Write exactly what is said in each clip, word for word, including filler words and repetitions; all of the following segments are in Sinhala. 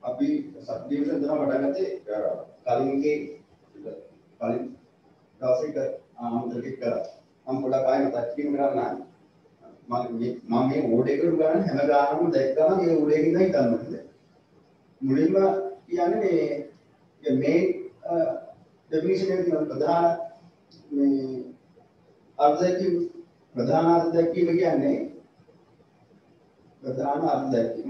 අපි සබ්ඩිවිෂන් තමයි පටන් ගත්තේ කලින් එකේ කලින් දවසේක ආමන්ත්‍රණයක් කරා. මම පොඩක් ආයෙ මතක් කිරීම කරන්න මම මම මේ ඕඩ් එකට ගන්න හැම ගානම දැක්කම මේ ඕඩ් එකකින් ඉඳන් හිතන්නේ. මුලින්ම කියන්නේ මේ මේ ඩෙෆිනිෂන් එකේ තියෙන ප්‍රධාන මේ අර්ථයකින් ප්‍රධාන අර්ථයකින් කියන්නේ ප්‍රධාන අර්ථයකින්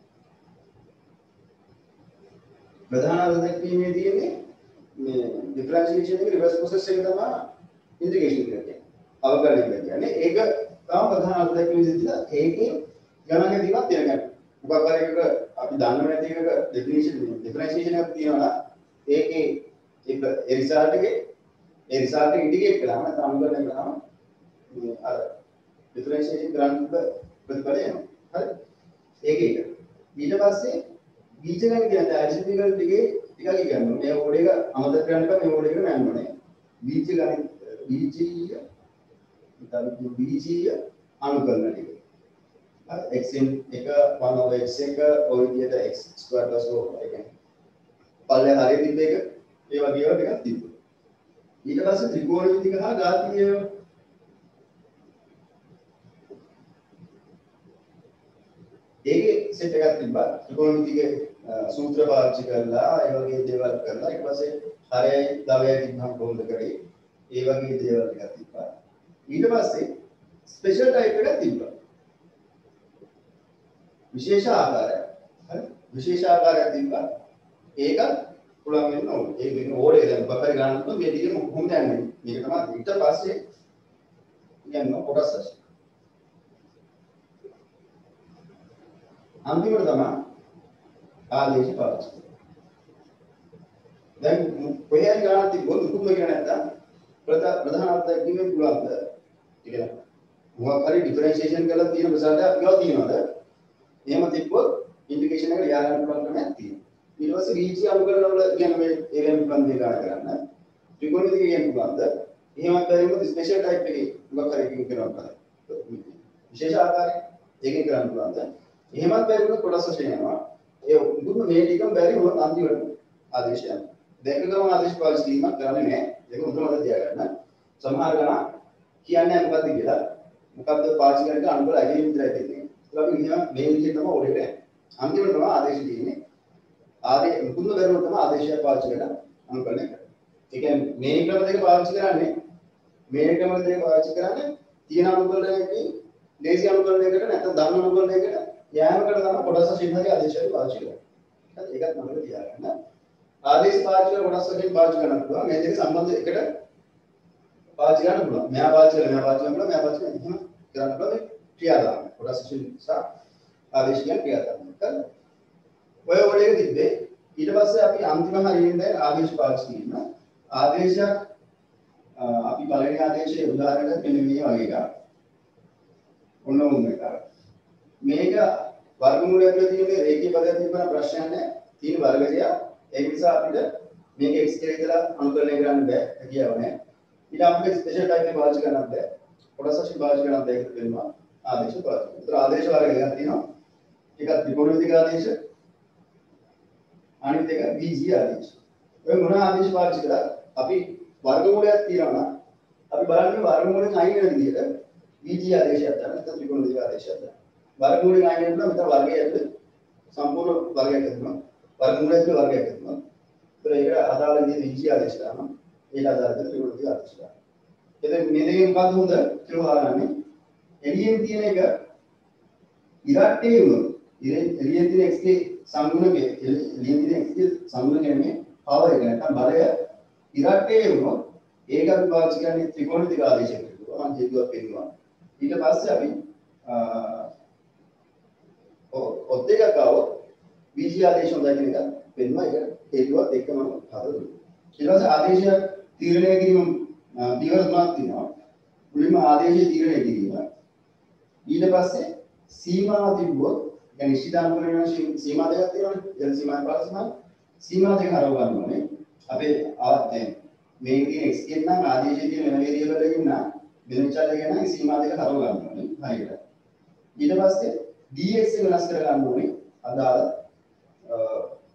ප්‍රධාන අර්ථයකින් තියෙන්නේ මේ ඩිෆරන්ෂියේෂන් එකේ රිවර්ස් ප්‍රොසෙස් එක තමයි ඉන්ටිග්‍රේෂන් කියන්නේ. අවකලනය කියන්නේ ඒක තමයි ප්‍රධාන අර්ථයකින් විදිහට ඒකේ ගණනක දිවක් තියෙනවා. මොකක් හරි එකක අපි දන්නව නැති එකක ඩෙෆිනිෂන් ඩිෆරන්ෂියේෂන් එකක් තියෙනවා නම් ඒකේ ඒක ඒ රිසල්ට් එකේ ඒ රිසල්ට් එක ඉන්ටිග්‍රේට් කළාම නැත්නම් අනුකරණය කළාම මේ අර ඩිෆරන්ෂියේෂන් කරන්න ප්‍රතිඵලය එනවා. හරි? ඒක එක. ඊට පස්සේ බීජ ගණන කියන්නේ ඇරිස්ටෝටල් ටිකේ ටිකක් කියනවා. මේ ඕඩ් එක අමතක කරන්නකම් මේ ඕඩ් එකට යන්න ඕනේ. බීජ ගණන බීජීය ඉතින් බීජීය අනුකරණ ටික. හරි? xn එක one over x එක ඔය විදිහට x square plus o ඒ කියන්නේ පල්ලේ හරිය තිබ්බ එක ඒ වගේ ඒවා ටිකක් තිබ්බා. ඊට පස්සේ ත්‍රිකෝණ විදික හා ඝාතීය ඒකේ සෙට් එකක් තිබ්බා. ත්‍රිකෝණ විදිකේ සූත්‍ර පාවිච්චි කරලා ඒ වගේ දේවල් කරලා ඊට පස්සේ හරයයි දවයයි තිබ්බම කොහොමද කරේ? ඒ වගේ දේවල් ටිකක් තිබ්බා. ඊට පස්සේ ස්පෙෂල් ටයිප් එකක් තිබ්බා. විශේෂ ආකාරයක්. හරි? විශේෂ ආකාරයක් තිබ්බා. ඒක පුළුවන් වෙන්න ඕනේ. ඒක වෙන ඕඩ් එක දැන් බෆර් ගන්නත් මේ ටික කොහොමද යන්නේ? මේක තමයි ඊට පස්සේ කියන්නේ කොටස් වශයෙන්. අන්තිමට තමයි ආදේශ පාවිච්චි කරන්නේ. දැන් කොහේ ගන්න තිබ්බොත් මුකුත්ම කියලා නැත්තම් ප්‍රධාන අර්ථයක් කිව්වෙ පුළුවන්ද? ඒක මොකක් හරි ඩිෆරන්ෂියේෂන් කරලා තියෙන ප්‍රසාරය අපි ගාව තියෙනවද? එහෙම තිබ්බොත් ඉන්ටිග්‍රේෂන් එකට යා ගන්න පුළුවන් ක්‍රමයක් තියෙනවා. ඊට පස්සේ රීජිය අනුකරණ වල කියන්නේ මේ ඒකෙන් පුළුවන් දෙයක් කරන්න. ත්‍රිකෝණ විදිහේ කියන්න පුළුවන්ද? එහෙමත් බැරිම ස්පෙෂල් ටයිප් එකේ මොකක් හරි එකකින් කරනවා බලන්න. විශේෂ ආකාරයෙන් ඒකෙන් කරන්න පුළුවන්ද? එහෙමත් බැරිම කොටස් වශයෙන් යනවා. ඒ මුදුම මේ ටිකම බැරි වුණොත් අන්තිමට ආදේශය යනවා. දෙකකම ආදේශ පාවිච්චි කිරීමක් කරන්නේ නැහැ. ඒක මුදුම මත තියාගන්න. සමහර ගණන් කියන්නේ මොකද්ද කියලා. මොකද්ද පාවිච්චි කරන්නේ අනුකල ඇගේ විතරයි තියෙන්නේ. ඒක අපි මෙහෙම මේ විදිහට තමයි ඕඩ් එකට. අන්තිමට තමයි ආදේශය තියෙන්නේ. ආදී මුකුත්ම බැරුව තමයි ආදේශය පාවිච්චි කරලා අනුකරණය කරන්නේ. ඒ කියන්නේ මේ ක්‍රම දෙක පාවිච්චි කරන්නේ මේ ක්‍රම දෙක පාවිච්චි කරන්නේ තියෙන අනුකරණයකින් දේශීය අනුකරණයකට නැත්නම් ධර්ම අනුකරණයකට යෑමකට තමයි කොටස් වශයෙන් හරි ආදේශය පාවිච්චි කරන්නේ. හරි ඒකත් මතක තියාගන්න. ආදේශ පාවිච්චි කරන කොටස් වශයෙන් පාවිච්චි කරන්න පුළුවන්. මේ දෙක සම්බන්ධ එකට පාවිච්චි කරන්න පුළුවන්. මෙයා පාවිච්චි කරලා මෙයා පාවිච්චි කරනවා මෙයා පාවිච්චි කරනවා එහෙම කරන්න පුළුවන් ක්‍රියාදාම. කොටස් වශයෙන් සහ ආදේශ කියන ක්‍රියාදාම. හරි ඔය ඔලේ තිබ්බේ ඊට පස්සේ අපි අන්තිම හරියෙන් දැන් ආදේශ පාවිච්චි කරනවා. ආදේශයක් අපි පළවෙනි ආදේශයේ උදාහරණයක් මෙන්න මේ වගේ එකක්. ඔන්න ඔන්න එකක්. මේක වර්ගමූලය ඇතුලේ තියෙන රේඛීය පදයක් තිබුණා ප්‍රශ්නයක් නැහැ. තියෙන වර්ගය. ඒක නිසා අපිට මේක x කියලා ඉතලා අනුකරණය කරන්න බෑ. හැකියාව නැහැ. ඊට අපිට ස්පෙෂල් ටයිප් එක පාවිච්චි කරන්නත් බෑ. කොටස් වශයෙන් පාවිච්චි කරන්නත් බෑ වෙනවා. ආදේශ පාවිච්චි. ඒතර ආදේශ වර්ග එකක් තියෙනවා. එකක් ත්‍රිකෝණ විදික ආදේශ අනිත් එක බීජීය ආදේශ. ඔය මොන ආදේශ පාවිච්චි කරා අපි වර්ගමූලයක් තියනවා නම් අපි බලන්නේ වර්ගමූලෙන් අයින් වෙන විදිහට බීජීය ආදේශයක් ගන්න නැත්නම් ත්‍රිකෝණ විදික ආදේශයක් ගන්න. වර්ගමූලෙන් අයින් වෙනවා මෙතන වර්ගය ඇතුලේ සම්පූර්ණ වර්ගයක් හදනවා. වර්ගමූලය ඇතුලේ වර්ගයක් හදනවා. ඒතර ඒකට අදාළ විදිහට බීජීය ආදේශ ගන්නවා. ඒකට අදාළ විදිහට ත්‍රිකෝණ විදික ආදේශ ගන්නවා. එතෙන් මේ දෙකෙන් මොකද හොඳ කියලා හොයාගන්නේ එළියෙන් තියෙන එක ඉරට්ටේ වුණොත් එළියෙන් තියෙන x ගේ සංගුණකයේ එළියෙන් තියෙන x ගේ සංගුණ කියන්නේ පවර් එක නැත්නම් බලය ඉරට්ටේ වුණොත් ඒක අපි පාවිච්චි කරන්නේ ත්‍රිකෝණ විදික ආදේශයක් කියලා. මම හේතුවක් පෙන්නනවා. ඊට පස්සේ අපි ඔත් දෙකක් ආවොත් බීජීය ආදේශ හොඳයි කියන එක පෙන්වනවා. ඒක හේතුවත් එක්කම හදලා ඊට පස්සේ ආදේශය තීරණය කිරීම පියවර තුනක් තියෙනවා. මුලින්ම ආදේශය තීරණය කිරීම. ඊට පස්සේ සීමා තිබුවොත් يعني නිශ්චිත අනුකරණ සීමා දෙකක් තියෙනවානේ. එල් සීමා පාර සීමා. සීමා දෙක හරව ගන්න ඕනේ. අපේ දැන් මේ තියෙන x කියන නම් ආදේශයේ තියෙන වෙන වේරියබල් එකකින් නම් වෙන චල එක නම් සීමා දෙක හරව ගන්න ඕනේ. හරියට. ඊට පස්සේ dx එක වෙනස් කර ගන්න ඕනේ. අදාළ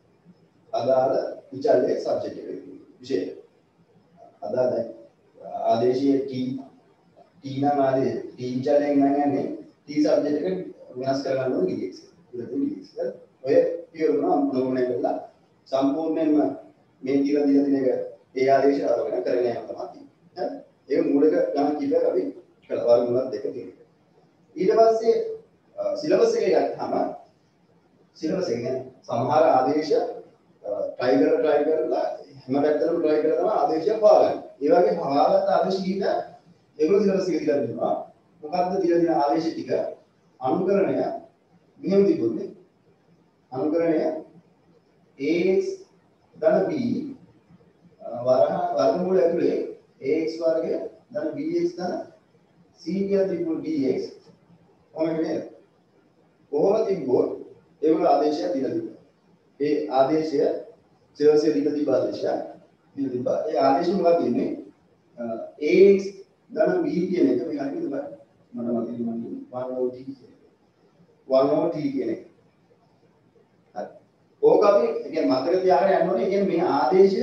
අදාළ විචල්්‍යයේ සබ්ජෙක්ට් එක විශේෂ අදාළ ආදේශයේ t t නම් ආදී t විචල්යෙන් නම් යන්නේ t සබ්ජෙක්ට් එක වෙනස් කරගන්න ඕනේ dx ඉතින් dx ඔය පියවරම අනුගමනය කරලා සම්පූර්ණයෙන්ම මේ දීලා දීලා තියෙන එක ඒ ආදේශය අරගෙන කරගෙන යනවා තමයි හරි ඒක මූලික ගණන් කිව්වක් අපි කළා වර්ගමූල දෙක තියෙනවා ඊට පස්සේ සිලබස් එක ගත්තාම සිලබස් එක කියන්නේ සමහර ආදේශ try කරලා try කරලා හැම පැත්තටම try කරලා තමයි ආදේශය පාගන්නේ. ඒ වගේ පාගත්ත ආදේශ කීප ඒගොල්ලෝ සිලබස් එක දීලා දෙනවා. මොකද්ද දීලා දෙන ආදේශ ටික අනුකරණය මෙහෙම තිබුණේ. අනුකරණය ax ධන b වරහ වර්ගමූල ඇතුලේ ax වර්ගය ධන bx ධන c කියලා තිබුණ dx කොහොමද නේද? කොහොම තිබ්බොත් ඒගොල්ලෝ ආදේශයක් දීලා තිබුණා. ඒ ආදේශය සිලබස් එකේ දීලා තිබ්බ ආදේශය දීලා තිබ්බා. ඒ ආදේශය මොකක්ද කියන්නේ? ax ධන b කියන එක මේ හරියට බලන්න. මට මතකයි මම one over t කියන එක. one over t කියන එක. හරි. ඕක අපි කියන්නේ මතක තියාගෙන යන්න ඕනේ. කියන්නේ මේ ආදේශය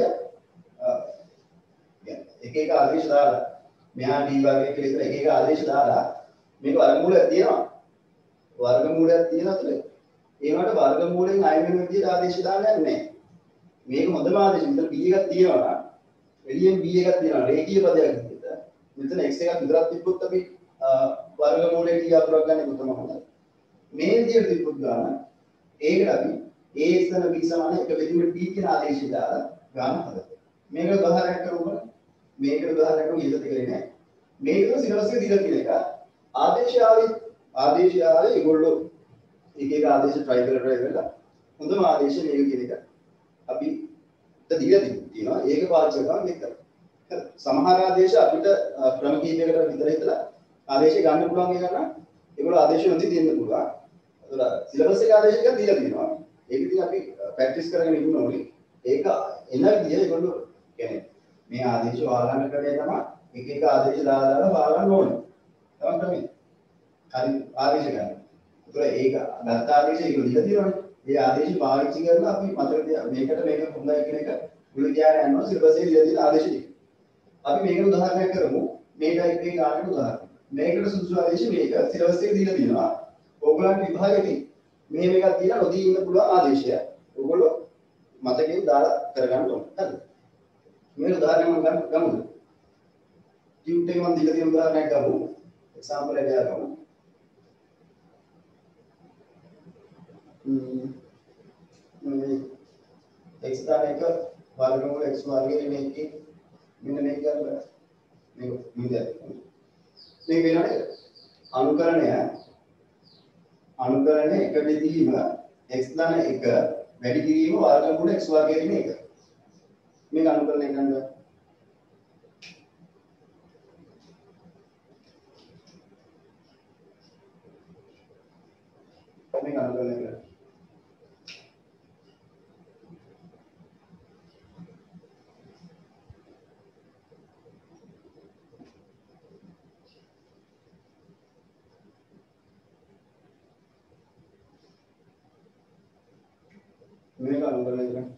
එක එක ආදේශ දාලා මෙහා d වර්ගය කියලා එක එක ආදේශ දාලා මේක වර්ගමූලයක් තියෙනවා. වර්ගමූලයක් තියෙනවා තුනේ. ඒකට වර්ගමූලෙන් අය වෙන විදිහට ආදේශ දාන්න යන්නේ. මේක හොඳම ආදේශය. මෙතන b එකක් තියෙනවා නම් එළියෙන් b එකක් තියෙනවා. රේඛීය පදයක් විදිහට. මෙතන x එකක් විතරක් තිබ්බොත් අපි වර්ගමූලයේ t අතුරක් ගන්න කොහොමද හොඳයි. මේ විදිහට තිබ්බොත් ගන්න ඒකට අපි ax ධන b සමාන එක බෙදීමේ t කියන ආදේශය දාලා ගන්න හදලා. මේක උදාහරණයක් කරමු. මේක උදාහරණයක් කරමු ඉහළ තිකරේ නෑ. මේක සිලබස් එකේ දීලා තියෙන එක ආදේශය ආවේ ආදේශය ආවේ ඒගොල්ලෝ එක එක ආදේශ try කරලා try කරලා හොඳම ආදේශය මේක කියන එක අපි දීලා තියෙනවා. ඒක පාවිච්චි කරනවා මේක. හරි. සමහර ආදේශ අපිට ක්‍රම කීපයකට විතර හිතලා ආදේශය ගන්න පුළුවන් එක නම් ඒගොල්ලෝ ආදේශ නැති දෙන්න පුළුවන්. ඒතර සිලබස් එක ආදේශ එකක් දීලා තියෙනවා. ඒක ඉතින් අපි ප්‍රැක්ටිස් කරගෙන ඉන්න ඕනේ. ඒක එන විදිය ඒගොල්ලෝ කියන්නේ මේ ආදේශ වාලන ක්‍රමය තමයි එක එක ආදේශ දාලා දාලා වාලන්න ඕනේ. තමයි ක්‍රමය. හරි ආදේශ ගන්න. ඒතර ඒක ගත්ත ආදේශය ඒක දීලා තියෙනවානේ. ඒ ආදේශ පාවිච්චි කරලා අපි මතක මේකට මේක හොඳයි කියන එක මුලින් තියාගෙන යනවා සිලබස් එකේ දීලා තියෙන ආදේශ ටික. අපි මේකට උදාහරණයක් කරමු. මේ ටයිප් එකේ ගන්න උදාහරණ. මේකට සුදුසු ආදේශ මේක සිලබස් එකේ දීලා තියෙනවා. ඕගොල්ලන්ට විභාගෙදී මෙහෙම එකක් දීලා නොදී ඉන්න පුළුවන් ආදේශය. ඕගොල්ලෝ මතකයෙන් දාලා කරගන්න ඕනේ. හරිද? මේ උදාහරණයක් මම ගන්න ගමුද? ටියුට් එකේ මම දීලා තියෙන උදාහරණයක් ගමු. එක්සැම්පල් එකක් ගමු. x ධන එක වර්ගමූල x වර්ගයේ මේකේ මෙන්න මේක ගන්න මේක විදිහට මේක වෙනවනේ අනුකරණය අනුකරණය එක බෙදීම x ධන එක වැඩි කිරීම වර්ගමූල x වර්ගයේ ඉන්න එක මේක අනුකරණය කරන්න මේක අනුකරණය කරන්න මේක අනුකරණය කරන්න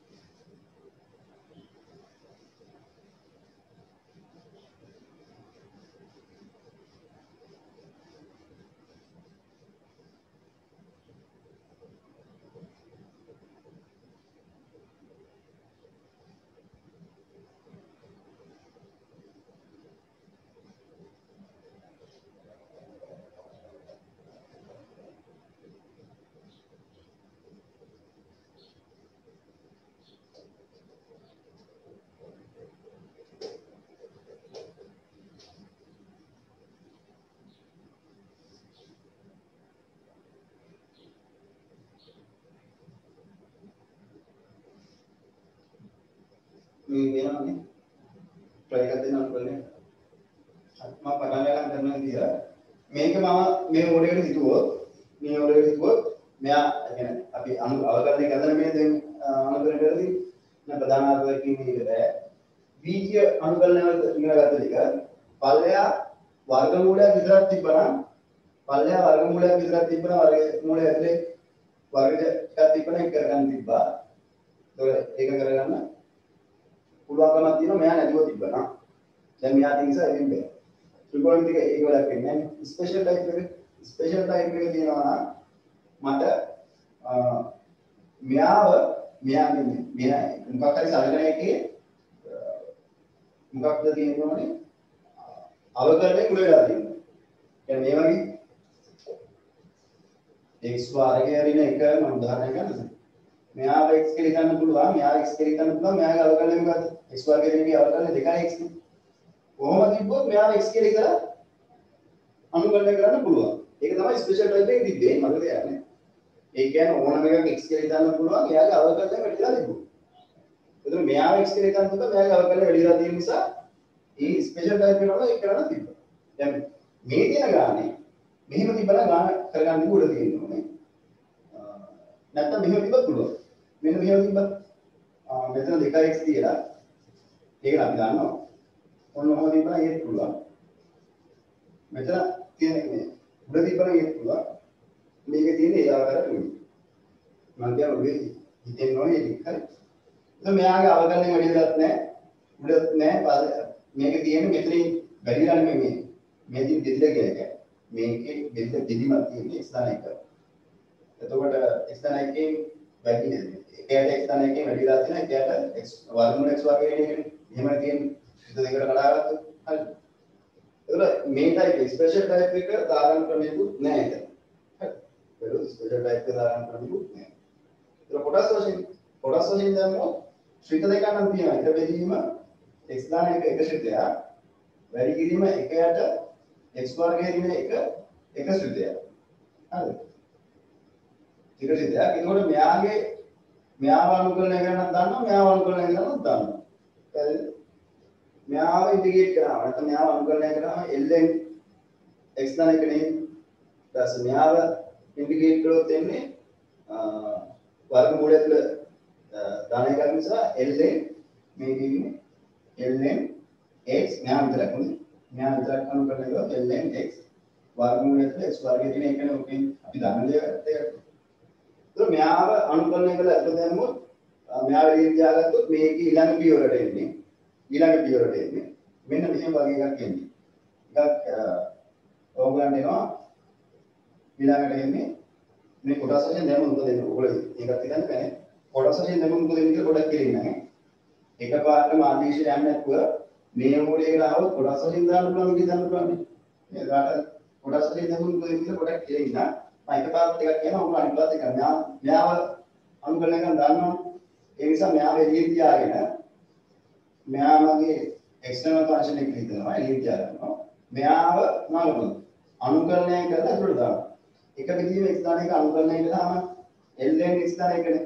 මේ වෙනවනේ try එකක් දෙන්න අනුකරණය මම පටන් ගන්න කරනවා කියලා මේක මම මේ මොඩේකට හිතුවොත් මේ මොඩේකට හිතුවොත් මෙයා يعني අපි අවකලනය කරන මේ දැන් අනුකරණය කරද්දී මම ප්‍රධාන ආකාරයකින් මේකට බීජ අනුකලනය වල ඉගෙන ගත්ත ටික පල්ලෙයා වර්ගමූලයක් විතරක් තිබ්බනම් පල්ලෙයා වර්ගමූලයක් විතරක් තිබ්බනම් වර්ගමූලය ඇතුලේ වර්ග ටිකක් තිබ්බනම් ඒක කරගන්න තිබ්බා ඒක ඒක කරගන්න පුළුවන්කමක් තියෙනවා මෙයා නැතිව තිබ්බනම්. දැන් මෙයා තියෙන නිසා එදින් බෑ. ත්‍රිකෝණමිතික ඒක වැඩක් වෙන්නේ නැහැ. ස්පෙෂල් ටයිප් එක ස්පෙෂල් ටයිප් එක තියෙනවා නම් මට මෙයාව මෙයා මෙයා මොකක් හරි සලකන එකේ මොකක්ද තියෙන්නේ අවකලනය මුල වෙලා තියෙනවා. කියන්නේ මේ වගේ x වර්ගය ඍණ එක මම උදාහරණයක් ගන්නම්. මෙයාව x කියලා ගන්න පුළුවන්, මෙයා x කියලා ගන්න පුළුවන්, මෙයාගේ අවකලනය මොකද්ද? x වර්ගය ඍණයේ අවකලනය දෙකයි x නේ. කොහොමද තිබ්බොත් මෙයාව x කියලා ඉතලා අනුකලනය කරන්න පුළුවන්. ඒක තමයි ස්පෙෂල් ටයිප් එකේ තිබ්බේ මතක තියාගන්න. ඒ කියන්නේ ඕනම එකක් x කියලා හිතන්න පුළුවන්, එයාගේ අවකලනය වැඩිලා තිබුණා. එතකොට මෙයාව x කියලා හිතන්න පුළුවන්, මෙයාගේ අවකලනය වැඩිලා තියෙන නිසා ඒ ස්පෙෂල් ටයිප් එක වල ඒක කරන්න තිබ්බා. දැන් මේ තියෙන ගානේ මෙහෙම තිබ්බනම් ගාන කරගන්න උඩ තියෙන්න ඕනේ. නැත්තම් මෙහෙම තිබ්බත් පුළුවන්. මෙන්න මෙහෙම තිබ්බත් ආ මෙතන දෙකයි x තියලා ඒක අපි දන්නවා. ඔන්න ඔහොම තිබ්බනම් ඒත් පුළුවන්. මෙතන තියෙන මේ උඩ තිබ්බනම් ඒත් පුළුවන්. මේකේ තියෙන ඒ ආකාරයට නෙමෙයි. මම කියන ඔබේ හිතෙන්න ඕනේ ඒක හරි. එතකොට මෙයාගේ අවකලනය වැඩි වෙලත් නැහැ. උඩත් නැහැ. මේකේ තියෙන මෙතනින් වැඩිලා නෙමෙයි මේ. මේකෙන් දෙදිලා කියන එක. මේකේ දෙදිලා දෙදිමක් තියෙන්නේ x ධන එක. එතකොට x ධන එකෙන් වැඩි නේද? එකයට x ධන එකෙන් වැඩිලා තියෙන එකයට x වර්ගමූල x වර්ගය කියන එකනේ. එහෙම තියෙන්නේ. හිත දෙකට කඩාගත්තොත් හරි. එතකොට මේ ටයිප් ස්පෙෂල් ටයිප් එක දාගන්න ක්‍රමයකුත් නැහැ ඒක. හරි. ඒක ස්පෙෂල් ටයිප් එක දාගන්න ක්‍රමයකුත් නැහැ. ඒක කොටස් වශයෙන් කොටස් වශයෙන් දැම්මොත් ශ්‍රිත දෙකක් නම් තියෙනවා. එක බෙදීම x ධන එක එක ශ්‍රිතයක්. වැඩි කිරීම එකයට x වර්ගය දින එක එක ශ්‍රිතයක්. හරිද? එක ශ්‍රිතයක්. ඒකෝට මෙයාගේ මෙයාව අනුකලනය කරනත් දන්නවා, මෙයාව අනුකලනය කරනත් දන්නවා. හරිද? මෙයාව ඉන්ටිග්‍රේට් කරනවා. නැත්නම් මෙයාව අනුකලනය කරනවා ln x ධන එක නේ. ඊට පස්සේ මෙයාව ඉන්ටිග්‍රේට් කරොත් එන්නේ වර්ගමූලය තුළ ධන එකක් නිසා ln මේ කියන්නේ ln x මෙහා විතරක් නේ. මෙහා විතරක් අනුකරණය කරලා ln x වර්ගමූලය තුළ x වර්ගය දින එකනේ ඔකෙන් අපි දන්න දේ ඒකට. ඒක මෙයාව අනුකරණය කරලා අත දැම්මොත් මෙයාව එළියට තියාගත්තොත් මේක ඊළඟ පියවරට එන්නේ. ඊළඟ පියවරට එන්නේ. මෙන්න මෙහෙම වගේ එකක් එන්නේ. එකක් ඕගලන්ට එනවා ඊළඟට එන්නේ මේ කොටස් වශයෙන් දැම්මොත් මොකද එන්නේ? ඔයගොල්ලෝ ඒකත් හිතන්න බෑ. කොටස් වශයෙන් දැම්මොත් මොකද එන්නේ කියලා පොඩ්ඩක් කියන්න නැහැ. එකපාරටම ආදේශය යන්නේ නැතුව මේ මොඩේකට ආවොත් කොටස් වලින් දාන්න පුළුවන් විදිහ දාන්න පුළුවන් නේ. ඒකට කොටස් වලින් දැම්මොත් මොකද කියලා පොඩ්ඩක් කියන්න. මම එකපාරට එකක් කියනවා උඹ අනිත් පැත්ත එක. මෙයා මෙයාව අනුකලනය කරන් දන්නවා. ඒ නිසා මෙයාව එළියට තියාගෙන මෙයාමගේ එක්ස්ටර්නල් ෆන්ක්ෂන් එක හිතනවා එළියට තියාගන්නවා. මෙයාව නාලකන අනුකලනය කරලා අතුලට දානවා. එක විදිහම x දාන එක අනුකලනය කළාම ln x දාන එකනේ.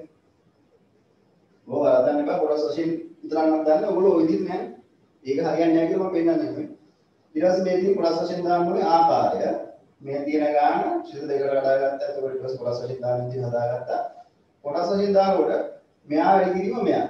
ඔය අදන්න එපා කොටස් වශයෙන් විතරක් නම් දාන්න. ඔයගොල්ලෝ ওই විදිහට නෑ. ඒක හරියන්නේ නැහැ කියලා මම පෙන්නන්නේ නැහැ. ඊට පස්සේ මේ විදිහින් කොටස් වශයෙන් දාන්න ඕනේ ආකාරය. මේ තියෙන ගාන ශිත දෙකට කඩාගත්තා. එතකොට ඊට පස්සේ කොටස් වශයෙන් දාන්න විදිහ හදාගත්තා. කොටස් වශයෙන් දානකොට මෙයා වැඩි කිරීම මෙයා.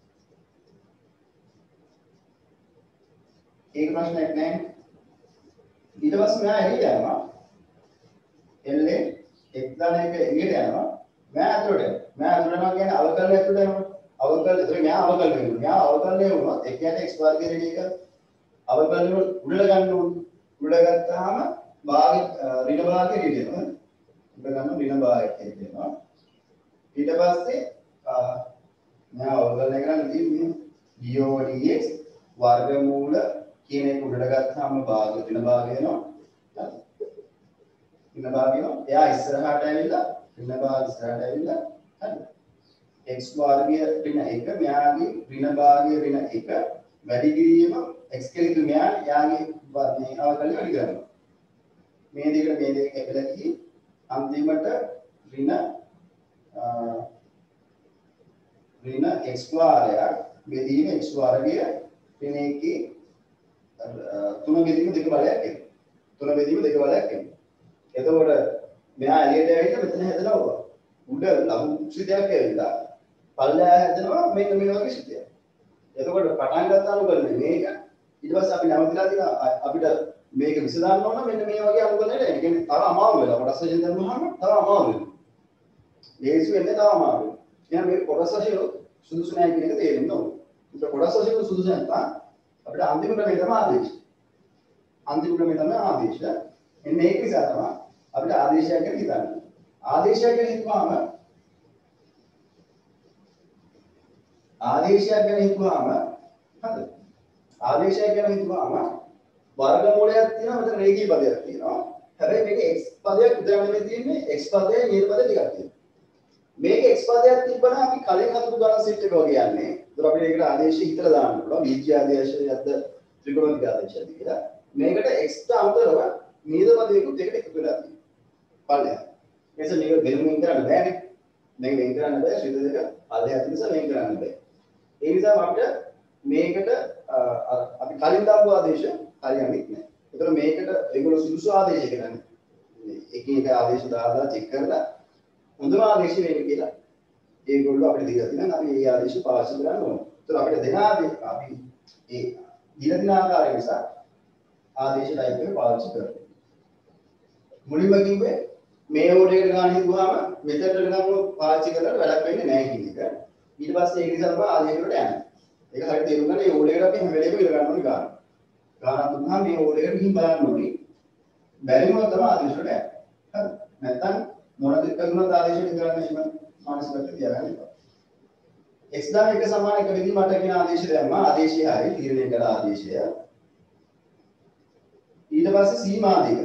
ඒක ප්‍රශ්නයක් නැහැ. ඊට පස්සේ මෙයා එළියට යනවා. එල්ලේ එක් දාන එක එළියට යනවා. මෙයා ඇතුළට යනවා. මෙයා ඇතුළට යනවා කියන්නේ අවකලනය ඇතුළට යනවා. අවකලනය එතකොට මෙයා අවකලනය වෙනවා. මෙයා අවකලනය වුණොත් එකයට x වර්ගය ඍණ එක අවකලනය උඩට ගන්න ඕනේ. උඩට ගත්තාම භාග ඍණ භාගය ඍණ වෙනවා. උඩ ගන්න ඍණ භාගයක් කියනවා. ඊට පස්සේ මෙයා අවකලනය කරන්න තියෙන්නේ dx වර්ගමූල කියන එක උඩට ගත්තාම භාග ඍණ භාගය වෙනවා. ඍණ භාගය වෙනවා. එයා ඉස්සරහට ඇවිල්ලා ඍණ භාග ඉස්සරහට ඇවිල්ලා හරි. x වර්ගය ඍණ එක මෙයාගේ ඍණ භාගය ඍණ එක වැඩි කිරීම x කෙලිතු මෙයා යාගේ මේ අවකලනය වැඩි කරනවා. මේ දෙකට මේ දෙක කැපිලා ගිහින් අන්තිමට ඍණ ඍණ x වාරයක් බෙදීම x වර්ගය ඍණ එකේ තුන බෙදීම දෙක බලයක් එනවා. තුන බෙදීම දෙක බලයක් එනවා. එතකොට මෙයා එළියට ඇවිල්ලා මෙතන හැදලා උඩ ලඝු ශ්‍රිතයක් ඇවිල්ලා පල්ලෙහා හැදෙනවා මේක මේ වගේ ශ්‍රිතයක්. එතකොට පටන් ගන්න අනුකලනේ මේක. ඊට පස්සේ අපි නැවතිලා තියෙනවා අපිට මේක විසඳන්න ඕන මෙන්න මේ වගේ අනුකලනයට. ඒ කියන්නේ තව අමාරු වෙලා කොටස් වශයෙන් දැම්මහම තව අමාරු වෙනවා. ලේසි වෙන්නේ තව අමාරු වෙනවා. එහෙනම් මේ කොටස් වශයෙන් සුදුසු නැහැ කියන එක තේරෙන්න ඕනේ. ඒක කොටස් වශයෙන් සුදුසු නැත්නම් අපිට අන්තිම ක්‍රමය තමයි ආදේශ. අන්තිම ක්‍රමය තමයි ආදේශ. මෙන්න ඒක නිසා තමයි අපිට ආදේශයක් ගැන හිතන්න. ආදේශයක් ගැන හිතුවාම ආදේශයක් ගැන හිතුවාම හරිද? ආදේශයක් ගැන හිතුවාම වර්ගමූලයක් තියෙනවා මෙතන රේඛීය පදයක් තියෙනවා. හැබැයි මේක x පදයක් විතරක් නෙමෙයි තියෙන්නේ x පදයේ නියත පද ටිකක් තියෙනවා. මේක x පදයක් තිබ්බනම් අපි කලින් හදපු ගණන් සෙට් එක වගේ යන්නේ. ඒතර අපිට ඒකට ආදේශය හිතලා දාන්න පුළුවන්. බීජ ආදේශයක්ද ත්‍රිකෝණික ආදේශයක්ද කියලා. මේකට x ට අමතරව නියත පදයකුත් එකට එකතු වෙලා තියෙනවා. පල්ලෙහා. එතකොට මේක වෙනුමින් කරන්න බෑනේ. මේක වෙන් කරන්න බෑ. ශ්‍රිත දෙක පල්ලෙහා නිසා වෙන් කරන්න බෑ. ඒ නිසා අපිට මේකට අපි කලින් දාපු ආදේශ හරියන්නේ නැහැ. ඒතර මේකට ඒගොල්ලෝ සුදුසු ආදේශ කරන්නේ. එක එක ආදේශ දාලා චෙක් කරලා හොඳම ආදේශ වෙන්නේ කියලා ඒගොල්ලෝ අපිට දීලා තියෙනවා. අපි ඒ ආදේශ පාවිච්චි කරන්න ඕනේ. ඒතර අපිට දෙන ආදේශ අපි ඒ දීලා දෙන ආකාරය නිසා ආදේශ ටයිප් එක පාවිච්චි කරනවා. මුලින්ම කිව්වේ මේ ඕඩරේට ගන්න හිතුවාම මෙතනට ගම පාවිච්චි කරලා වැඩක් වෙන්නේ නැහැ කියන එක. ඊට පස්සේ ඒක නිසා තමයි ආදේශ වලට යන්නේ. ඒක හරියට තේරුම් ගන්න. මේ ඕඩරේට අපි හැම වෙලේම ඉර ගන්න ඕනේ ගන්න. ගානක් දුන්නාම මේ ඕඩරේට ගිහින් බලන්න ඕනේ. බැරිම තමයි ආදේශ වලට යන්නේ. හරි. නැත්නම් මොන දෙයක් කරුණාද ආදේශයට කරන්නේ එහෙම මානසිකව තියාගන්න එපා. x දාන එක සමාන එක විදිහ මට කියන ආදේශය දැම්මා. ආදේශය හරි තීරණය කළ ආදේශය. ඊට පස්සේ සීමා දෙක.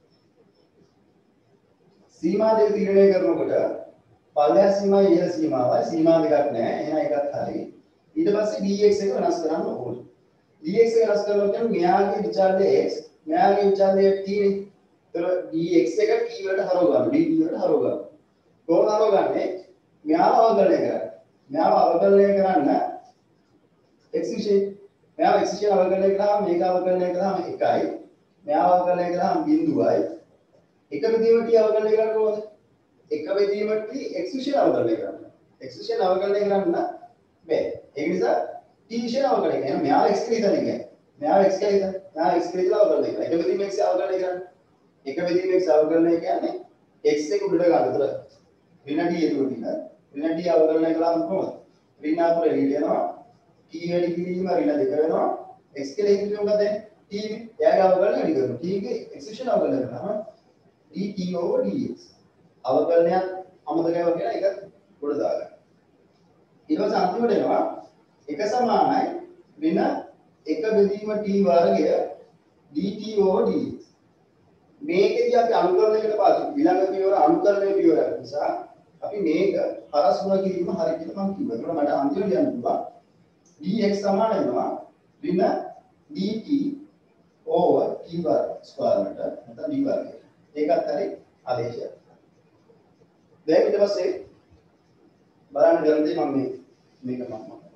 සීමා දෙක තීරණය කරනකොට පල්ලෙහා සීමාවයි ඉහළ සීමාවයි සීමා දෙකක් නැහැ. එහෙනම් එකක් හරි. ඊට පස්සේ dx එක වෙනස් කරන්න ඕනේ. dx එක වෙනස් කරනවා කියන්නේ මෙයාගේ විචාරය x, මෙයාගේ විචාරය t නේ. ඒතර dx එක t වලට හරව ගන්න. dt වලට හරව ගන්න. කොහොමද හරවගන්නේ? මෙයාව අවකලනය කරන්න. මෙයාව අවකලනය කරන්න x විශේෂ. මෙයාව x විශේෂ අවකලනය කරාම මේක අවකලනය කරාම එකයි. මෙයාව අවකලනය කරාම බිඳුවයි. එක බෙදීම t අවකලනය කරන්න ඕනද? එක බෙදීම t x විශේෂ අවකලනය කරන්න. x විශේෂ අවකලනය කරන්න බෑ. ඒ නිසා t විශේෂ අවකලනය කරන මෙයාව x කියලා හිතන්නේ කියන්නේ. මෙයාව x කියලා හිතන්න. මෙයාව x කියලා අවකලනය කරන්න. එක බෙදීම x අවකලනය කරන්න. එක බෙදීම x අවකලනය කියන්නේ x එක උඩට ගන්න. ඒතර ඍණ d එතකොට තියෙනවා. ඍණ d අවකලනය කළාම කොහොමද? ඍණ අතර එළියට යනවා. t වැඩි කිරීම ඍණ දෙක වෙනවා. x කියලා හිතුවේ මොකද? t එයාගේ අවකලනය වැඩි කරනවා. t ගේ x විශේෂ අවකලනය කරනවා. dt over dx. අවකලනයක් අමතකයි වගේ එක උඩ දාගන්න. ඊට පස්සේ අන්තිමට එනවා එක සමානයි ඍණ එක බෙදීම t වර්ගය dt over dx. මේකෙදී අපි අනුකරණයකට පාවිච්චි ඊළඟ පියවර අනුකරණයේ පියවරක් නිසා අපි මේක හරස් ගුණ කිරීම හරිය කියලා මම කිව්වා. ඒකට මට අන්තිමට ලියන්න පුළුවන් dx සමාන වෙනවා ඍණ dt over t වර්ග ස්ක්වයර් එකට නැත්නම් d වර්ගය. ඒකත් හරි ආදේශයක්. දැන් ඊට පස්සේ බලන්න ගන්නේ මම මේ මේක මම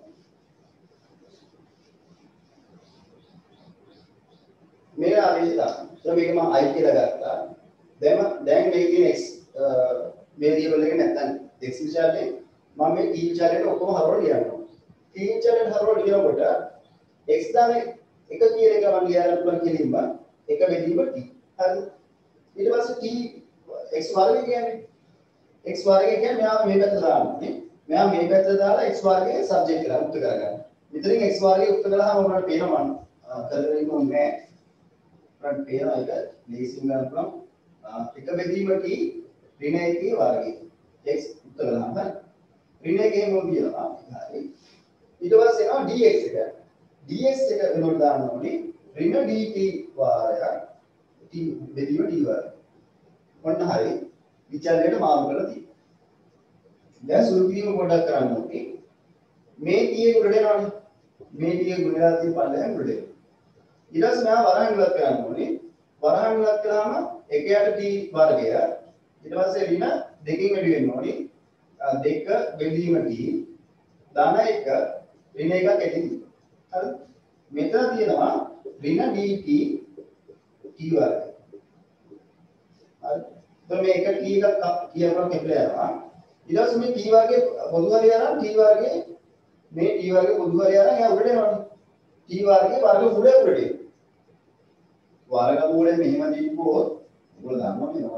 මේ ආදේශය දාන්න. ඒත් මේක මම i කියලා ගත්තා. දැන් දැන් මේකේ තියෙන x වේරියබල් එක නැත්නම් x විචාරයෙන් මම මේ t විචාරයට ඔක්කොම හරවලා ලියනවා. t විචාරයට හරවලා ලියනකොට x දාන එක කියන එක මම ලියන්න පුළුවන් කෙලින්ම එක බෙදීම t. හරිද? ඊට පස්සේ t x වර්ගය කියන්නේ x වර්ගය කියන්නේ මෙයා මේ පැත්තට දාන්නේ. මෙයා මේ පැත්තට දාලා x වර්ගයේ සබ්ජෙක්ට් කරලා උත්තර කරගන්න. මෙතනින් x වර්ගයේ උත්තර කළාම ඔයාලට පේනවා මම කරගෙන ඉන්නේ නැහැ. අපිට පේනවා ඒක ලේසියෙන් ගන්න පුළුවන්. එක බෙදීම t ඍණ එකේ වර්ගය. x උත්තර කළාම හරි. ඍණ එකේ මොකද කියනවා? හරි. ඊට පස්සේ එනවා dx එක. dx එක වෙනකොට දාන්න ඕනේ ඍණ dt වාරයක් t බෙදීම t වර්ගය. ඔන්න හරි. විචාරයට මාරු කරලා තියෙනවා. දැන් සුළු කිරීම පොඩ්ඩක් කරන්න ඕනේ. මේ t එක උඩට එනවනේ. මේ t එක ගුණලා තියෙන පල්ලෙන් උඩට එනවා. ඊට පස්සේ මම වරහන් ඉවත් කරන්න ඕනේ. වරහන් ඉවත් කළාම එකයට t වර්ගය ඊට පස්සේ ඍණ දෙකකින් වැඩි වෙන්න ඕනේ. දෙක බෙදීම t ධන එක ඍණ එකක් ඇතියි. හරි. මෙතන තියෙනවා ඍණ dt t වර්ගය. හරි. तो मैं एक t का किया अपना कैपिटल आया इधर से मैं t वर्गे පොදු හරිය අරන් t वर्गे මේ t वर्गे පොදු හරිය අරන් එයා උඩට එනවනේ t वर्गे वर्ग උඩ උඩට वर्ग උඩ මෙහෙම දීපුවොත් උගල ගන්නවා මේවා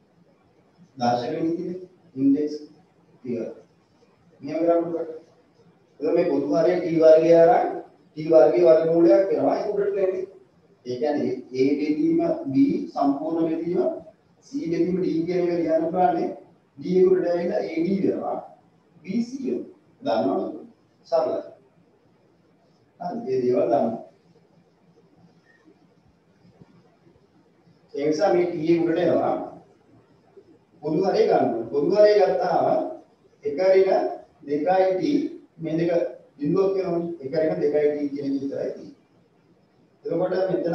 දාර්ශනික නීතියේ ඉන්ඩෙක්ස් තියලා මෙහෙම කරන්නේ එතකොට මේ පොදු හරය t වර්ගය අරන් t වර්ගයේ වර්ගමූලයක් වෙනවා ඒක උඩට එන්නේ. ඒ කියන්නේ a බෙදීම b සම්පූර්ණ බෙදීම c බෙදීම d කියන එක ලියන්න පුළුවන්නේ d උඩට ඇවිල්ලා ad වෙනවා b c වෙනවා. දන්නවද? සරලයි. හරි මේ දේවල් දන්න. ඒ නිසා මේ t උඩට එනවා පොදු හරය ගන්න. පොදු හරය ගත්තාම එක ඍණ දෙකයි t මේ දෙක බිඳුවක් වෙනවනේ. එක ඍණ දෙකයි t කියන එක විතරයි t. එතකොට මෙතන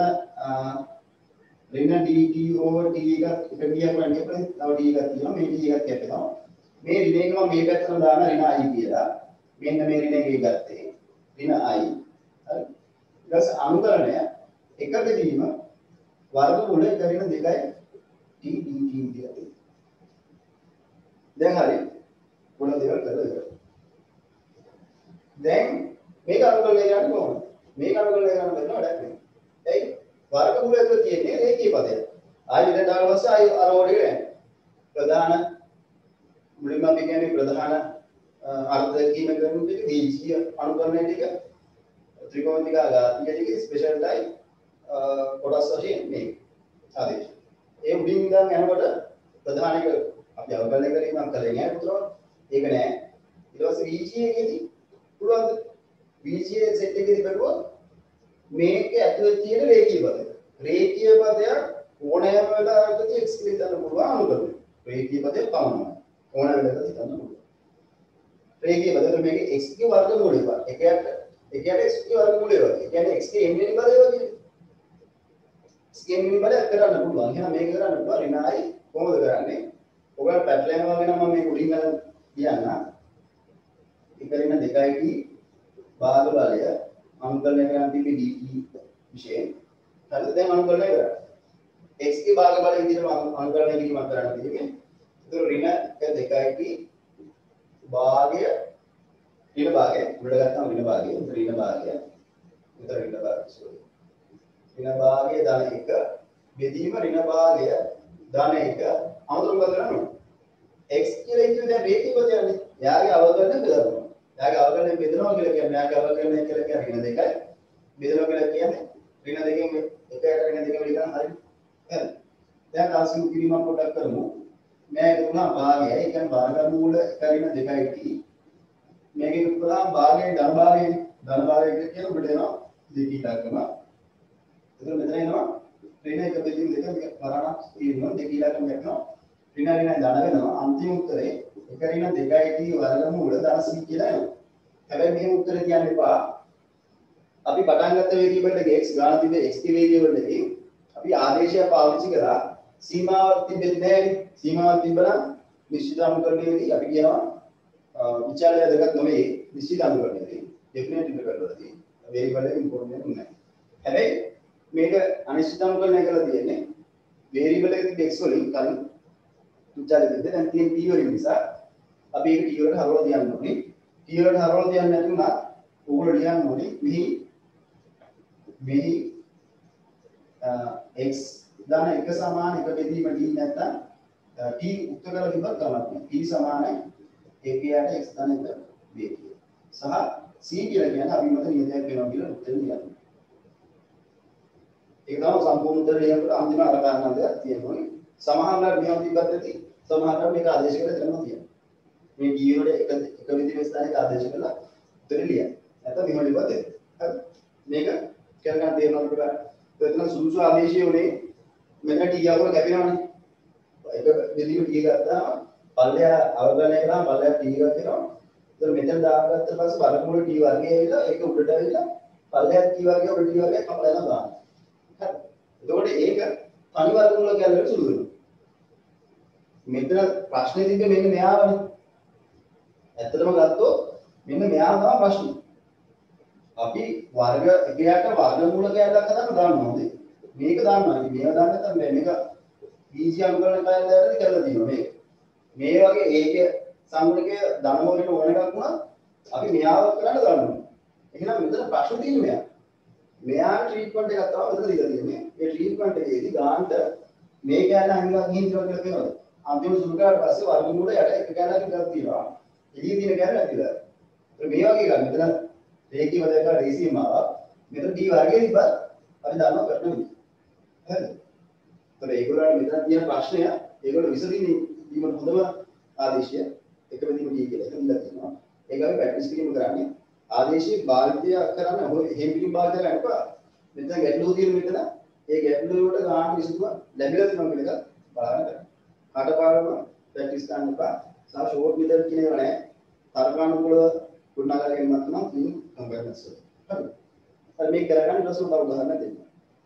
ඍණ dt over t එක එක ගියක් වන්නේ තව t එකක් තියෙනවා. මේ t එකක් කැපෙනවා. මේ ඍණ එක මම මේ පැත්තට දාන ඍණ i කියලා. මෙන්න මේ ඍණ එකේ ගත්තේ ඍණ i. හරි. ඊට පස්සේ අනුකරණය එක බෙදීම වර්ගමූල එක ඍණ දෙකයි t dt කියලා. දැන් හරි. මොන දේවල් කරලාද? දැන් මේක අනුකරණය කරන්න කොහොමද? මේක අනුකරණය කරන්න බැන්න වැඩක් නෑ. ඇයි? වර්ගමූල ඇතුළේ තියෙන්නේ රේඛීය පදයක්. ආයෙ ඉතින් ඊට පස්සේ ආයෙ අර ඕඩේ යන්නේ. ප්‍රධාන මුලින්ම අපි කියන්නේ ප්‍රධාන අර්ථ කියන කරුණු ටික රේඛීය අනුකරණය ටික ත්‍රිකෝණික ආඝාතික ටික ස්පෙෂල් ටයිප් කොටස් වශයෙන් මේ ආදේශ. ඒ උඩින් ඉඳන් යනකොට ප්‍රධාන එක අපි අවබෝධ කිරීමක් කරේ නෑ පුතේ. ඒක නෑ. ඊට පස්සේ වීජී එකේදී පුළුවන් වීජී සෙට් එකේදී බලුවොත් මේක ඇතුලේ තියෙන රේඛීය පදයක්. රේඛීය පදයක් ඕනෑම වෙලාවකදී x කියලා හිතන්න පුළුවන් අනුකරණය. රේඛීය පදයක් පමණයි. ඕනෑම වෙලාවකදී හිතන්න පුළුවන්. රේඛීය පදයක් මේක x ගේ වර්ගමූලය වගේ. එකයට එකයට x ගේ වර්ගමූලය වගේ. ඒ කියන්නේ x ගේ n වෙනි පදය වගේ. x ගේ n වෙනි පදයක් කරන්න පුළුවන්. එහෙනම් මේක කරන්න පුළුවන් ඍණ i කොහොමද කරන්නේ? ඔයගොල්ලෝ පැටලෙන වගේ නම් මම මේ උඩින් ගන්න කියන්න. එක ඍණ දෙකයි t භාග බලය අනුකරණය කරන්න තිබි dt විශේෂයෙන්. හරිද? දැන් අනුකරණය කරා. x ගේ භාග බලය විදිහට අනුකරණය කිරීමක් කරන්න තියෙන්නේ. ඒතර ඍණ දෙකයි t භාගය ඍණ භාගය උඩ ගත්තාම ඍණ භාගය ඍණ භාගය උතර ඍණ භාගය සෝරි. ඍණ භාගය ධන එක බෙදීම ඍණ භාගය ධන එක අමතක කරගන්න. x කියලා ඉන්නේ දැන් රේඛීය පදයන්නේ. එයාගේ අවකලනය බෙදනවා. එයාගේ අවකලනය බෙදනවා කියලා කියන්නේ එයාගේ අවකලනය කියලා කියන්නේ ඍණ දෙකයි. බෙදනවා කියලා කියන්නේ ඍණ දෙකෙන් එකකට ඍණ දෙක වලින් හරි. හරි. දැන් ආසින් කිරීමක් පොඩ්ඩක් කරමු. මේක තුනම භාගයයි. ඒ කියන්නේ වර්ගමූල එක ඍණ දෙකයි t. මේකේ උපදාන භාගයේ ධන භාගයේ ධන භාගය කියන උඩට එනවා දෙකී ලක්කම. එතකොට මෙතන එනවා ඍණ එක බෙදීම දෙක වරණක් තියෙනවා දෙකී ලක්කම ගන්නවා. ඍණ ඍණ ධන වෙනවා. අන්තිම උත්තරේ එක ඍණ දෙකයි t වර්ගමූල ධන c කියලා එනවා. හැබැයි මේ උත්තරේ කියන්න එපා. අපි පටන් ගත්ත වේරියබල් එකේ x ගාන තිබේ x ගේ වේරියබල් එකේ අපි ආදේශය පාවිච්චි කරා සීමාවක් තිබෙන්නේ නැහැ. සීමාවක් තිබ්බනම් නිශ්චිත අනුකරණයේදී අපි කියනවා විචාරය දෙකක් නෙමෙයි නිශ්චිත අනුකරණයේදී ඩෙෆිනිට් ඉන්ටර්වල්වලදී වේරියබල් එක ඉම්පෝර්ටන්ට් නැහැ. හැබැයි මේක අනිශ්චිත අනුකරණය කරලා තියෙන්නේ වේරියබල් එකේ තිබෙන x වලින් කලින් විචාරය දෙද්දී දැන් තියෙන t වලින් නිසා අපි ඒක t වලට හරවලා තියන්න ඕනේ. t වලට හරවලා තියන්න නැතුණා ඕගොල්ලෝ ලියන්න ඕනේ මෙහි මෙහි x ධන එක සමාන එක බෙදීම d නැත්නම් t උක්ත කරලා තිබ්බත් ගමක් නෑ. t සමානයි ඒකයට x ධන එක b කියලා. සහ c කියලා කියන්නේ අපි මත නියතයක් වෙනවා කියලා උත්තර ලියන්න. ඒක තමයි සම්පූර්ණ උත්තර ලියනකොට අන්තිම අර කාරණා දෙකක් තියෙනවා. සමහරවල් මෙහෙම තිබ්බත් ඇති. සමහරවල් මේක ආදේශ කරලා දෙනවා තියෙනවා. මේ d වල එක එක විදිහේ ස්ථානයක ආදේශ කරලා උත්තර ලියන්න. නැත්නම් මෙහෙම ලියපුවත් හරි. මේක කරගන්න තේරෙනවා අපිට. එතන සුදුසු ආදේශය උනේ මෙතන t යවුව කැපෙනවනේ. ඒක බෙදීම t ගත්තා පල්ලෙහා අවගණනය කරාම පල්ලෙහා t එකක් එනවා. ඒතර මෙතන දාගත්ත පස්සේ වර්ගමූල t වර්ගය ඇවිල්ලා ඒක උඩට ඇවිල්ලා පල්ලෙහා t වර්ගය උඩ t වර්ගය කපලා යනවා දාන්න. හරි. එතකොට ඒක තනි වර්ගමූල ගැලවෙන්න සුළු වෙනවා. මෙතන ප්‍රශ්නේ තිබ්බේ මෙන්න මෙයාවනේ. ඇත්තටම ගත්තොත් මෙන්න මෙයා තමයි ප්‍රශ්නේ. අපි වර්ග එකයට වර්ගමූල කැලක් හදන්න ගන්නවා නේද? මේක දාන්නවා. ඉතින් මේව දාන්න නැත්නම් මේක බීජ අනුකරණ කාර්යයන්වලදී කරලා තියෙනවා මේක. මේ වගේ ඒක සංගුණකයේ ධනමූලයට ඕන එකක් වුණා අපි මෙයාව කරන්න ගන්නවා. එහෙනම් මෙතන ප්‍රශ්න තියෙන්නේ මෙයා. මෙයා ට්‍රීට්මන්ට් එකක් තමයි මෙතන දීලා තියෙන්නේ. ඒ ට්‍රීට්මන්ට් එකේදී ගානට මේ කැලල අනිවා ගිහින් ඉඳලා කියලා කියනවා. අන්තිම සුළු කරාට පස්සේ වර්ගමූල යට එක කැලලක් ඉඳලා තියෙනවා. එළිය තියෙන කැලල ඇතිලා. මේ වගේ ගන්න මෙතන රේඛී වදයක රේසියම් ආවා. මෙතන D වර්ගයේ තිබ්බත් අපි දන්නවා කරන විදිහ. හරිද? ඒතර ඒගොල්ලන්ට මෙතන තියෙන ප්‍රශ්නය ඒගොල්ලෝ විසඳින්නේ දීමන හොඳම ආදේශය එක බෙදීම D කියලා. ඒක ඉඳලා තියෙනවා. ඒක අපි ප්‍රැක්ටිස් කිරීම කරන්නේ. ආදේශයේ භාවිතය කරන්න ඔය එහෙම පිටින් භාවිතය කරන්න එපා. මෙතන ගැටලුව තියෙන මෙතන ඒ ගැටලුව වලට ගන්න විසඳුම ලැබිලා තියෙනවා කියන එක බලන්න කරන්න. කටපාඩම ප්‍රැක්ටිස් කරන්න එපා. සා ෂෝට් මෙතඩ් කියන ඒවා නැහැ. තර්කානුකූලව ගොඩනගා ගැනීමක් නම් ලින්ක් කම්පැරන්ස්. හරි. හරි මේක කරගන්න ඊට පස්සේ මම උදාහරණ දෙන්නම්.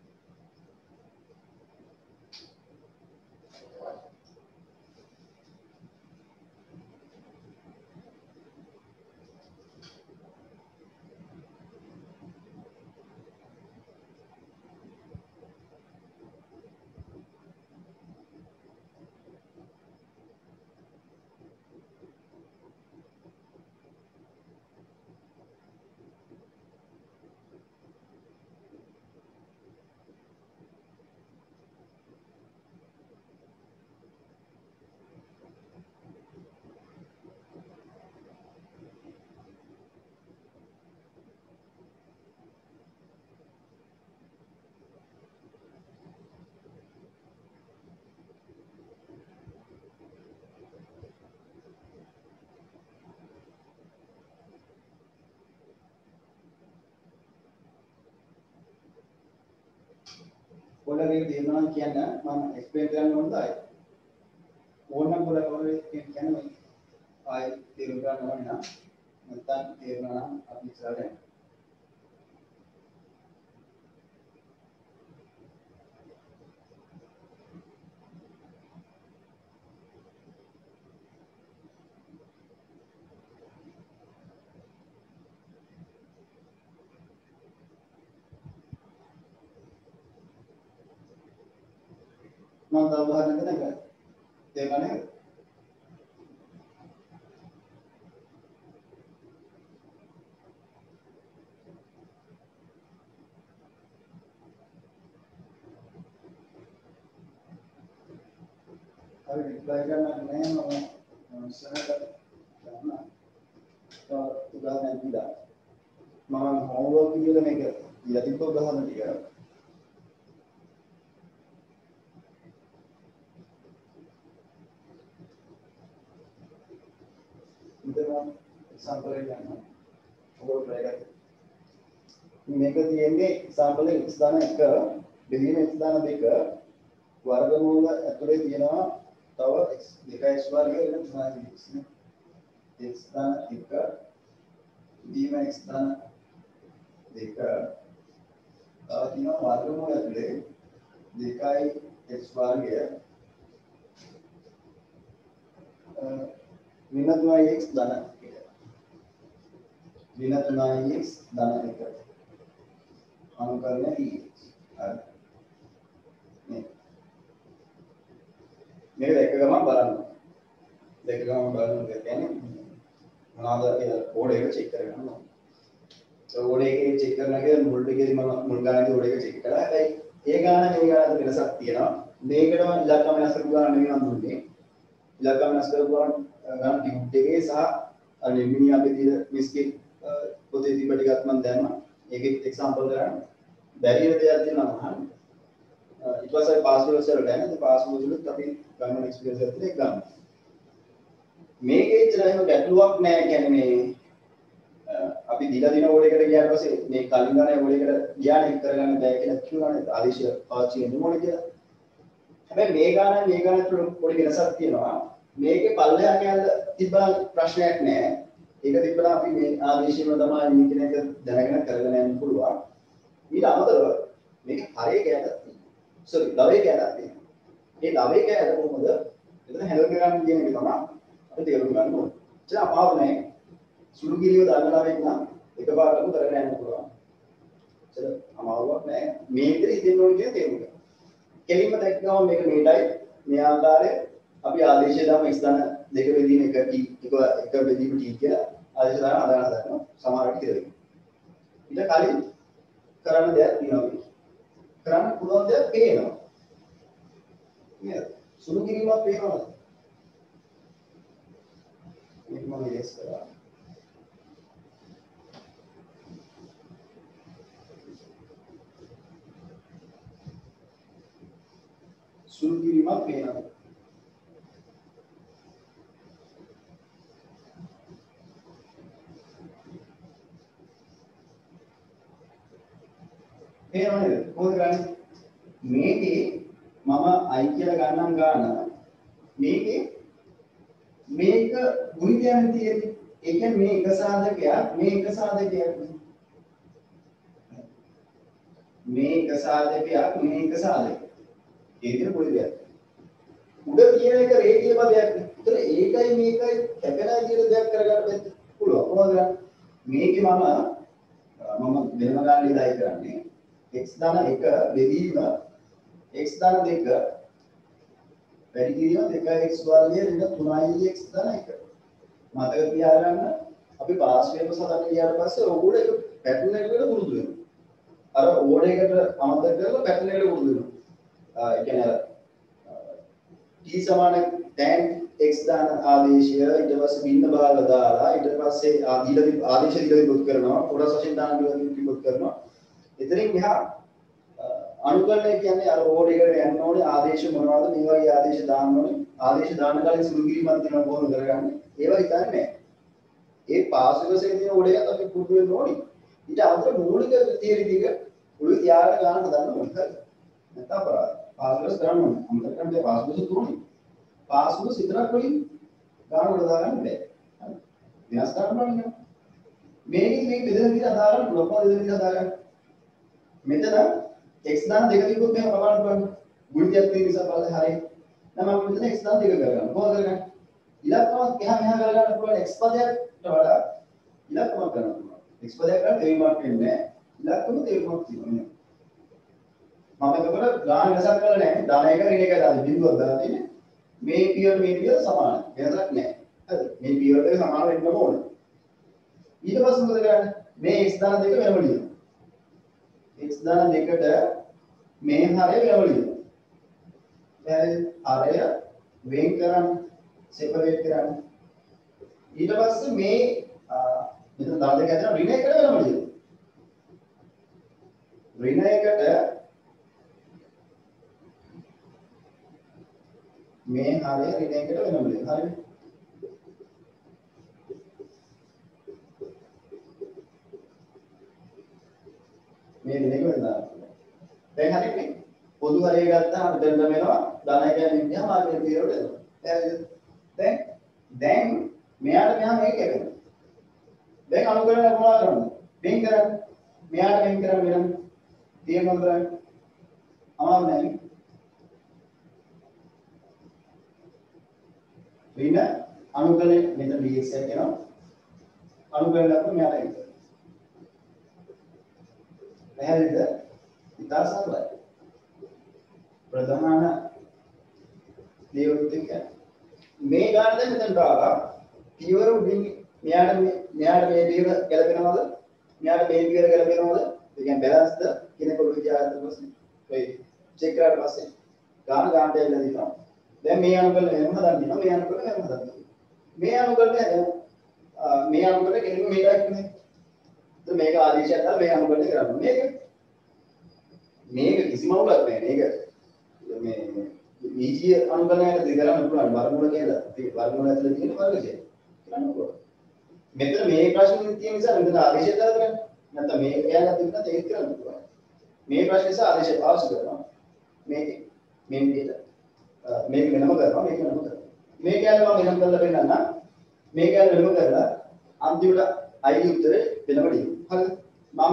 පොඩ්ඩක් මේක තේරුණා නම් කියන්න මම එක්ස්ප්ලেইন කරන්න ඕනද ආයි ඕනනම් පොඩ්ඩක් ඔයාලා කියන්න මම ආයි තේරුම් ගන්න ඕනේ නම් නැත්නම් තේරුණා නම් අපි ඉස්සරහට යමු. මම තව උදාහරණයක් දෙන්නම්. තේරුණා නේද? හරි රිප්ලයි කරන්න නැහැ මම ඉස්සරහට ගන්න. උදාහරණයක් දීලා මම හෝම්වර්ක් විදියට මේක දීලා තිබ්බ උදාහරණ ටික ඉතින් එක්සැම්පල් එක ගන්න. ඔයගොල්ලෝ try කරන්න. මේක තියෙන්නේ එක්සැම්පල් එක x දාන එක බෙදීම x දාන දෙක වර්ගමූල ඇතුලේ තියෙනවා තව x දෙක x වර්ගය වෙන තුනයි x නේ. x දාන එක බෙදීම x දාන දෙක තව තියෙනවා වර්ගමූල ඇතුලේ දෙකයි x වර්ගය ऋण තුනයි x ධන එක. ऋण තුනයි x ධන එක. අනුකරණය dx. හරි. මේ මේක එක ගමන් බලන්න. දෙක ගමන් බලන්න කියන්නේ මොනවාද කියලා කෝඩ් එක චෙක් කරගන්න ඕනේ. ඒ කෝඩ් එකේ චෙක් කරනකොට මුල් ටිකේදී මම මුල් ගානේ කෝඩ් එක චෙක් කරා. හැබැයි ඒ ගාන මේ ගාන අතර වෙනසක් තියෙනවා. මේකටම ඉලක්කම වෙනස් කරපු ගාන නෙවෙයි මම දුන්නේ. ඉලක්කම වෙනස් කරපු ගාන ගන්න ටියුබ් එකේ සහ අර මිනි අපේ තියෙන මිස්කේ පොතේ තිබ්බ ටිකක් මම දැම්මා. ඒකෙත් එක්සැම්පල් කරන්න. බැරි වෙන දෙයක් තියෙනවා අහන්න. ඊට පස්සේ පාස්වර්ඩ්ස් වලට යන ඉතින් පාස්වර්ඩ්ස් වලත් අපි ගන්න එක්ස්පීරියන්ස් එකත් එක්ක ගන්න. මේකේ ඉතරම ගැටලුවක් නැහැ කියන්නේ මේ අපි දීලා දින ඕඩ එකට ගියාට පස්සේ මේ කලින් ගානේ ඕඩ එකට ගියානේ කරගන්න බෑ කියලා කිව්වනේ ආදේශය පාවිච්චි වෙන්න ඕනේ කියලා. හැබැයි මේ ගාන මේ ගාන තුල පොඩි වෙනසක් තියෙනවා. මේකේ පල්ලෙහාට යන තිබ්බා ප්‍රශ්නයක් නැහැ. ඒක තිබ්බලා අපි මේ ආදේශයම තමයි මේ කියන එක දැනගෙන කරගෙන යන්න පුළුවන්. ඊට අමතරව මේක හරිය කැලක් තියෙනවා. සෝරි, ලවයේ කැලක් තියෙනවා. මේ ලවයේ කැල කොහොමද? එතන හැන්ඩල් කරගන්න කියන එක තමයි අපි තේරුම් ගන්න ඕනේ. ඒක අමාරු නෑ. සුළු කිරියෝ දාන්නලාවෙක් නම් එකපාරටම කරගෙන යන්න පුළුවන්. ඒක අමාරුවක් නෑ. මේ විදිහට හිතෙන්න ඕනේ කියන තේරුම ගන්න. කෙලින්ම දැක්කම මේක මේටයි මේ ආකාරයේ අපි ආදේශය දාම ස්ථාන දෙක බෙදීම එක t එක එක බෙදීම t කියලා ආදේශ දාන අදහන ගන්නවා සමහරට කියලා. ඊට කලින් කරන්න දෙයක් තියෙනවා. කරන්න පුළුවන් දෙයක් පේනවා. නේද? සුළු කිරීමක් පේනවා. මේක මම ඉරේස් කරා. සුළු කිරීමක් වෙනවා. එහෙමද? කොහොමද ගන්නේ? මේකේ මම i කියලා ගන්නම් ගන්න. මේකේ මේක ගුණිතයන් තියෙන්නේ. ඒ කියන්නේ මේ එක සාධකයක් මේ එක සාධකයක්. මේ එක සාධකයක් මේ එක සාධකයක්. ඒ කියන පොඩි දෙයක්. උඩ තියෙන එක රේඛීය පදයක්. ඒතර ඒකයි මේකයි කැපෙනා කියන දෙයක් කරගන්න පුළුවන්. කොහොමද? මේකේ මම මම වෙනම ගන්න ඉදයි කරන්නේ. x ධන එක බෙදීම x ධන දෙක වැඩි කිරීම දෙක x වර්ගය ඍණ තුනයි x ධන එක. මතක තියාගන්න අපි පාස්වර්ඩ් සතර ගියාට පස්සේ ඕගොල්ලෝ ඒක පැටර්න් එකකට පුරුදු වෙනවා. අර ඕඩ එකට අමතක කරලා පැටර්න් එකට පුරුදු වෙනවා. ඒ කියන්නේ t සමාන tan x දාන ආදේශය ඊට පස්සේ බින්න භාග දාලා ඊට පස්සේ ආදීලා ආදේශ දීලා විපුත් කරනවා. කොටස් වශයෙන් දාන විපුත් කරනවා. එතනින් එහා අනුකරණය කියන්නේ අර ඕඩ එකට යන්න ඕනේ ආදේශ මොනවද මේ වගේ ආදේශ දාන්න ඕනේ. ආදේශ දාන්න කලින් සුළු කිරීමක් තියෙනවා කොහොමද කරගන්නේ? ඒවා හිතන්නේ නැහැ. ඒ පාස්වර්ඩ්සේ තියෙන ඕඩ එකත් අපි පුරුදු වෙන්න ඕනේ. ඊට අමතර මූලික තියරි ටික ඔළුවේ තියාගෙන ගන්න දන්න ඕනේ. හරිද? නැත්නම් අපරාධ. පාස්වර්ඩ්ස් ගන්න ඕනේ. අමතක කරන්න බෑ පාස්වර්ඩ්ස් තුනේ. පාස්වර්ඩ්ස් විතරක් වලින් ගන්න වල දාගන්න බෑ. හරි. වෙනස් කරන්න ඕනේ. මේකෙන් මේ බෙදෙන විදිහ හදාගන්න පුළුවන්. කොහොමද බෙදෙන විදිහ හදාගන්නේ? මෙතන x දාන දෙක තිබ්බොත් මෙහෙම බලන්න පුළුවන්. ගුණිතයක් තියෙන නිසා බලලා හරියි. නම් මම මෙතන x දාන දෙක කරගන්න. කොහොමද කරගන්නේ? ඉලක්කමක් එහා මෙහා කරගන්න පුළුවන් x පදයකට වඩා ඉලක්කමක් කරන්න පුළුවන්. x පදයක් කරලා තේරුමක් වෙන්නේ නැහැ. ඉලක්කම තේරුමක් තියෙනවා. මම එතකොට ගාන වෙනසක් කරලා නැහැ. දාන එක ඍණ එක දාලා බිඳුවක් දාලා තියෙන්නේ. මේ පියවර මේ පියවර සමානයි. වෙනසක් නැහැ. හරිද? මේ පියවර දෙක සමාන වෙන්න ඕනේ. ඊට පස්සේ මොකද කරන්නේ? මේ x දාන දෙක වෙනම ලියනවා. x දාන දෙකට මේ හරය වෙනම ලියනවා. දැන් හරය වෙන් කරන්නේ separate කරන්නේ. ඊට පස්සේ මේ මෙතන දාන දෙක ඇතුළේ ඍණ එකට වෙනම ලියනවා. ඍණ එකට මේ හරය ඍණ එකට වෙනම ලියනවා. හරිද? මේ ඍණ එක වෙනවා. දැන් හරිනේ. පොදු හරය ගත්තාම මෙතන වෙනවා ධන එක යන්නේ මාර්ගයේ පියවරට එනවා. දැන් දැන් මෙයාට මෙහා මේක එකයි. දැන් අනුකරණය මොනවද කරන්නේ? වෙන් කරන්නේ. මෙයාට වෙන් කරන්න වෙනම තේරුම් ගන්න. අමාරු නෑ. ඍණ අනුකරණය මෙතන dx එක එනවා. අනුකරණය අපු මෙයාට එක. පැහැදිලිද? ඉතා සරලයි. ප්‍රධාන දේවල් ටික මේ ගන්න දැන් මෙතනට ආවා. පියවර උඩින් මෙයාට මෙයාට මේ පියවර ගැලපෙනවද? මෙයාට මේ පියවර ගැලපෙනවද? ඒ කියන්නේ බැලන්ස්ද කියන කොට විචාරයට පස්සේ ඔය චෙක් කරලා පස්සේ ගාන ගන්නට එල්ල දිනවා. දැන් මේ අනුකරණය වෙනම හදන්න දිනවා. මේ අනුකරණය වෙනම හදන්න දිනවා. මේ අනුකරණය මේ අනුකරණය කෙලින්ම මේකයි නේ. දැන් මේක ආදේශයක් දාලා මේ අනුකරණය කරන්න. මේක මේක කිසිම අවුලක් නැහැ. මේක මේ ඊජී අනුකරණයට දෙකරන්න පුළුවන්. වර්ගමූල කියලා. ඒක වර්ගමූල ඇතුලේ තියෙන වර්ගය. කරන්න පුළුවන්. මෙතන මේ ප්‍රශ්නේ තියෙන නිසා මෙතන ආදේශය දාලා කරන්නේ. නැත්නම් මේක කියලා තිබුණත් ඒක කරන්න පුළුවන්. මේ ප්‍රශ්නේ නිසා ආදේශය පාවිච්චි කරනවා. මේක මේ විදිහට මේක වෙනම කරනවා මේක වෙනම කරනවා. මේ කැලේ මම වෙනම කරලා පෙන්නන්න. මේ කැලේ වෙනම කරලා අන්තිමට i උත්තරේ වෙනම ලියමු. හරිද? මම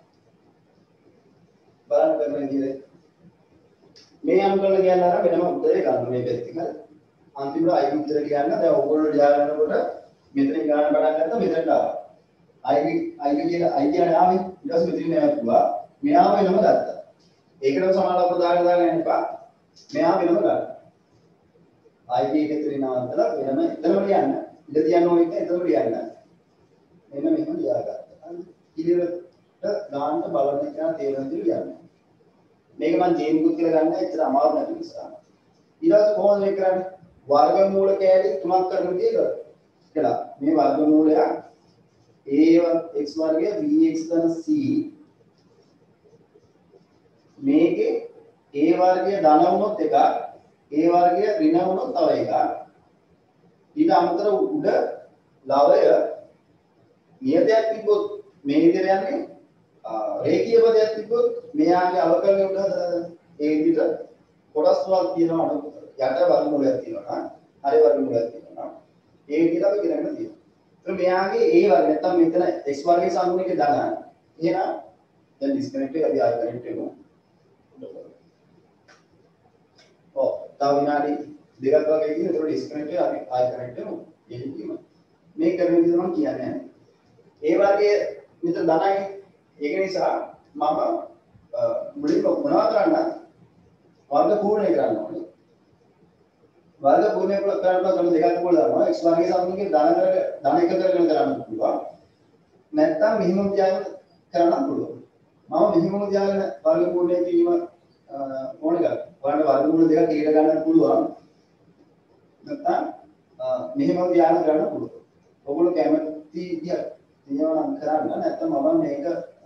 බලන්න කරන විදිහට මේ අනුකරණ කියන්නේ අර වෙනම උත්තරේ ගන්න මේ පැත්තෙන් හරි. අන්තිමට i උත්තරේ කියන්න දැන් ඕගොල්ලෝ ලියා ගන්නකොට මෙතනින් ගන්න පටන් ගත්තා මෙතනට ආවා. i i කියන i කියන්නේ ආවේ ඊට පස්සේ මෙතනින් නැවතුවා. මෙයාම වෙනම ගත්තා. ඒකටම සමානව ප්‍රදාන දාගෙන යන්න එපා. මෙයා වෙනම ගන්න. i එක එතනින් නවත්තලා වෙනම එතනම ලියන්න. ඉඳ තියන්න ඕන එක එතනම ලියන්න. මෙන්න මෙහෙම ලියාගත්තා. හරි. ඉතින් ගානට බලන්න කියන තේරුම් දෙන්න යන්නේ. මේක මම ජේම්කුත් කියලා ගන්න ඇත්තට අමාරු නැති නිසා. ඊට පස්සේ කොහොමද මේක කරන්නේ? වර්ගමූල කෑලි තුනක් කරන විදිහ කරලා. මේ වර්ගමූලය a x වර්ගය bx ධන c මේකේ a වර්ගය ධන වුණොත් එකක් ඒ වර්ගය ඍණ වුණොත් තව එකක්. ඊට අමතරව උඩ ලවය නියතයක් තිබ්බොත් මේ විදිහට යන්නේ රේඛීය පදයක් තිබ්බොත් මෙයාගේ අවකලනය උඩ හදලා ඒ විදිහට කොටස් තුනක් තියෙනවා යට වර්ගමූලයක් තියෙනවා හරි වර්ගමූලයක් තියෙනවා ඒ විදිහට අපි ඉගෙනගෙන තියෙනවා. ඒත් මෙයාගේ ඒ වර්ගය නැත්තම් මෙතන x වර්ගයේ සංගුණිකේ දාන එහෙනම් දැන් ඩිස්කනෙක්ට් එක අපි ආයෙ කනෙක්ට් වෙමු. ඔව් තව විනාඩි දෙකක් වගේ ඉතින් ඒක ඩිස්කනෙක්ට් එක අපි ආයෙ කනෙක්ට් වෙමු. එහෙම කියමු. මේ කරන විදිහ මම කියන්නේ. ඒ වර්ගයේ මෙතන ධනයි ඒක නිසා මම මුලින්ම මොනවද කරන්න වර්ග පූර්ණය කරන්න ඕනේ. වර්ග පූර්ණය කරන්න ක්‍රම දෙකක් පුළුවන්. x වර්ගයේ සමගින් ධන කර ධන එක කරගෙන කරන්න පුළුවන්. නැත්නම් මිනිමම් තියාගෙන කරන්න පුළුවන්. මම මිනිමම් තියාගෙන වර්ග පූර්ණය කිරීම ඕන කරා. ඔයාලට වර්ගමූල දෙකක් ඊට ගන්න පුළුවන්. නැත්නම් මිනිමම් තියාගෙන කරන්න පුළුවන්. ඔයගොල්ලෝ කැමති විදිහට තියනවා නම් කරන්න. නැත්නම් මම මේක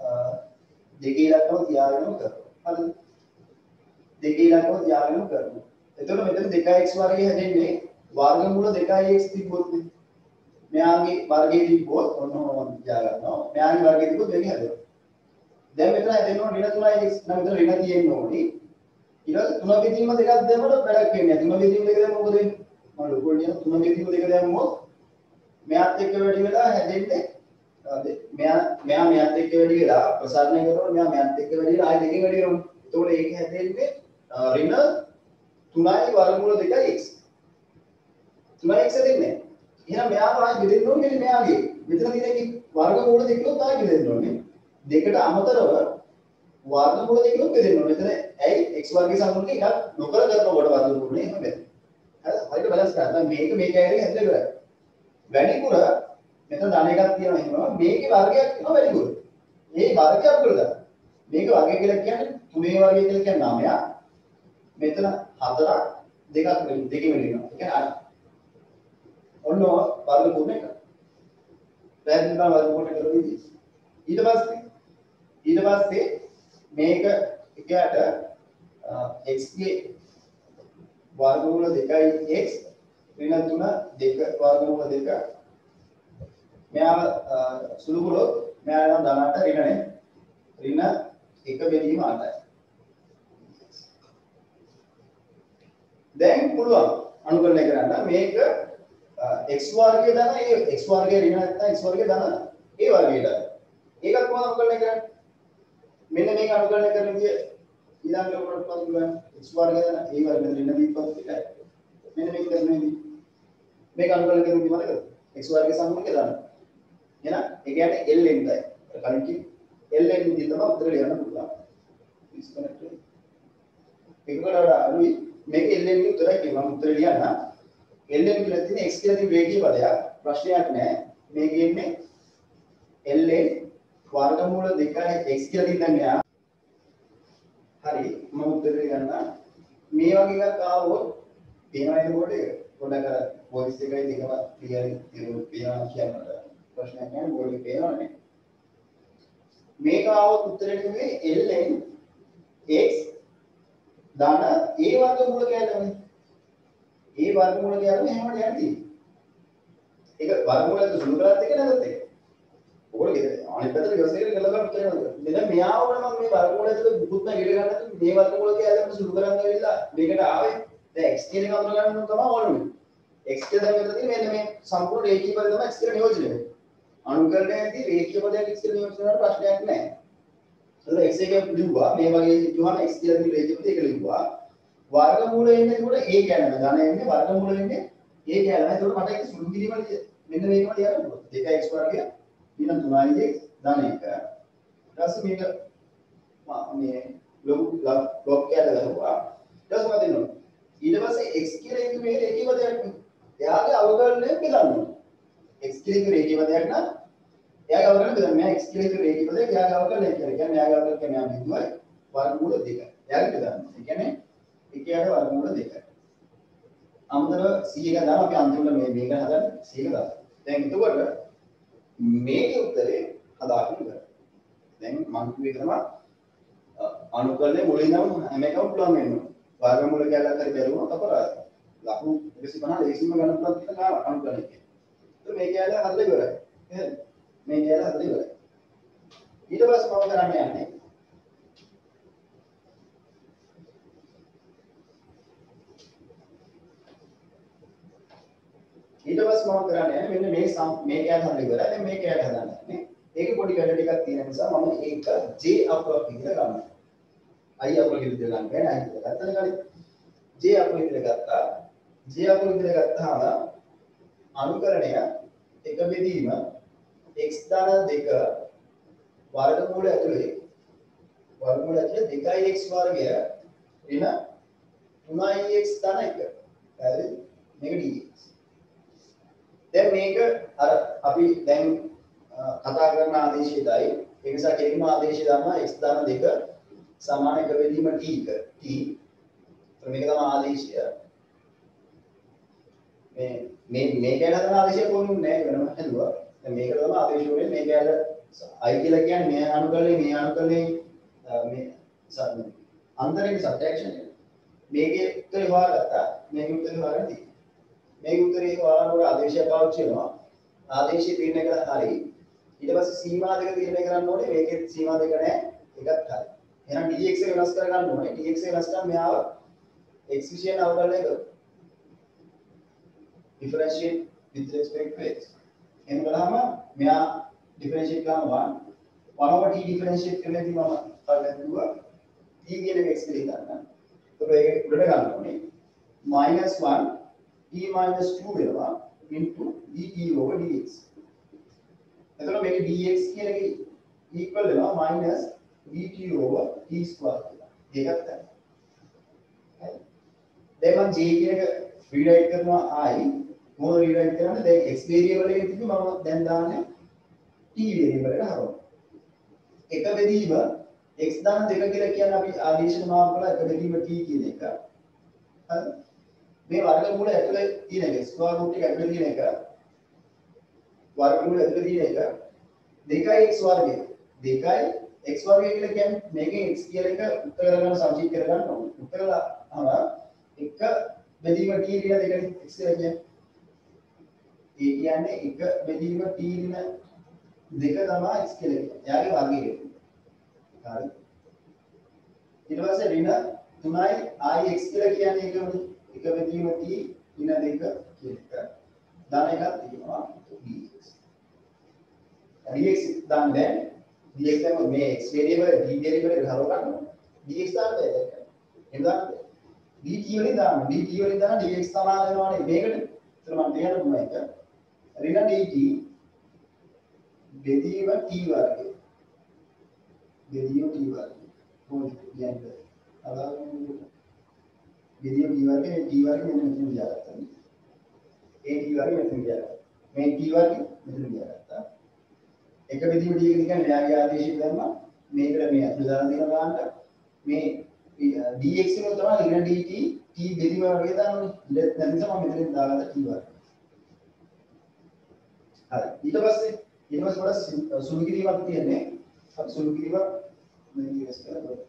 දෙකේ ඉලක්කම තියාගෙන කරනවා. හරිද? දෙකේ ඉලක්කම තියාගෙන කරනවා. එතකොට මෙතන දෙකයි x වර්ගය හැදෙන්නේ වර්ගමූල දෙකයි x තිබ්බොත් මෙයාගේ වර්ගය තිබ්බොත් ඔන්න ඔන්න තියා ගන්නවා. මෙයාගේ වර්ගය තිබ්බොත් දෙක හැදෙනවා. දැන් මෙතන හැදෙනවා ඍණ තුනයි x නම් මෙතන ඍණ තියෙන්න ඕනේ. ඊට පස්සේ තුන බෙදීම දෙකක් දැම්මම වැඩක් වෙන්නේ නැහැ. තුන බෙදීම දෙක දැම්මම මොකද වෙන්නේ? මම ලොකු කියන තුන බෙදීම දෙක දැම්මොත් මෙයාත් එක්ක වැඩි වෙලා හැදෙන්නේ මෙයා මෙයා මෙයාත් එක්ක වැඩි වෙලා ප්‍රසාරණය කරනකොට මෙයා මෙයාත් එක්ක වැඩි වෙලා ආයෙ දෙකෙන් වැඩි වෙනවා. එතකොට ඒක හැදෙන්නේ ඍණ තුනයි වර්ගමූල දෙකයි x. තුනයි x දෙන්නේ. එහෙනම් මෙයාම ආයෙ බෙදෙන්න ඕනේ මෙයාගේ. මෙතන තියෙන වර්ගමූල දෙකලොත් ආයෙ බෙදෙන්න ඕනේ. දෙකට අමතරව වර්ගමූල දෙකලොත් බෙදෙන්න ඕනේ. මෙතන ඇයි x වර්ගයේ සමග එකක් නොකර කරනකොට වර්ගමූලනේ එහෙම බෙදෙන්නේ. හරි හරියට බැලන්ස් කරලා මේක මේක ඇරෙන්නේ හැදෙන්න ඉවරයි. වැඩිපුර මෙතන ධන එකක් තියෙනවා එහෙම මේකේ වර්ගයක් තියෙනවා වැඩිපුර. මේ වර්ගයක් කරලා මේක වර්ගය කියලා කියන්නේ තුනේ වර්ගය කියලා කියන්නේ නවයක්. මෙතන හතරක් දෙකක් වෙන දෙකෙන් වෙනවා. ඒ කියන්නේ අට. ඔන්න වර්ග පූර්ණ එක. පැහැදිලි කරන වර්ග පූර්ණ කරලා ඉදී. ඊට පස්සේ ඊට පස්සේ මේක එකට x ගේ වර්ගමූල දෙකයි x ඍණ තුන දෙක වර්ගමූල දෙක මෙයා සුළු කළොත් මෙයා යන ධන අට ඍණනේ ඍණ එක බෙදීම අටයි. දැන් පුළුවන් අනුකරණය කරන්න මේක x වර්ගයේ ධන ඒ x වර්ගයේ ඍණ නැත්නම් x වර්ගයේ ධන ඒ වර්ගයට. ඒකත් කොහොමද අනුකරණය කරන්නේ? මෙන්න මේක අනුකරණය කරන විදිය ඊළඟ කොටස් පුළුවන් x වර්ගයේ ධන ඒ වර්ගයේ ඍණ දීපත් එකයි. මෙන්න මේක කරන විදිය මේක අනුකරණය කරන විදිය මතකද? x වර්ගයේ සම්මුඛය ධන. එහෙනම් ඒ කියන්නේ ln යි. කලින් කි ln විදිය තමයි උත්තර ලියන්න පුළුවන්. ඩිස්කනෙක්ට් එකකට වඩා අඩුයි මේක ln ගේ උත්තරයි කියනවා මම උත්තර ලියන්න. ln කියලා තියෙන x කියලා තියෙන රේඛීය පදයක් ප්‍රශ්නයක් නෑ. මේක ඉන්නේ ln වර්ගමූල දෙකයි x කියලා තියෙන මෙයා. හරි මම උත්තර ලියන්න. මේ වගේ එකක් ආවොත් පේනවා නේද බෝඩ් එක? පොඩ්ඩක් අර වොයිස් එකයි දෙකම ක්ලියර් පේනවා කියන්නට ප්‍රශ්නයක් නෑ බෝඩ් එකේ පේනවනේ. මේක ආවොත් උත්තරේ නෙමෙයි ln x ධන a වර්ගමූල කියන්නේ. a වර්ගමූල කියන්නේ එහෙමද යන්නේ. ඒක වර්ගමූලයට සුළු කරත් එක නැත්නම් එක. ඔයගොල්ලෝ අනිත් පැත්තට විශ්ලේෂණය කරලා බලන්න කියනවා. මෙන්න මෙයා වුණ මම මේ වර්ගමූල ඇතුළේ බුකුත් නැ ඉර ගන්න නැත්නම් මේ වර්ගමූල කියලා සුළු කරන්න වෙලා මේකට ආවේ. දැන් x කියන එක අඳුර ගන්න ඕන තමයි ඕනේ. x කියලා දැන් මෙතන මෙන්න මේ සම්පූර්ණ රේඛීය පදේ තමයි x කියලා නියෝජනය වෙන්නේ. අනුකරණයේදී රේඛීය පදයක් x කියලා නියෝජනය කරන්න ප්‍රශ්නයක් නැහැ. එතකොට x එක ලිව්වා මේ වගේ හිතුවම x කියලා කියන රේඛීය පදේ එක ලිව්වා. වර්ගමූලය එන්නේ එතකොට a කියන්නේ ධන එන්නේ වර්ගමූලය එන්නේ a කියන්නේ. එතකොට මට ඒක සුළු කිරීම මෙන්න මේකම ලියන්න පුළුවන්. දෙක x වර්ගය ඊළඟ තුනයි x ධන එක. ඊට පස්සේ මේක මේ ලොකු බ්ලොක් එකකට දානවා. ඊට පස්සේ මොකද වෙන්නේ? ඊට පස්සේ x කියලා එක මේ රේඛීය පදයක් නේ. එයාගේ අවකලනය බෙදන්න ඕනේ. x කියලා එක රේඛීය පදයක් නම් එයාගේ අවකලනය බෙදන්න. මම x කියලා එක රේඛීය පදයක් එයාගේ අවකලනය කියලා. කියන්නේ එයාගේ අවකලනය කියන්නේ මෙයා බිඳුවයි වර්ගමූල දෙක. එයාගේ බෙදන්න. ඒ කියන්නේ එකයට වර්ගමූල දෙකයි. අමතරව c එක දාලා අපි අන්තිමට මේ මේක හදන්න c එක දාලා. දැන් එතකොට මේකේ උත්තරේ හදාගන්න ඉවරයි. දැන් මම කිව්වේ තමයි අනුකරණය මුලින්ම හැම එකම පුළුවන් වෙනවා. වර්ගමූල කැලක් හරි බැලුවොත් අපරාධයි. ලකුණු එකසිය පනහ ලේසියෙන්ම ගන්න පුළුවන් කියන කාරණා කණු කරන එක. ඒක මේ කැල හදලා ඉවරයි. එහෙනම් මේ කැල හදලා ඉවරයි. ඊට පස්සේ මම කරන්න යන්නේ ඊට පස්සේ මම කරන්නේ මෙන්න මේ මේ කැල හදලා ඉවරයි. දැන් මේ කැල හදන්න යන්නේ. ඒකේ පොඩි වැඩ ටිකක් තියෙන නිසා මම ඒක J අප්‍රොක් විදිහට ගන්නවා. I අප්‍රොක් විදිහට ගන්න බෑ. I විදිහට ගත්තම කලින් J අප්‍රොක් විදිහට ගත්තා. J අප්‍රොක් විදිහට ගත්තාම අනුකරණය එක බෙදීම x ධන දෙක වර්ගමූල ඇතුලේ වර්ගමූල ඇතුලේ දෙකයි x වර්ගය ඍණ තුනයි x ධන එක. හරි? මේක dx. දැන් මේක අර අපි දැන් කතා කරන ආදේශයයි ඒ නිසා කෙලින්ම ආදේශය දානවා x ධන දෙක සමාන එක බෙදීම t එක t. මේක තමයි ආදේශය. මේ මේ මේ ගැන හදන ආදේශය කොහොමද නෑ වෙනම හදුවා. දැන් මේක තමයි ආදේශ වලින් මේ ගැන I කියලා කියන්නේ මේ අනුකලනේ මේ අනුකලනේ මේ අන්තරින් සබ්ට්‍රැක්ෂන් එක. මේකේ උත්තරේ හොයාගත්තා. මේකේ උත්තරේ හොයාගන්න මේකේ උත්තරේ හොයාගන්නකොට ආදේශය පාවිච්චි වෙනවා. ආදේශය තීරණය කරලා හරි. ඊට පස්සේ සීමා දෙක තීරණය කරන්න ඕනේ. මේකේ සීමා දෙක නෑ. එකක් හරි. එහෙනම් dx එක වෙනස් කර ගන්න ඕනේ. dx එක වෙනස් කරාම මෙයාව x විශේෂයෙන් අවකලනය කරනවා. differentiate with respect to x. එහෙනම් බලහම මෙයා differentiate කරාම one one over t differentiate කරනදී මම බලද්දුවා t කියන එක x කියලා ගන්න. ඒක ඒක උඩට ගන්න ඕනේ. minus one t minus two වෙනවා into dt over dx. එතකොට මේක dx කියන එක equal වෙනවා minus dt over t square කියලා. ඒකත් තමයි. හරි. දැන් මම j කියන එක rewrite කරනවා i මොකද rewrite කරන්නේ දැන් x variable එකේ තිබ්බ මම දැන් දාන්නේ t variable එකට හරවනවා. එක බෙදීම x ධන දෙක කියලා කියන්නේ අපි ආදේශන මාර්ග වල එක බෙදීම t කියන එක. හරි. මේ වර්ගමූල ඇතුලේ තියෙන එක ස්ක්වයර් රූට් එක ඇතුලේ තියෙන එක වර්ගමූල ඇතුලේ තියෙන එක දෙකයි x වර්ගය. දෙකයි x වර්ගය කියලා කියන්නේ මේකෙන් x කියලා එක උත්තර කරගන්න සමජීව කරගන්න ඕනේ. උත්තර කරලා එක බෙදීම t කියලා දෙකයි x කියලා කියන්නේ. ඒ කියන්නේ එක බෙදීම t ඍණ දෙක තමයි x කියලා කියන්නේ. එයාගේ වර්ගය. හරි. ඊට පස්සේ ඍණ තුනයි i x කියලා කියන්නේ ඒකනේ. එක බෙදීම t ඍණ දෙක කියන එක. ධන එකක් තියෙනවා dx. dx දාන්න දැන් dx එක මේ x variable d variable එක හරව ගන්නවා. dx දාන්න බෑ. එහෙනම් dt වලින් දාන්න. dt වලින් දාන dx සමාන වෙනවානේ මේකට. ඒතර මම දෙන්න පුළුවන් එක. ඍණ dt බෙදීම t වර්ගය. බෙදීම t වර්ගය. කොහොමද කියන්නේ? අදාළම බෙදීම t වර්ගය t වර්ගය මෙන්න මෙතන ගියාගත්තා. ඒ t වර්ගය මෙතන ගියාගත්තා. මේ t වර්ගය මෙතන ගියාගත්තා. එක බෙදීම t කියන්නේ මෙයාගේ ආදේශය දැම්මා. මේකට මේ අතුල දාලා දෙන ගානට මේ dx එක තමයි ඍණ dt t බෙදීම වර්ගය දාන්නේ. ඊට දැන් නිසා මම මෙතනින් දාගත්තා t වර්ගය. හරි. ඊට පස්සේ ඊට පස්සේ වඩා සුළු කිරීමක් තියෙන්නේ. අපි සුළු කිරීමක් මේ ඉවස් කරලා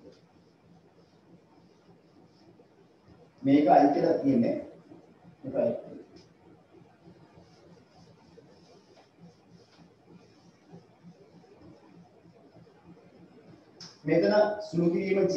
මේක i කියලා තියෙන්නේ. මේක i. මෙතන සුළු කිරීම j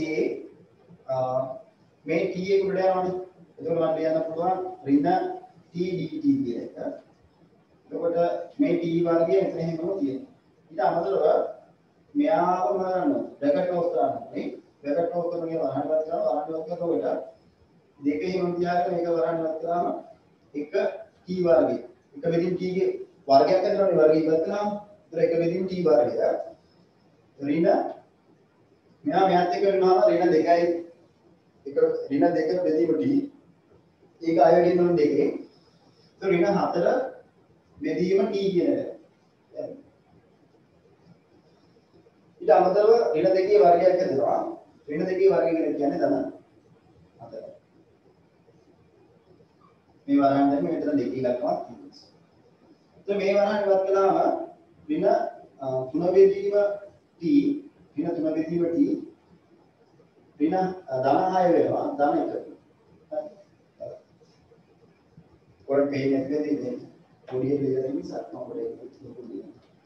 මේ t එක උඩ යනවානේ. එතකොට මම ලියන්න පුළුවන් ඍණ t dt කියන එක. එතකොට මේ t වර්ගය මෙතන එහෙමම තියෙනවා. ඊට අමතරව මෙයාවම බ්‍රැකට් ඔෆ් කරනවා. මේ බ්‍රැකට් ඔෆ් කරන එක වහන්නවත් කරනවා. වහන්නවත් කරනකොට දෙකේ හිම තියාගෙන මේක වහන්නවත් කරාම එක t වර්ගය. එක බෙදීම් t ගේ වර්ගයක් හදනවානේ වර්ගය ඉවත් කළාම. ඒතර එක බෙදීම් t වර්ගය. ඍණ මෙයා මෙයාත් එක්ක වෙනවාම ඍණ දෙකයි එක ඍණ දෙක බෙදීම t. ඒක අයවැඩින් වල දෙකේ. ඒතර ඍණ හතර බෙදීම t කියන එක. ඊට අමතරව ඍණ දෙකේ වර්ගයක් හදනවා. ඍණ දෙකේ වර්ගය කියන්නේ ධන හතර. මේ වරහන් දැන් මෙතන දෙකේ ලක්කමක් තියෙනවා. ඒත් මේ වරහන් ඉවත් කළාම ඍණ තුන බෙදීම t ඍණ තුන බෙදීම t ඍණ ධන හය වෙනවා ධන එක. පොඩි පේන්නේ නැති දෙන්නේ. පොඩි දෙයක් නිසා මම පොඩි පොඩි.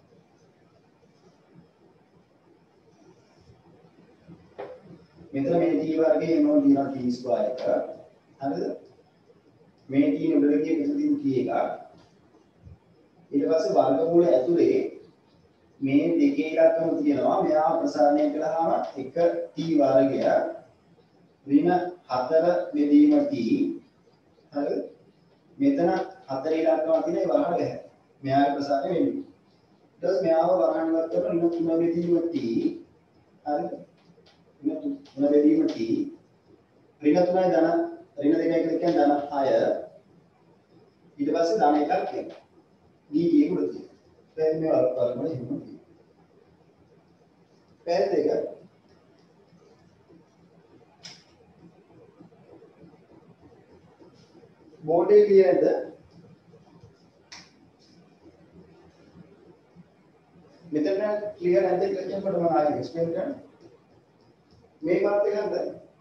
මෙතන මේ t වර්ගයේ එනවා දිනා t ස්ක්වයර් එක. හරිද? මේ t උඩට ගිය පිටුදින් t එක. ඊට පස්සේ වර්ගමූල ඇතුලේ මේ දෙකේ ඉලක්කම තියෙනවා. මෙයා ප්‍රසාරණය කළාම එක t වර්ගය ඍණ හතර බෙදීම t. හරිද? මෙතන හතර ඉලක්කම තියෙන වරහන් නැහැ. මෙයාගේ ප්‍රසාරණය වෙන්නේ. ඊට පස්සේ මෙයාව වරහන් ඉවත් කරලා ඍණ තුන බෙදීම t. හරිද? ඍණ තුන බෙදීම t. ඍණ තුනයි ධන ඍණ දෙකයි කියලා කියන්නේ ධන හය. ඊට පස්සේ ධන එකක් කියනවා. දී දී උඩ තියෙනවා. දැන් මේ වර්ගමූල එහෙම තියෙනවා. පැහැදිලිද? බෝඩ් එක clear නැද්ද? මෙතන clear නැද්ද කියලා කියනකොට මම ආයෙ explain කරන්න. මේ මාත් එකක්ද?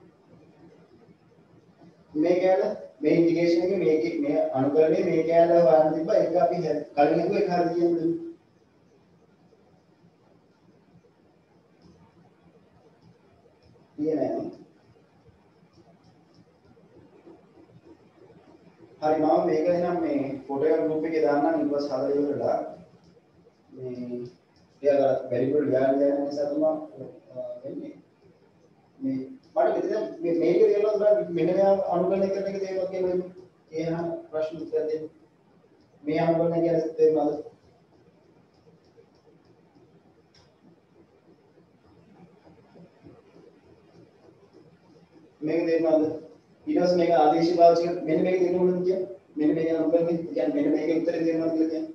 මේ කැල මේ ඉන්ඩිකේෂන් එකේ මේකේ මේ අනුකරණයේ මේ කැල හොයන්න තිබ්බා ඒක අපි කලින් හිතුව එක හරියට කියන්නේ. කියන්නේ හරි මම මේක එනම් මේ ෆොටෝ එක ගෲප් එකේ දාන්නම් ඊට පස්සේ හදලා ඉවරලා මේ එයාලා වැලිබල් ලියන්න යන නිසා තමයි වෙන්නේ මේ මට මෙතන මේ මේක තේරෙනවා මෙන්න මෙයා අනුකරණය කරන එක තේරෙනවා කියන්නේ ඒ අහන ප්‍රශ්න උත්තර දෙන්න මේ අනුකරණය කියන්නේ තේරෙනවද මේක තේරෙනවද ඊට පස්සේ මේක ආදේශ පාවිච්චි කරලා මෙන්න මේක තේරෙනවද කියන්නේ මෙන්න මේක අනුකරණය කියන්නේ මෙන්න මේකේ උත්තරේ තේරෙනවද කියලා කියන්නේ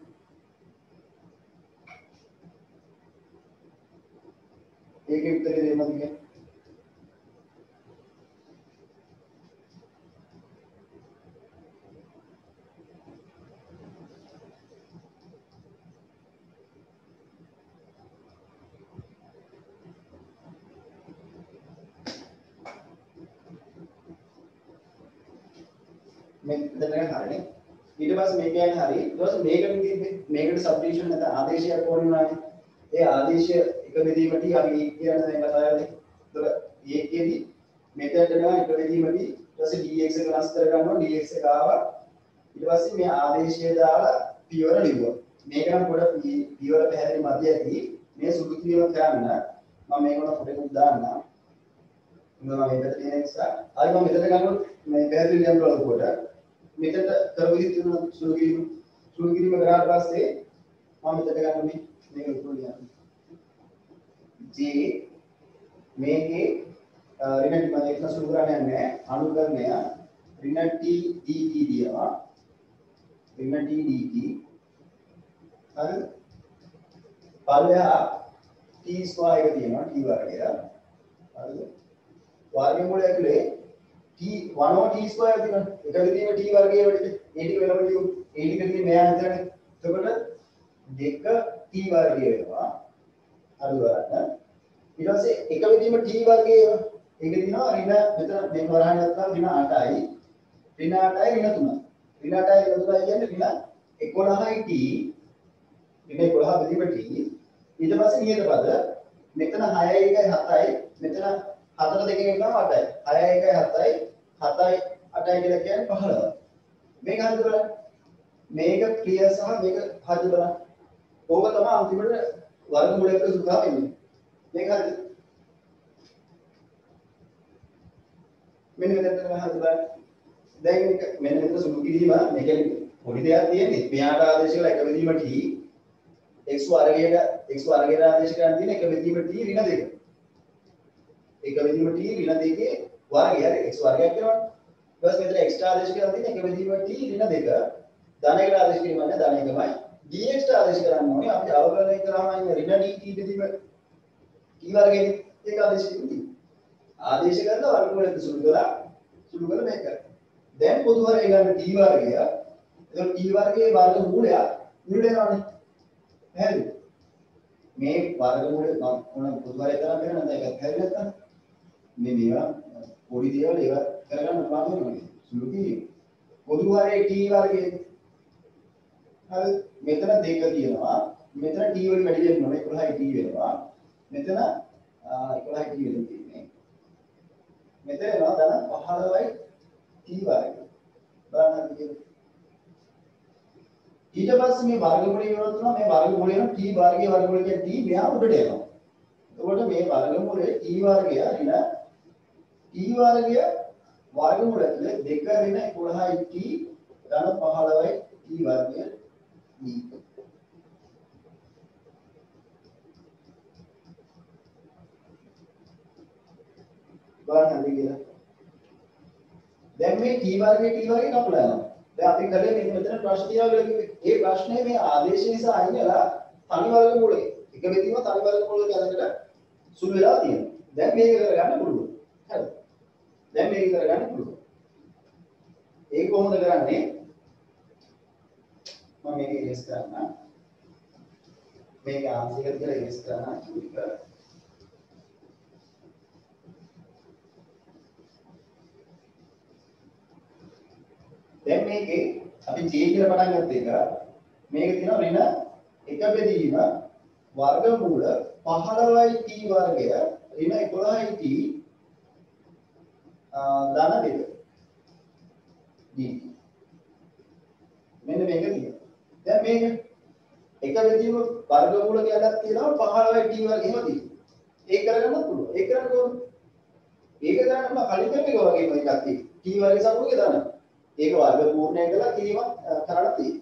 ඒකේ උත්තරේ තේරෙනවද කියන්නේ මේ දෙන්නක හරිනේ ඊට පස්සේ මේක යන හරි ඊට පස්සේ මේකට තිබ්බේ මේකට සබ්ස්ටිටියුෂන් නැත්නම් ආදේශයක් ඕන වුණානේ ඒ ආදේශය එක බෙදීමට අපි කියන දේ කතා කරන්නේ ඒතර ඒකෙදි මෙතනට යනවා එක බෙදීමට ඊට පස්සේ dx එක වෙනස් කර ගන්නවා dx එක ආවා ඊට පස්සේ මේ ආදේශය දාලා පියවර ලිව්වා මේක නම් පොඩ පියවර පැහැදිලි මැදයේදී මේ සුදු කිරීම කරන්න මම මේක උන ෆොටෝ එකක් දාන්නම් මම මේකට තියෙන නිසා ආයි මම මෙතන ගන්නොත් මේ පැහැදිලි ලියන්න බලන්න කොට මෙතන කරපු විදිහට සුළු කිරීම සුළු කිරීම කරාට පස්සේ මම මෙතන ගන්නවා මේක උඩ ලියන්න J මේකේ ඍණ මම ඒක සුළු කරන්නේ නැහැ අනුකරණය ඍණ t dt දියවා ඍණ t dt හරි පල්ලෙහා t ස්ක්වයර් එක තියෙනවා t වර්ගය හරිද වර්ගමූල ඇතුලේ t one over t square තියෙනවා එක විදිහම t වර්ගයේ වලට ඒ ටික වෙනම ලියමු ඒ ටික තියෙන්නේ මෙයා හිතන්නේ එතකොට දෙක t වර්ගය වෙනවා හරි බලන්න ඊට පස්සේ එක විදිහම t වර්ගයේ ඒක දිනවා ඍණ මෙතන මේ වරහන් ගත්තාම ඍණ අටයි ඍණ අටයි ඍණ තුනයි ඍණ අටයි ඍණ තුනයි කියන්නේ ඍණ එකොළහයි t ඍණ එකොළහ බෙදීම t ඊට පස්සේ නියත පද මෙතන හයයි එකයි හතයි මෙතන හතර දෙකෙන් එකම අටයි හයයි එකයි හතයි හතයි අටයි කියලා කියන්නේ පහළොව මේක හරිද බලන්න මේක ක්ලියර් සහ මේක හරිද බලන්න ඕක තමයි අන්තිමට වර්ගමූලයක සුදුහා වෙන්නේ මේක හරිද මෙන්න මෙතන හරිද බලන්න දැන් මේක මෙන්න මෙතන සුළු කිරීම මේක පොඩි දෙයක් තියෙන්නේ මෙයාට ආදේශ කරලා එක බෙදීම t x වර්ගයට x වර්ගයට ආදේශ කරන් තියෙන එක බෙදීම t ඍණ දෙක එක බෙදීම t ඍණ දෙකේ වර්ගය හරි x වර්ගයක් කරනවා ඊට පස්සේ මෙතන x ආදේශ කරන් තියෙන එක බෙදීම t ඍණ දෙක ධනයකට ආදේශ කිරීමන්නේ ධන එකමයි dx ආදේශ කරන්න ඕනේ අපි අවකලනය කරාම ඉන්නේ ඍණ dt බෙදීම t වර්ගයේ ඒක ආදේශ කිරීම ආදේශ කරලා වර්ගමූලයට සුළු කරලා සුළු කරලා මේක කරා දැන් පොදු වර්ගය ගන්න t වර්ගය එතකොට t වර්ගයේ වර්ගමූලය නිල් වෙනවානේ හරිද මේ වර්ගමූලය මම මොන පොදු වර්ගය තරම් වෙනවද ඒක හරි නැත්නම් මේ මේවා පොඩි දේවල් ඒවා කරගන්න පුළුවන් වෙනවා. සුළු කීම. පොදු හරේ t වර්ගයේ. හරි මෙතන දෙක තියෙනවා. මෙතන t වලින් වැඩි වෙන්න ඕනේ එකොළහයි t වෙනවා. මෙතන එකොළහයි t වෙනවා තියෙන්නේ. මෙතන එනවා ධන පහළොවයි t වර්ගය. බලන්න හරියට. ඊට පස්සේ මේ වර්ගමූලය ඉවරත් වෙනවා මේ වර්ගමූලය වෙන t වර්ගයේ වර්ගමූලය කියන්නේ t මෙහා උඩට යනවා. එතකොට මේ වර්ගමූලයේ t වර්ගය ඍණ t වර්ගය වර්ගමූල ඇතුලේ දෙක ඍණ එකොළහයි t ධන පහළොවයි t වර්ගය d. බලන්න හරියට. දැන් මේ t වර්ගයේ t වර්ගය කපලා යනවා. දැන් අපි කලේ මෙන්න මෙතන ප්‍රශ්න තියනවා කියලා කිව්වේ. ඒ ප්‍රශ්නේ මේ ආදේශ නිසා අයින් වෙලා තනි වර්ගමූලය. එක බෙදීම තනි වර්ගමූල ගැනකට සුළු වෙලා තියෙනවා. දැන් මේක කරගන්න පුළුවන්. හරිද? දැන් මේක කරගන්න පුළුවන්. ඒක කොහොමද කරන්නේ? මම මේක ඉරේස් කරන්න. මේක ආන්සර් එක කියලා ඉරේස් කරන්න කිව්වා. දැන් මේකේ අපි j කියලා පටන් ගත්ත එක මේක තියෙනවා ඍණ එක බෙදීම වර්ගමූල පහළොවයි t වර්ගය ඍණ එකොළහයි t ධන දෙක d. මෙන්න මේක තියෙනවා. දැන් මේක එක බෙදීම වර්ගමූල කියලාක් තියෙනවා පහළොවයි t වර්ගය එහෙම තියෙනවා. ඒක කරගන්නත් පුළුවන්. ඒක කරන්න කොහොමද? ඒක කරන්න මම කලින් කරපු එක වගේම එකක් තියෙනවා. t වර්ගය සමග දානවා. ඒක වර්ග පූර්ණය කළා කිරීමක් කරන්න තියෙනවා.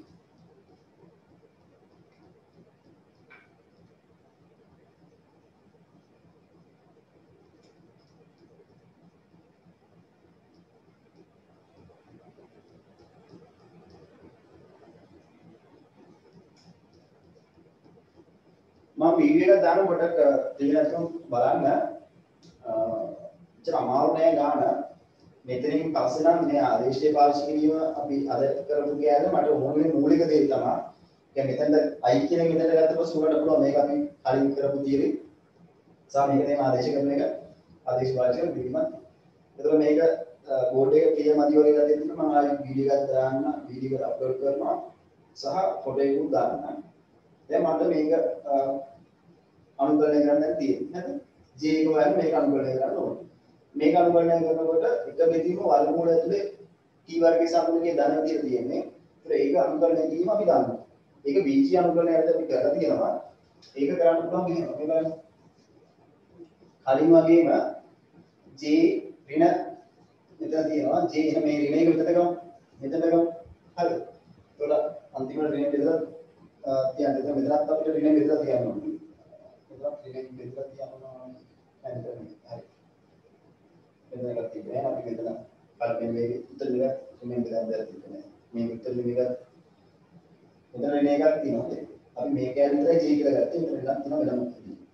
මම වීඩියෝ එක දානකොට තේරෙන්න බලන්න අ අමාරු නෑ ගන්න. මෙතනින් පස්සේ නම් මේ ආදේශයේ පාවිච්චි කිරීම අපි අද කරපු කෑල්ල මට ඕනේ මූලික දේ තමයි. දැන් මෙතනද i කියන එක මෙතනට ගත්ත පස්සේ උගන්න පුළුවන් මේක අපි කලින් කරපු තියරි. සා මේක තේම ආදේශ කරන එක ආදේශ පාවිච්චි කරන දෙීම. එතකොට මේක බෝඩ් එක ප්‍රිය මදි වගේ ගත්තේ මම ආයෙ වීඩියෝ එකක් දාන්න වීඩියෝ එක අප්ලෝඩ් කරනවා සහ ෆොටෝ එකක් දාන්න. දැන් මට මේක අනුකරණය කරන්න දැන් තියෙන්නේ නේද? j එක වලින් මේක අනුකරණය කරන්න ඕනේ. මේක අනුකරණය කරනකොට එක බෙදීම වර්ගමූල ඇතුලේ t වර්ගයේ සමගයේ ධන විදියට තියෙන්නේ. ඒතර ඒක අනුකරණය කිරීම අපි දන්නවා. ඒක bc අනුකරණයට අපි කරලා තියෙනවා. ඒක කරන්න පුළුවන් මෙහෙම. මේ බලන්න. කලින් වගේම j ඍණ මෙතන තියෙනවා. j එන මේ ඍණ එක මෙතන ගමු. මෙතන ගමු. හරිද? ඒතකොට අන්තිමට ඍණ බෙදලා තියන්න. එතන මෙතනත් අපිට ඍණ බෙදලා තියන්න ඕනේ. මෙතනත් ඍණ බෙදලා තියන්න ඕනේ. හරි. මෙතන එකක් තිබ්බේ අපි මෙතන කලින් මේ උත්තර දෙක තුනෙන් බෙදලා දාලා තිබුණේ. මේ උත්තර දෙක මෙතන ඍණ එකක් තියෙනවා. අපි මේක ඇතුලේ j කියලා ගත්තා. මෙතන එකක් තියෙනවා වෙනම.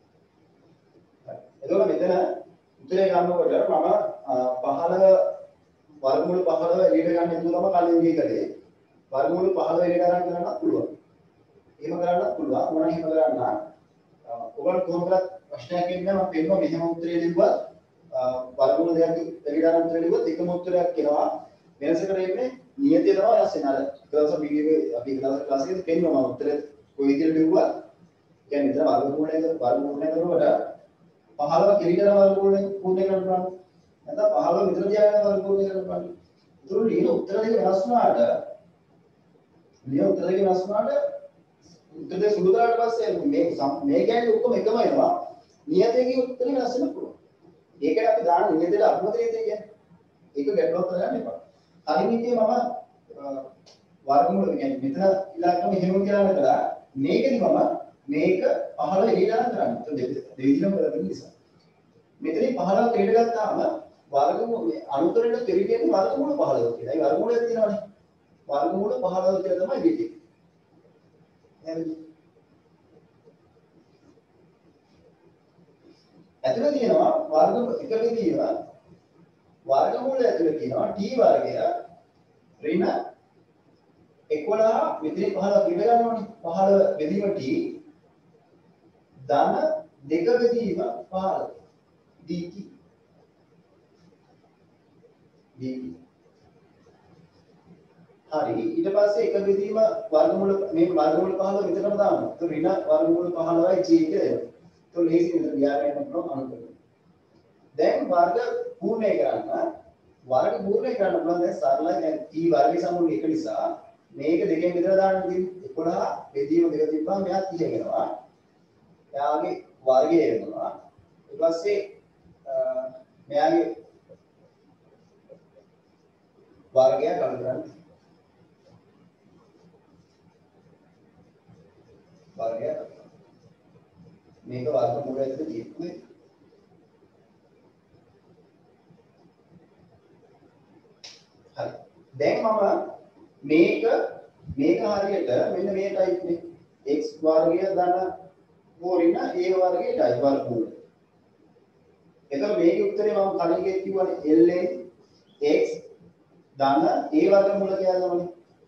එතකොට මෙතන උත්තරේ ගන්නකොට මම පහළව වර්ගමූල පහළව එළියට ගන්න යුතු තමයි කලින් ගේ කරේ. වර්ගමූල පහළව එළියට අරන් කරන්නත් පුළුවන්. එහෙම කරන්නත් පුළුවන්. මොනවා එහෙම කරන්න. ඔයගොල්ලෝ කොහොම කරත් ප්‍රශ්නයක් එන්නේ මම පෙන්නුවා මෙහෙම උත්තරේ දෙවුවා. වර්ගමූල දෙකක් එළියට අරන් උත්තරේ දෙවුවොත් එකම උත්තරයක් එනවා. වෙනසකට එන්නේ නියතිය තමයි වෙනස් වෙන. අර ඊට වීඩියෝ එකේ අපි ඊට ක්ලාස් එකේ පෙන්නුවා මම උත්තරේ කොයි විදිහට දෙවුවා. කියන්නේ මෙතන වර්ගමූලයක වර්ගමූලය කරනකොට පහළව කිරිටන වර්ගමූලයෙන් පූර්ණ කරන්න පුළුවන්. නැත්නම් පහළව මෙතන තියාගෙන වර්ගමූලය කරන්න පුළුවන්. ඒතකොට ලියන උත්තර දෙක වෙනස් වුණාට ලියන උත්තර දෙක වෙනස් වුණාට උත්තර දෙක සුළු කරාට පස්සේ මේ මේ කියන්නේ ඔක්කොම එකම එනවා. නියතයේ උත්තරේ වෙනස් වෙන්න පුළුවන්. ඒකට අපි දාන නියතයට අනුමත නියතය කියන්නේ. ඒක ගැටලුවක් කරගන්න එපා. කලින් ඉතින් මම වර්ගමූල කියන්නේ මෙතන ඉලක්කම එහෙම කියලා නේදලා මේකෙදි මම මේක පහළ එළියට අරන් කරන්නේ. දෙවිදිනම කරලා තියෙන නිසා. මෙතනින් පහළ එළියට ගත්තාම වර්ගමූල මේ අනුතරයට දෙවිදිනේ වර්ගමූල පහළව කියලා. ඒ වර්ගමූලයක් තියෙනවානේ. වර්ගමූල පහළව කියලා තමයි දෙන්නේ. එහෙනම් ඇතුළේ තියෙනවා වර්ග එක විදිහව වර්ගමූල ඇතුළේ තියෙනවා t වර්ගය ඍණ එකොළහ මෙතන පහළව ඉඳ ගන්නවනේ. පහළ බෙදීම t ධන දෙක බෙදීම පහළ dt. dt. හරි ඊට පස්සේ එක බෙදීම වර්ගමූල මේ වර්ගමූල පහළ මෙතනම දානවා. તો ඍණ වර්ගමූල පහළවයි g කියලා එනවා. તો ලේසි මෙතන ව්‍යාකරණය කරනවා අනුකරණය. දැන් වර්ග පූර්ණය කරන්න වර්ග පූර්ණය කරන්න පුළුවන් දැන් සරලයි දැන් t වර්ගයේ සමූලය එක නිසා මේක දෙකෙන් බෙදලා දාන්න තියෙන්නේ එකොළහ බෙදීම දෙක තිබ්බම මෙයා තිහ වෙනවා. එයාගේ වර්ගය වෙනවා. ඊට පස්සේ මෙයාගේ වර්ගය ගන්න කරන්නේ වර්ගය මේක වර්ග මූලය ඇතුලේ තියෙන්නේ. හරි. දැන් මම මේක මේක හරියට මෙන්න මේ ටයිප් නේ. x වර්ගය ධන හෝරින a වර්ගයටයි වර්ගමූලය. එතකොට මේකේ උත්තරේ මම කලින් කිව්වනේ ln x ධන a වර්ගමූල කියලා තමයි.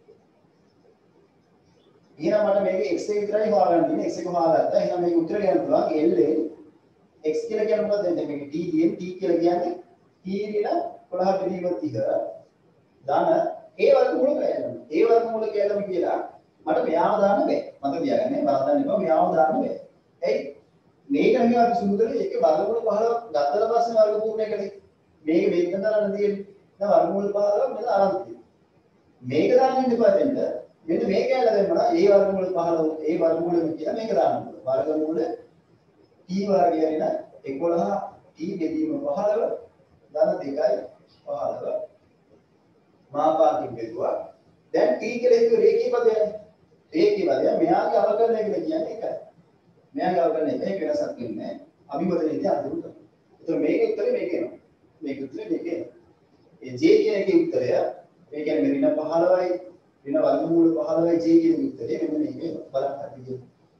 එහෙනම් මට මේකේ x එක විතරයි හොයාගන්න තියෙන්නේ. x එක හොයාගත්තා. එහෙනම් මේකේ උත්තරේ ගන්න පුළුවන් ln x කියලා කියන්නේ මොකක්ද? දැන් මේක t දියෙන් t කියලා කියන්නේ t ඍණ එකොළහ බෙදීම තිහ ධන a වර්ගමූල කියලා. a වර්ගමූල කියලාම කියලා මට මෙයාව දාන්න බෑ. මට තියාගන්න බලන්න එපා මෙයාව දාන්න බෑ. ඇයි? මේක නෙමෙයි අපි සුදුදේ ඒකේ වර්ගමූල පහළොව ගත්තට පස්සේ වර්ග පූර්ණය කළේ. මේක මෙතන දාන්න තියෙන්නේ. දැන් වර්ගමූල පහළොව මෙතන අරන් තියෙන්නේ. මේක දාන්න ඉන්න පාදෙන්ද මෙන්න මේක ඇල්ල දෙන්න a වර්ගමූල පහළොව a වර්ගමූලෙම කියලා මේක දාන්න ඕනේ. වර්ගමූල t වර්ගය වෙන එකොළහ t බෙදීම පහළොව ධන දෙකයි පහළොව මාපාකින් බෙදුවා. දැන් t කියලා හිතුව රේඛීය පදයනේ. රේඛීය පදය මෙයාගේ අවකලනය කියලා කියන්නේ එකයි. මෙයාගේ අවකලනය එක වෙනසක් වෙන්නේ නැහැ. අභිවදනයේදී අඳුරු කරනවා. ඒතර මේකේ උත්තරේ මේක එනවා. මේකේ උත්තරේ මේක එනවා. ඒ j කියන එකේ උත්තරය ඒ කියන්නේ ඍණ පහළොවයි ඍණ වර්ගමූල පහළොවයි j කියන උත්තරේ මෙන්න මේක එනවා. බලන්න හරියට.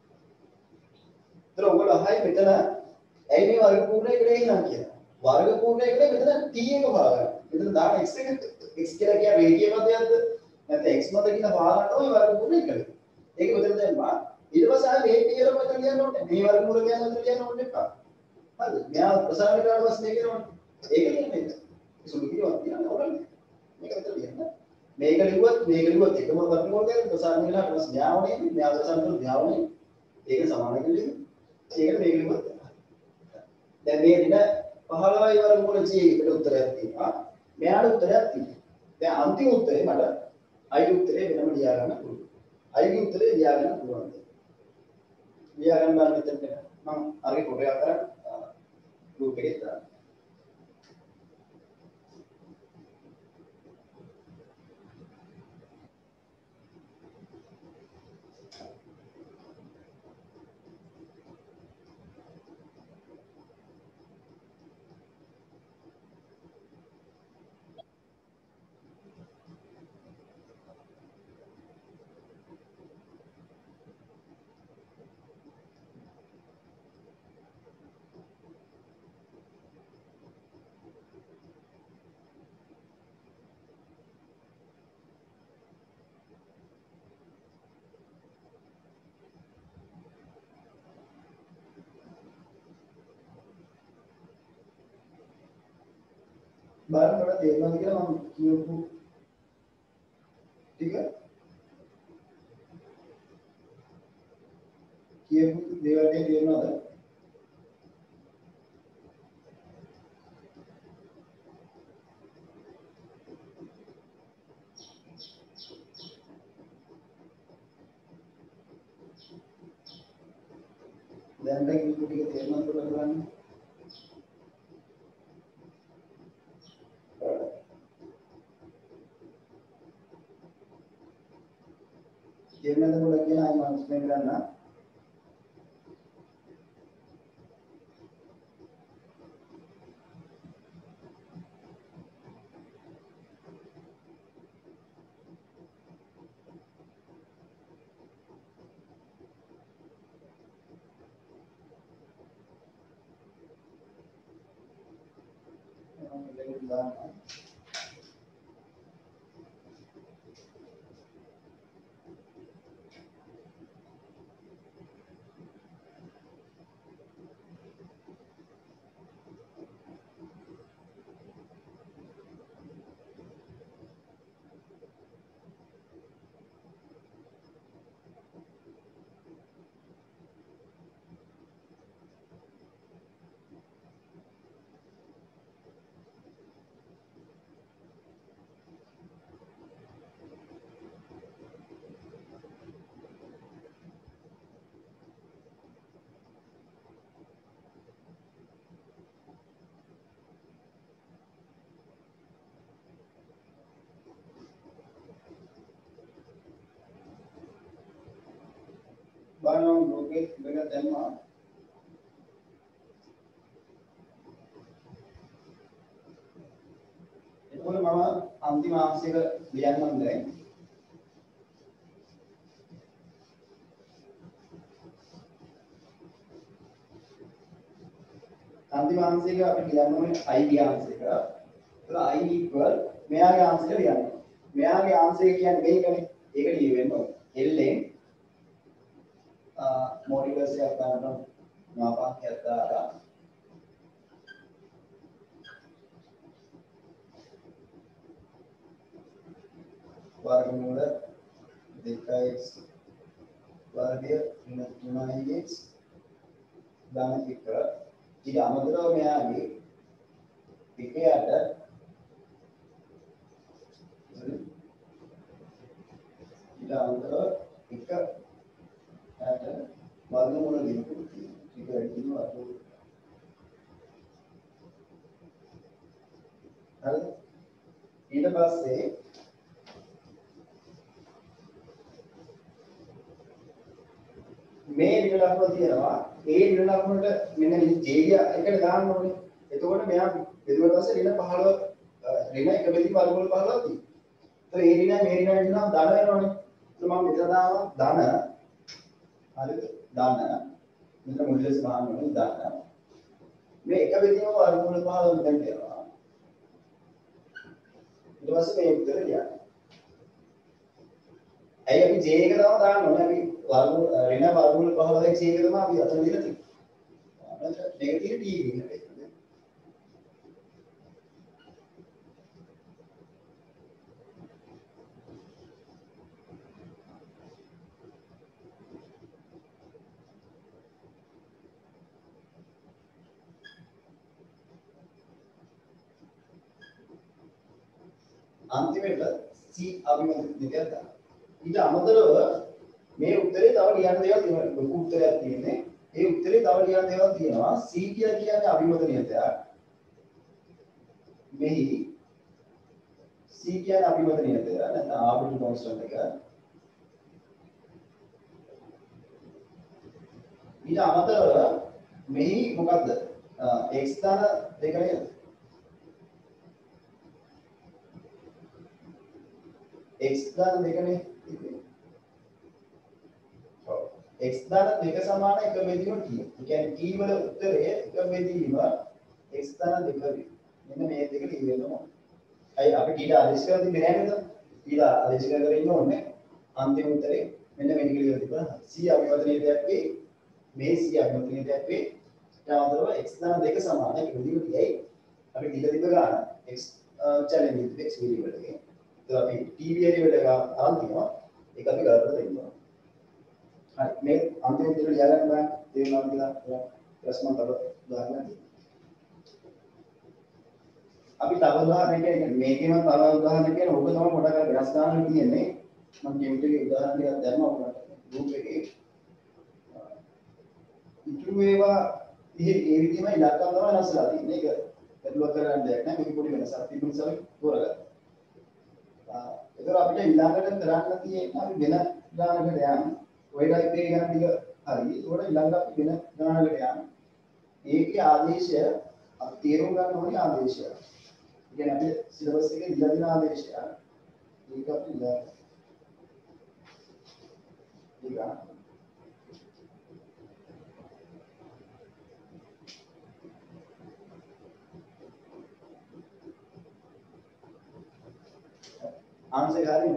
ඒතර ඔයගොල්ලෝ අහයි මෙතන ඇයි මේ වර්ග පූර්ණය කරේ නම් කියලා. වර්ග පූර්ණය කරේ මෙතන t එක හොයාගන්න. මෙතන දාන x එක x කියලා කියන්නේ රේඛීය පදයක්ද? නැත්නම් x මත කියන හොයාගන්න තමයි වර්ග පූර්ණය කරේ. ඒක මෙතන දැම්මා. ඊට පස්සේ ආ මේ පියවර මෙතන ලියන්න ඕනේ. මේ වර්ගමූල කියන මෙතන ලියන්න ඕනේ එපා. හරිද? මෙයා ප්‍රසාරණය කරලා පස්සේ මේක කරනවා. ඒක ලියන්න එක. සුළු කිරියක් තියන්න ඕනේ. මේක මෙතන ලියන්න. මේක ලිව්වත් මේක ලිව්වත් එකම වර්ගමූල කියන ප්‍රසාරණය වෙලා ඊට පස්සේ මෙයා වනේ මෙයා ප්‍රසාරණය කරලා මෙයා වනේ. ඒක සමාන කියලා ලියන්න. ඒකට මේක ලිව්වත් දැන් මේ ඍණ පහළොවයි වර්ගමූල j එකට උත්තරයක් තියෙනවා. මෙයාට උත්තරයක් තියෙනවා. දැන් අන්තිම උත්තරේ මට i උත්තරේ වෙනම ලියා ගන්න පුළුවන්. i ගේ උත්තරේ ලියා ගන්න පුළුවන්. ලියා ගන්න බෑ මෙතන මම අරගේ ෆොටෝ එකක් කරන් ගෲප් එකේ දාන්න. බලන්න මට තේරෙනවද කියලා මම කියපු ටික කියපු දේවල් ටික තේරෙනවද? දැන් දැන් කියපු ටික තේරෙනවද කියලා බලන්න. තේරෙනවද කියලා කියන අය මම එක්ස්ප්ලেইন කරන්න. බලනවා ගෲප් එකේ එක දැම්මා. එතකොට මම අන්තිම ආන්සර් එක ලියන්නම් දැන්. අන්තිම ආන්සර් එක අපි ලියන්න ඕනේ I ගේ ආන්සර් එක. එතකොට I equal මෙයාගේ ආන්සර් එක ලියන්න. මෙයාගේ ආන්සර් එක කියන්නේ මේකනේ. ඒක ලියවෙන්න ඕනේ. L ෙන් මොඩියුලස් එකක් ගන්නවා මාපකයක් දාලා වර්ගමූල දෙකයි වර්ගය තුනයි x දාන එක ඊට අමතරව මෙයාගේ එකයට ඊට අමතරව එක යට වර්ගමූල දෙකක් තියෙනවා ඒක කියනවා හරිද ඊට පස්සේ මේ ඍණ ලකුණ තියෙනවා ඒ ඍණ ලකුණට මෙන්න මේ j එකට දාන්න ඕනේ. එතකොට මෙයා බෙදුවට පස්සේ ඍණ පහළොව ඍණ එක බෙදීම වර්ගමූල පහළොව තියෙනවා. ඒතකොට ඒ ඍණ මේ ඍණ වෙනවා ධන වෙනවනේ. ඒත් මම මෙතන දානවා ධන හරිද? ධන මෙතන මුල්ලස් ගන්න ඕනේ ධන. මේ එක බෙදීම වර්ගමූල පහළොව දැන් තියෙනවා. ඊට පස්සේ මේ උත්තර ලියන්න. ඇයි අපි j එක තමයි දාන්න ඕනේ. අපි වර්ගමූල ඍණ වර්ගමූල පහළොව j එක තමයි අපි අතන දීලා තියෙන්නේ. අපිට නෙගටිව් t කියන්නේ. අන්තිමට C අභිමත දෙකක් දාන්න. ඊට අමතරව මේ උත්තරේ තව ලියන්න දේවල් තියෙනවා. ලොකු උත්තරයක් තියෙන්නේ. ඒ උත්තරේ තව ලියන්න දේවල් තියෙනවා. C කියලා කියන්නේ අභිමත නියතයක්. මෙහි C කියන්නේ අභිමත නියතය. නැත්නම් ආර්බිට්‍රරි කොන්ස්ටන්ට් එක. ඊට අමතරව මෙහි මොකද්ද? x ධන දෙක නේද? x ධන දෙකනේ. ඔව්. x ධන දෙක සමාන එක බෙදීම t. ඒ කියන්නේ t වල උත්තරය එක බෙදීම x ධන දෙක වෙයි. මෙන්න මේ දෙක ලියන්න ඕනේ. අයි අපි t ආදේශ කරලා තිබ්බේ නෑ නේද? t ආදේශ කරලා ඉන්න ඕනේ. අන්තිම උත්තරේ මෙන්න මේ ටික ලියලා තිබ්බා. c අභිමතනීයයක් වේ. මේ c අභිමතනීයයක් වේ. ඊටමතරව x ධන දෙක සමාන එක බෙදීම tයි. අපි දීලා තිබ්බ ගාන x චැලෙන්ජ් x වේරියබල් එකේ අපි t variable එක අරන් තියනවා ඒක අපි ගලපලා දෙන්නවා. හරි මේ අන්තිම විදිහට ලියා ගන්න බෑ තේරුණාද කියලා ප්‍රශ්න තව උදාහරණයක් දෙන්න. අපි තව උදාහරණයක් කියන්නේ මේකේම තව උදාහරණයක් කියන ඕක තමයි පොඩක් වෙනස් ගන්න තියෙන්නේ. මම කෙමිට එකේ උදාහරණ ටිකක් දැම්මා ඔයාලට ගෲප් එකේ. ඉතුරු ඒවා ඉහි ඒ විදිහම ඉලක්කම් තමයි වෙනස්ලා තියෙන්නේ. ඒක පැටලුවක් කරන්න දෙයක් නෑ. මේක පොඩි වෙනසක් තිබුණ නිසා අපි තෝරගත්තා. ඒතර අපිට ඊළඟට කරන්න තියෙන්නේ අපි වෙන ගානකට යන්න. ඔය ටයිප් එකේ ගන්න ටික හරි. ඒකට ඊළඟට අපි වෙන ගානකට යන්න. ඒකේ ආදේශය අපි තේරුම් ගන්න ඕනේ ආදේශය. ඒ කියන්නේ අපේ සිලබස් එකේ දීලා තියෙන ආදේශය. ඒක අපි ඉඳලා ඊගා आंसर हरिने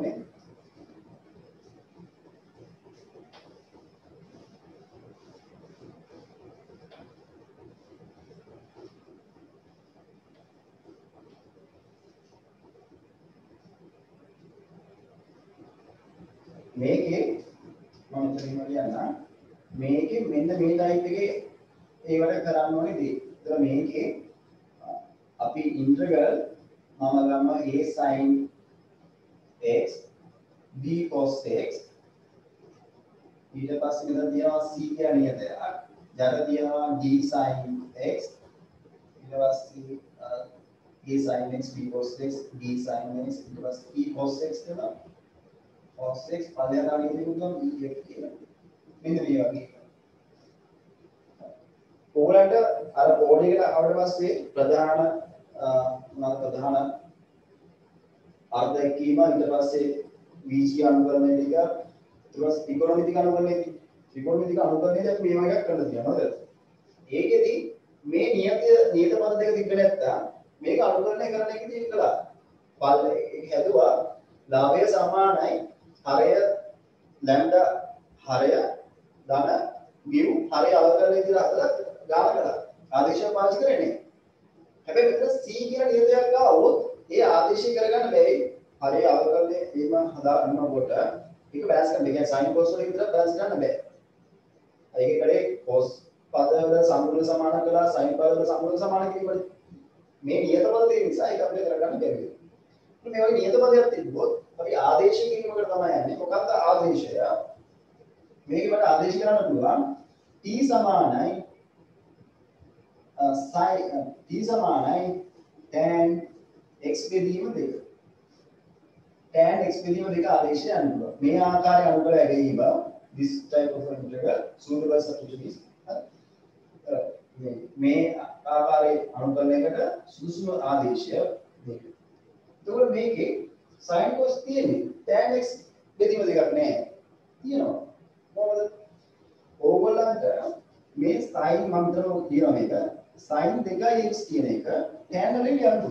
මේකේ මම මෙතනින් කියන්න මේකේ මෙන්න මේ ටයිප් එකේ ඒවට කරන්න ඕනේ දේ. ඒතර මේකේ අපි ඉන්ටග්‍රල් මම ගන්නවා a sin x b cos x ඊට පස්සේ මෙතන තියෙනවා c කියන නියතයක් යට තියෙනවා d sin x ඊට පස්සේ a sin x b cos x d sin x ඊට පස්සේ e cos x කියලා cos x පදයට අනිත් එක උදම් e x කියලා මෙන්න මේ වගේ. ඕගලන්ට අර බෝඩ් එකට ආවට පස්සේ ප්‍රධාන මොනවාද ප්‍රධාන අර්ධ එක්කීම ඊට පස්සේ වීසි අනුකරණය ටික ඊට පස්සේ ඉකොනොමික අනුකරණය ත්‍රිකෝණමිතික අනුකරණයදී අපි මේ වගේ එකක් කරලා තියෙනවා නේද? ඒකෙදි මේ නියත නියත පද දෙක තිබ්බ නැත්තම් මේක අනුකරණය කරන එකදී ඉතලා පල් ඒක හැදුවා ලාභය සමානයි හරය ලැම්ඩා හරය ධන මියු හරය අවකලන විදිහට හදලා ගාන කළා. ආදේශය පාවිච්චි කරන්නේ. හැබැයි මෙතන C කියන නියතයක් ගාවොත් ඒ ආදේශය කරගන්න බැරි හරය අවකලනේ එහෙම හදාගන්නකොට ඒක බෑස් කරන්න. ඒ කියන්නේ sin cos වල විතර බෑස් කරන්න බෑ. ඒකේ කරේ cos පදවල සම්මුල සමාන කළා sin පදවල සම්මුල සමාන කිරීමද මේ නියත පද තියෙන නිසා ඒක අපිට කරගන්න බැහැ. මේ වගේ නියත පදයක් තිබ්බොත් අපි ආදේශ කිරීමකට තමයි යන්නේ. මොකක්ද ආදේශය? මේක මට ආදේශ කරන්න පුළුවන් t සමානයි sin t සමානයි tan x බෙදීම දෙක. tan x බෙදීම දෙක ආදේශය යන්න පුළුවන්. මේ ආකාරයේ අනුකල ඇගීම this type of integral suitable substitution is මේ ආකාරයේ අනුකලනයකට සුදුසුම ආදේශය මේක. එතකොට මේකේ sin cos තියෙන්නේ tan x බෙදීම දෙකක් නෑ. තියෙනවා. මොකද ඕගොල්ලන්ට මේ sin මන්ත්‍රම කියන මේක sin දෙකයි x කියන එක tan වලින් යන්න.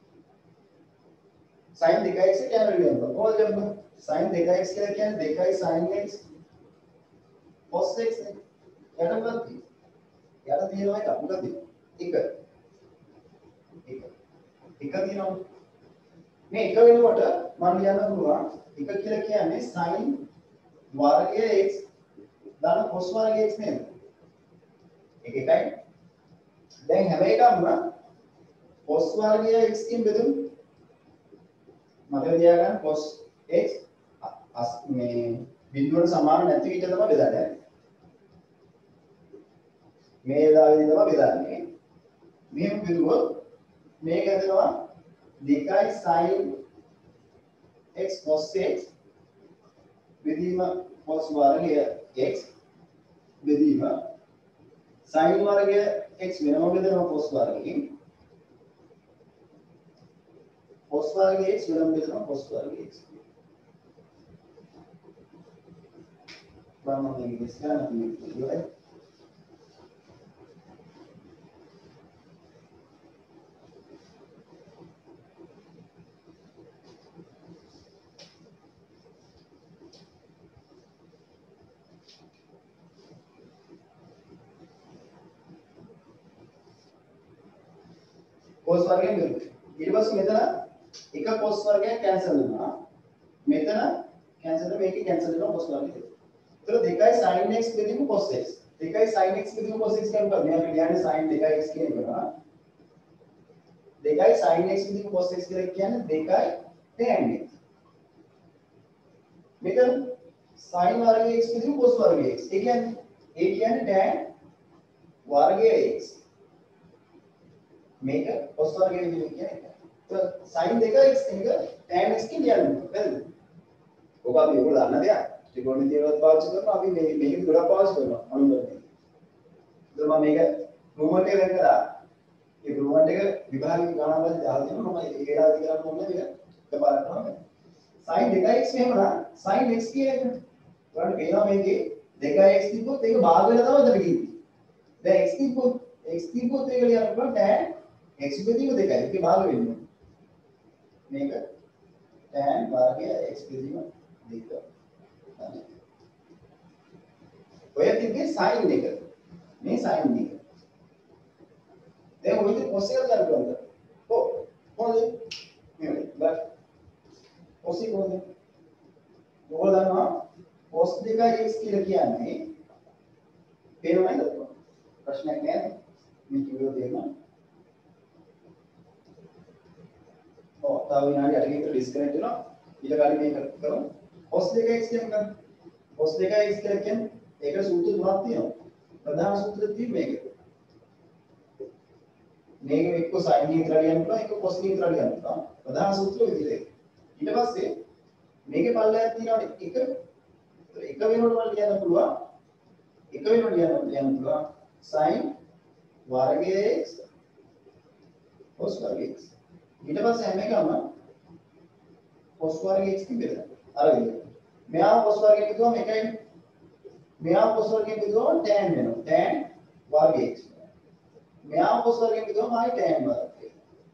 sin දෙකයි x tan වලින් යන්න. කොහොමද යන්නේ? sin දෙකයි x කියලා කියන්නේ දෙකයි sin x cos x නේ. යට මොකක්ද? යට තියෙනවා එක මොකක්ද? එක. එක. එක තියෙනවා. මේ එක වෙනකොට මම ලියන්න පුළුවන් එක කියලා කියන්නේ sin වර්ගය x ධන cos වර්ගය x නේද? ඒක එකයි. දැන් හැම එකක්ම cos වර්ගය x කින් බෙදුණු මතක තියාගන්න cos x මේ බිඳුවට සමාන නැති විදිහට තමයි බෙදන්නේ. මේ දාගෙනි තමයි බෙදන්නේ. මෙහෙම බෙදුවොත් මේක ඇදෙනවා දෙකයි sin x cos x බෙදීම cos වර්ගය x බෙදීම sin වර්ගය x වෙනම බෙදෙනවා cos වර්ගයෙන් cos වර්ගය x වෙනම බෙදෙනවා cos වර්ගය x බලන්න මේක ඉස්සරහට තියෙන්නේ cos වර්ගයෙන් බෙදුවා. ඊට පස්සේ මෙතන එක cos වර්ගයක් කැන්සල් වෙනවා. මෙතන කැන්සල් වෙනවා මේකේ කැන්සල් වෙනවා cos වර්ගය. ඒතර දෙකයි sin x බෙදීම cos x. දෙකයි sin x බෙදීම cos x කියන්නේ මේ අපි කියන්නේ sin දෙකයි x කියන එක. දෙකයි sin x බෙදීම cos x කියලා කියන්නේ දෙකයි tan x. මෙතන sin වර්ගය x බෙදීම cos වර්ගය x. ඒ කියන්නේ ඒ කියන්නේ tan වර්ගය x. මේක cos වර්ගය විදිහට කියන්නේ. ඒක sin දෙකයි x එක tan x කියන කියන්නේ. හරිද? ඔක අපි ඔයගොල්ලෝ දන්න දෙයක්. ත්‍රිකෝණමිතියවත් පාවිච්චි කරනවා. අපි මේ මේක ගොඩක් පාවිච්චි කරනවා අනුකරණය. ඒත් මම මේක ප්‍රූව්මන්ට් එක කරලා ඒ ප්‍රූව්මන්ට් එක විභාගයේ ගණන් වලදී දාලා දෙනවා. මම ඒක ඒලාදී කරන්න ඕනේ මේක. එකපාරට තමයි. sin දෙකයි x එහෙම නම් sin x කියන එක. ඔයාලට පේනවා මේකේ දෙකයි x තිබ්බොත් ඒක භාග වෙලා තමයි උඩට ගිහින්. දැන් x තිබ්බොත් x තිබ්බොත් ඒක ලියන්න පුළුවන් tan x බෙදීම දෙකයි. ඒකේ භාග වෙන්නේ. මේක tan වර්ගය x බෙදීම දෙක. ඔය තිබ්බේ sin එක. මේ sin එක. දැන් ඔය ඉතින් cos එක ගන්න පුළුවන්ද? ඔව්. කොහොමද? මේ බා cos එක කොහොමද? මොකද දන්නවා cos දෙකයි x කියලා කියන්නේ පේනවද? ප්‍රශ්නයක් නෑ. මේ කිව්වොත් එහෙම ඔව් තව විනාඩි අටකින් විතර ඩිස්කනෙක්ට් වෙනවා. ඊට කලින් මේක කරමු. cos දෙකයි x කියන්නේ මොකක්ද? cos දෙකයි x කියලා කියන්නේ ඒකට සූත්‍ර තුනක් තියෙනවා. ප්‍රධාන සූත්‍රය තියෙන්නේ මේක. මේක එක්ක sin නීතරා ලියන්න පුළුවන්, එක්ක cos නීතරා ලියන්න පුළුවන්. ප්‍රධාන සූත්‍රය විදිහට. ඊට පස්සේ මේකේ පල්ලයක් තියෙනවා එක. ඒක වෙනකොට මම ලියන්න පුළුවන් එක වෙනකොට ලියන්න ලියන්න පුළුවන් sin වර්ගයේ x cos වර්ගයේ x. ඊට පස්සේ හැම එකම cos වර්ගයේ x තිබෙනවා. අර විදිහට. මෙයාව cos වර්ගයෙන් බෙදුවම එකයි. මෙයාව cos වර්ගයෙන් බෙදුවම tan වෙනවා. tan වර්ගයේ x. මෙයාව cos වර්ගයෙන් බෙදුවම ආයි tan වර්ගය.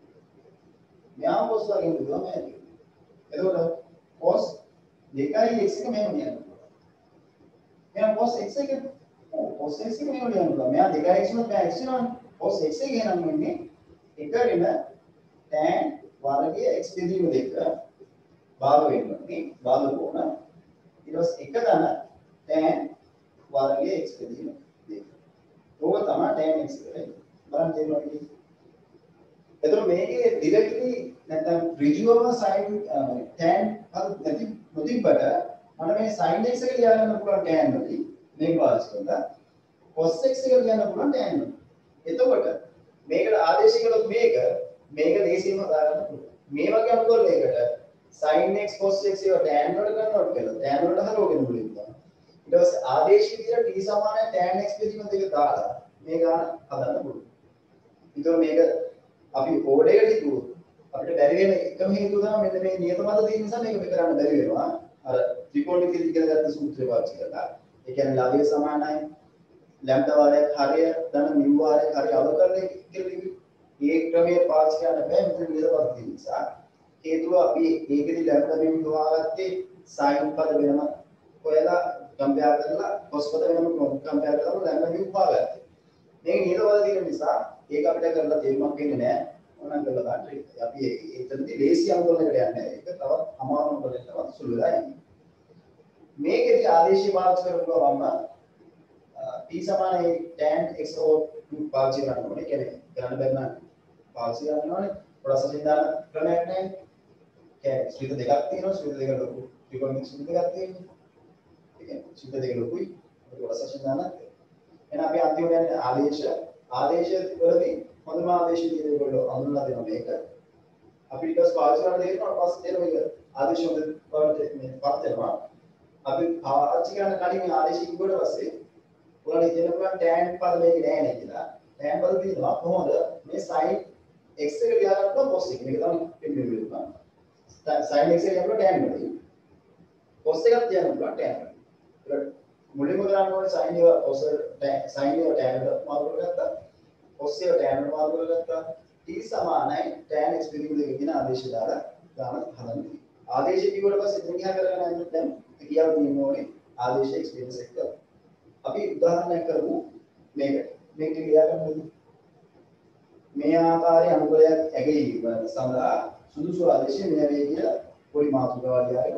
මෙයාව cos වර්ගයෙන් බෙදුවම ඇති. එතකොට cos දෙකයි x එක මෙහෙම ලියන්න පුළුවන්. මෙයා cos x එක ඔව් cos x එක මෙහෙම ලියන්න පුළුවන්. මෙයා දෙකයි x උනත් මෙයා x වෙනවනේ. cos x එක එහෙනම් වෙන්නේ එක වෙන tan වර්ගයේ x බෙදීම දෙක භාග වෙන්නේ භාග කොන ඊට පස්සේ එක දන tan වර්ගයේ x බෙදීම දෙක. ඕක තමයි tan x කියලා. බලන්න තේරෙනවද කියලා. එතකොට මේකේ ඩිරෙක්ට්ලි නැත්නම් ඍජුවම sin tan හරි නැති නොතිබ්බට මම මේ sin x එක ලියා ගන්න පුළුවන් tan වලින් මේක පාවිච්චි කරලා cos x එක ලියන්න පුළුවන් tan වලින්. එතකොට මේකට ආදේශ කළොත් මේක මේක දේශීයම දාගන්න පුළුවන්. මේ වගේ අනුකූල එකකට sin x cos x එක tan වලට කන්වර්ට් කරලා tan වලට හරවගෙන මුලින් දානවා. ඊට පස්සේ ආදේශ විදියට t සමානයි tan x බෙදීම දෙක දාලා මේ ගාන හදන්න පුළුවන්. ඊට මේක අපි කෝඩ් එකට හිතුවොත් අපිට බැරි වෙන එකම හේතුව තමයි මෙන්න මේ නියත මත තියෙන නිසා මේක මේ කරන්න බැරි වෙනවා. අර ත්‍රිකෝණික ඉගෙන ගත්ත සූත්‍රය පාවිච්චි කරලා. ඒ කියන්නේ ලවය සමානයි ලැම්ඩා වාරයක් හරිය ධන මිව් වාරයක් හරිය අවකලනය කියලා මේ ක්‍රමයේ පාවිච්චි කරන්න බෑ මෙතන නියත මත තියෙන නිසා. හේතුව අපි ඒකෙදි ලැම්ඩා මිව් හොයාගත්තේ sin පද වෙනම හොයලා කම්පෙයාර් කරලා cos පද වෙනම කම්පෙයාර් කරලා ලැම්ඩා මිව් හොයාගත්තා. මේක නියත පද තියෙන නිසා ඒක අපිට කරලා තේරුමක් වෙන්නේ නැහැ. ඕනනම් කරලා ගන්න. අපි ඒකෙන්දී ලේසි අනුකරණයකට යන්නේ නැහැ. ඒක තවත් අමාරු අනුකරණයක් තවත් සුළු වෙලා ඉන්නේ. මේකෙදී ආදේශය පාවිච්චි කරනකොටම t සමානයි tan x over two පාවිච්චි කරන්න ඕනේ. කියන්නේ කරන්න බැරි නම් පාවිච්චි කරන්න ඕනේ. කොටස් වශයෙන් දාන ක්‍රමයක් නැහැ. කියන්නේ ස්විත දෙකක් තියෙනවා. ස්විත දෙක ලොකු ත්‍රිකෝණික ස්විත දෙකක් තියෙනවා. ඒ කියන්නේ ස්විත දෙක ලොකුයි. කොටස් වශයෙන් දාන. එහෙනම් අපි අන්තිමට යන්නේ ආදේශ ආදේශ වලදී හොඳම ආදේශය කියන ඒගොල්ලෝ අඳුනලා දෙනවා මේක. අපි ඊට පස්සේ පාවිච්චි කරන දේ කරනවා පස්සේ තේරෙන මේක ආදේශ හොඳ බවට මේ පත් වෙනවා. අපි පාවිච්චි කරන කලින් මේ ආදේශ කිව්වට පස්සේ ඔයාලා හිතන්න පුළුවන් tan පද මේකේ නැහැ නේ කියලා. tan පද තියෙනවා කොහොමද මේ sin x එක ලියාගන්න cos එක. මේක තමයි පිළිවෙල වෙනවා. sin x එක ලියනකොට tan වලින් cos එකක් තියන්න පුළුවන් tan වලින්. ඒක මුලින්ම කරන්න ඕනේ sin එක cos sin එක tan එකට මාරු කරගත්තා. cos එක tan එකට මාරු කරගත්තා. t සමානයි tan x බෙදීම දෙක කියන ආදේශය දාලා ගාන හදන්න. ආදේශය කිව්වට පස්සේ ඉතින් ගියා කරගෙන යන්න දැන් කියාව තියෙන්න ඕනේ ආදේශ එක්ස්පීරියන්ස් එක. අපි උදාහරණයක් කරමු මේකට. මේක ලියා ගන්න මේ ආකාරයේ අනුකලයක් ඇගීම සඳහා සුදුසු ආදේශය මෙය වේ කියලා පොඩි මාතෘකාවක් ලියාගෙන.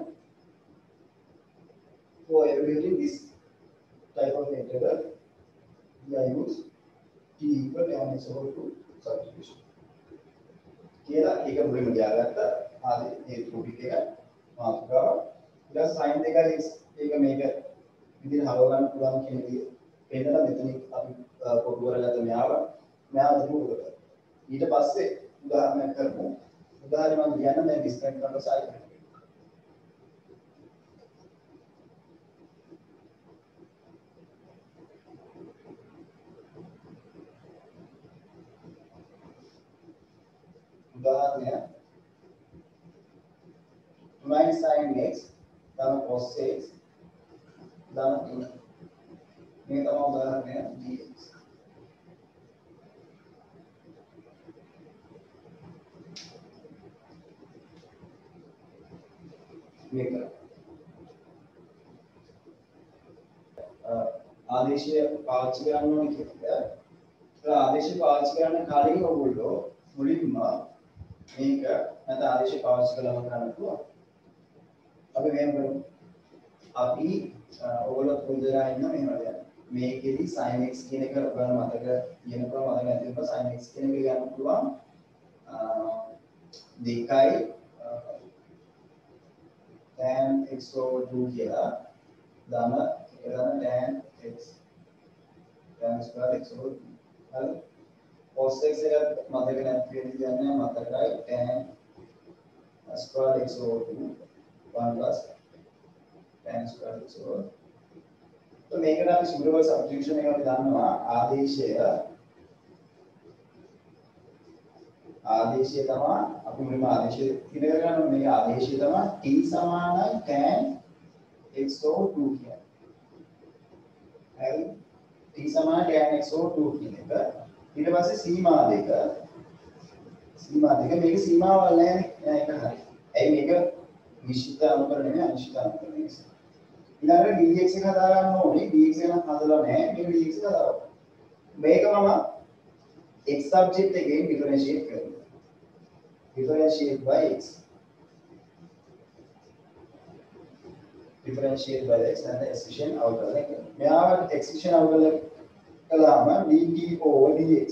For evaluating this type of integral, we use t equal tan x over two substitution. කියලා ඒක මුලින්ම ලියාගත්තා. ආදී මේ ටොපික් එක මාතෘකාව. ඊට sin දෙකයි ඒක මේක විදිහට හරව ගන්න පුළුවන් කියන එක පෙන්නලා මෙතන අපි පොඩු කරගත්ත මෙයාව මෙයාව දුරු කරගත්තා. ඊට පස්සේ උදාහරණයක් කරමු. උදාහරණයක් මම කියන්න මේ ඩිස්ටන්ස් කරලා සායි කරනවා. උදාහරණය two sin x ධන cos x ධන t මේ තමයි උදාහරණය dx. මේක ආදේශය පාවිච්චි කරන්න ඕනේ කියලා. ඒ ආදේශය පාවිච්චි කරන්න කලින් ඔයගොල්ලෝ මුලින්ම මේක නැත්නම් ආදේශය පාවිච්චි කළාම කරන්න පුළුවන්. අපි මෙහෙම කරමු. අපි ඔයගොල්ලෝ පුරුදුලා ඉන්න මෙහෙම දෙයක්. මේකෙදි sin x කියන එක ඔයාලා මතක කියනකොට මතක නැති වෙනවා sin x කියන එක ගන්න පුළුවන්. දෙකයි tan x over two කියලා දාන එක දාන tan x tan square x over two. හරි. cos x එක මතක නැති වෙන්නේ කියන්නේ මතකයි tan square x over two one plus tan square x over तो මේකට අපි suitable substitution එක අපි දන්නවා ආදේශය ආදේශය තමයි අපි මුලින්ම ආදේශය ඉගෙන ගන්න ඕනේ. මේක ආදේශය තමයි t සමානයි tan x over two කියන්නේ. හරි t සමානයි tan x over two කියන එක. ඊට පස්සේ සීමා දෙක සීමා දෙක මේක සීමාවල් නැහැ නේ. ඒක හරි. ඇයි මේක නිශ්චිත අනුකරණය නෙමෙයි අනිශ්චිත අනුකරණය නිසා. ඊළඟට dx එක හදා ගන්න ඕනේ. dx එක නම් හදලා නැහැ. මේක dx එක හදාගන්න. මේක මම x subject එකෙන් differentiate කරනවා. differentiate by x. differentiate by x and the excision අවකලනය කරනවා. මෙයාට excision අවකලනය කළාම dt over dx.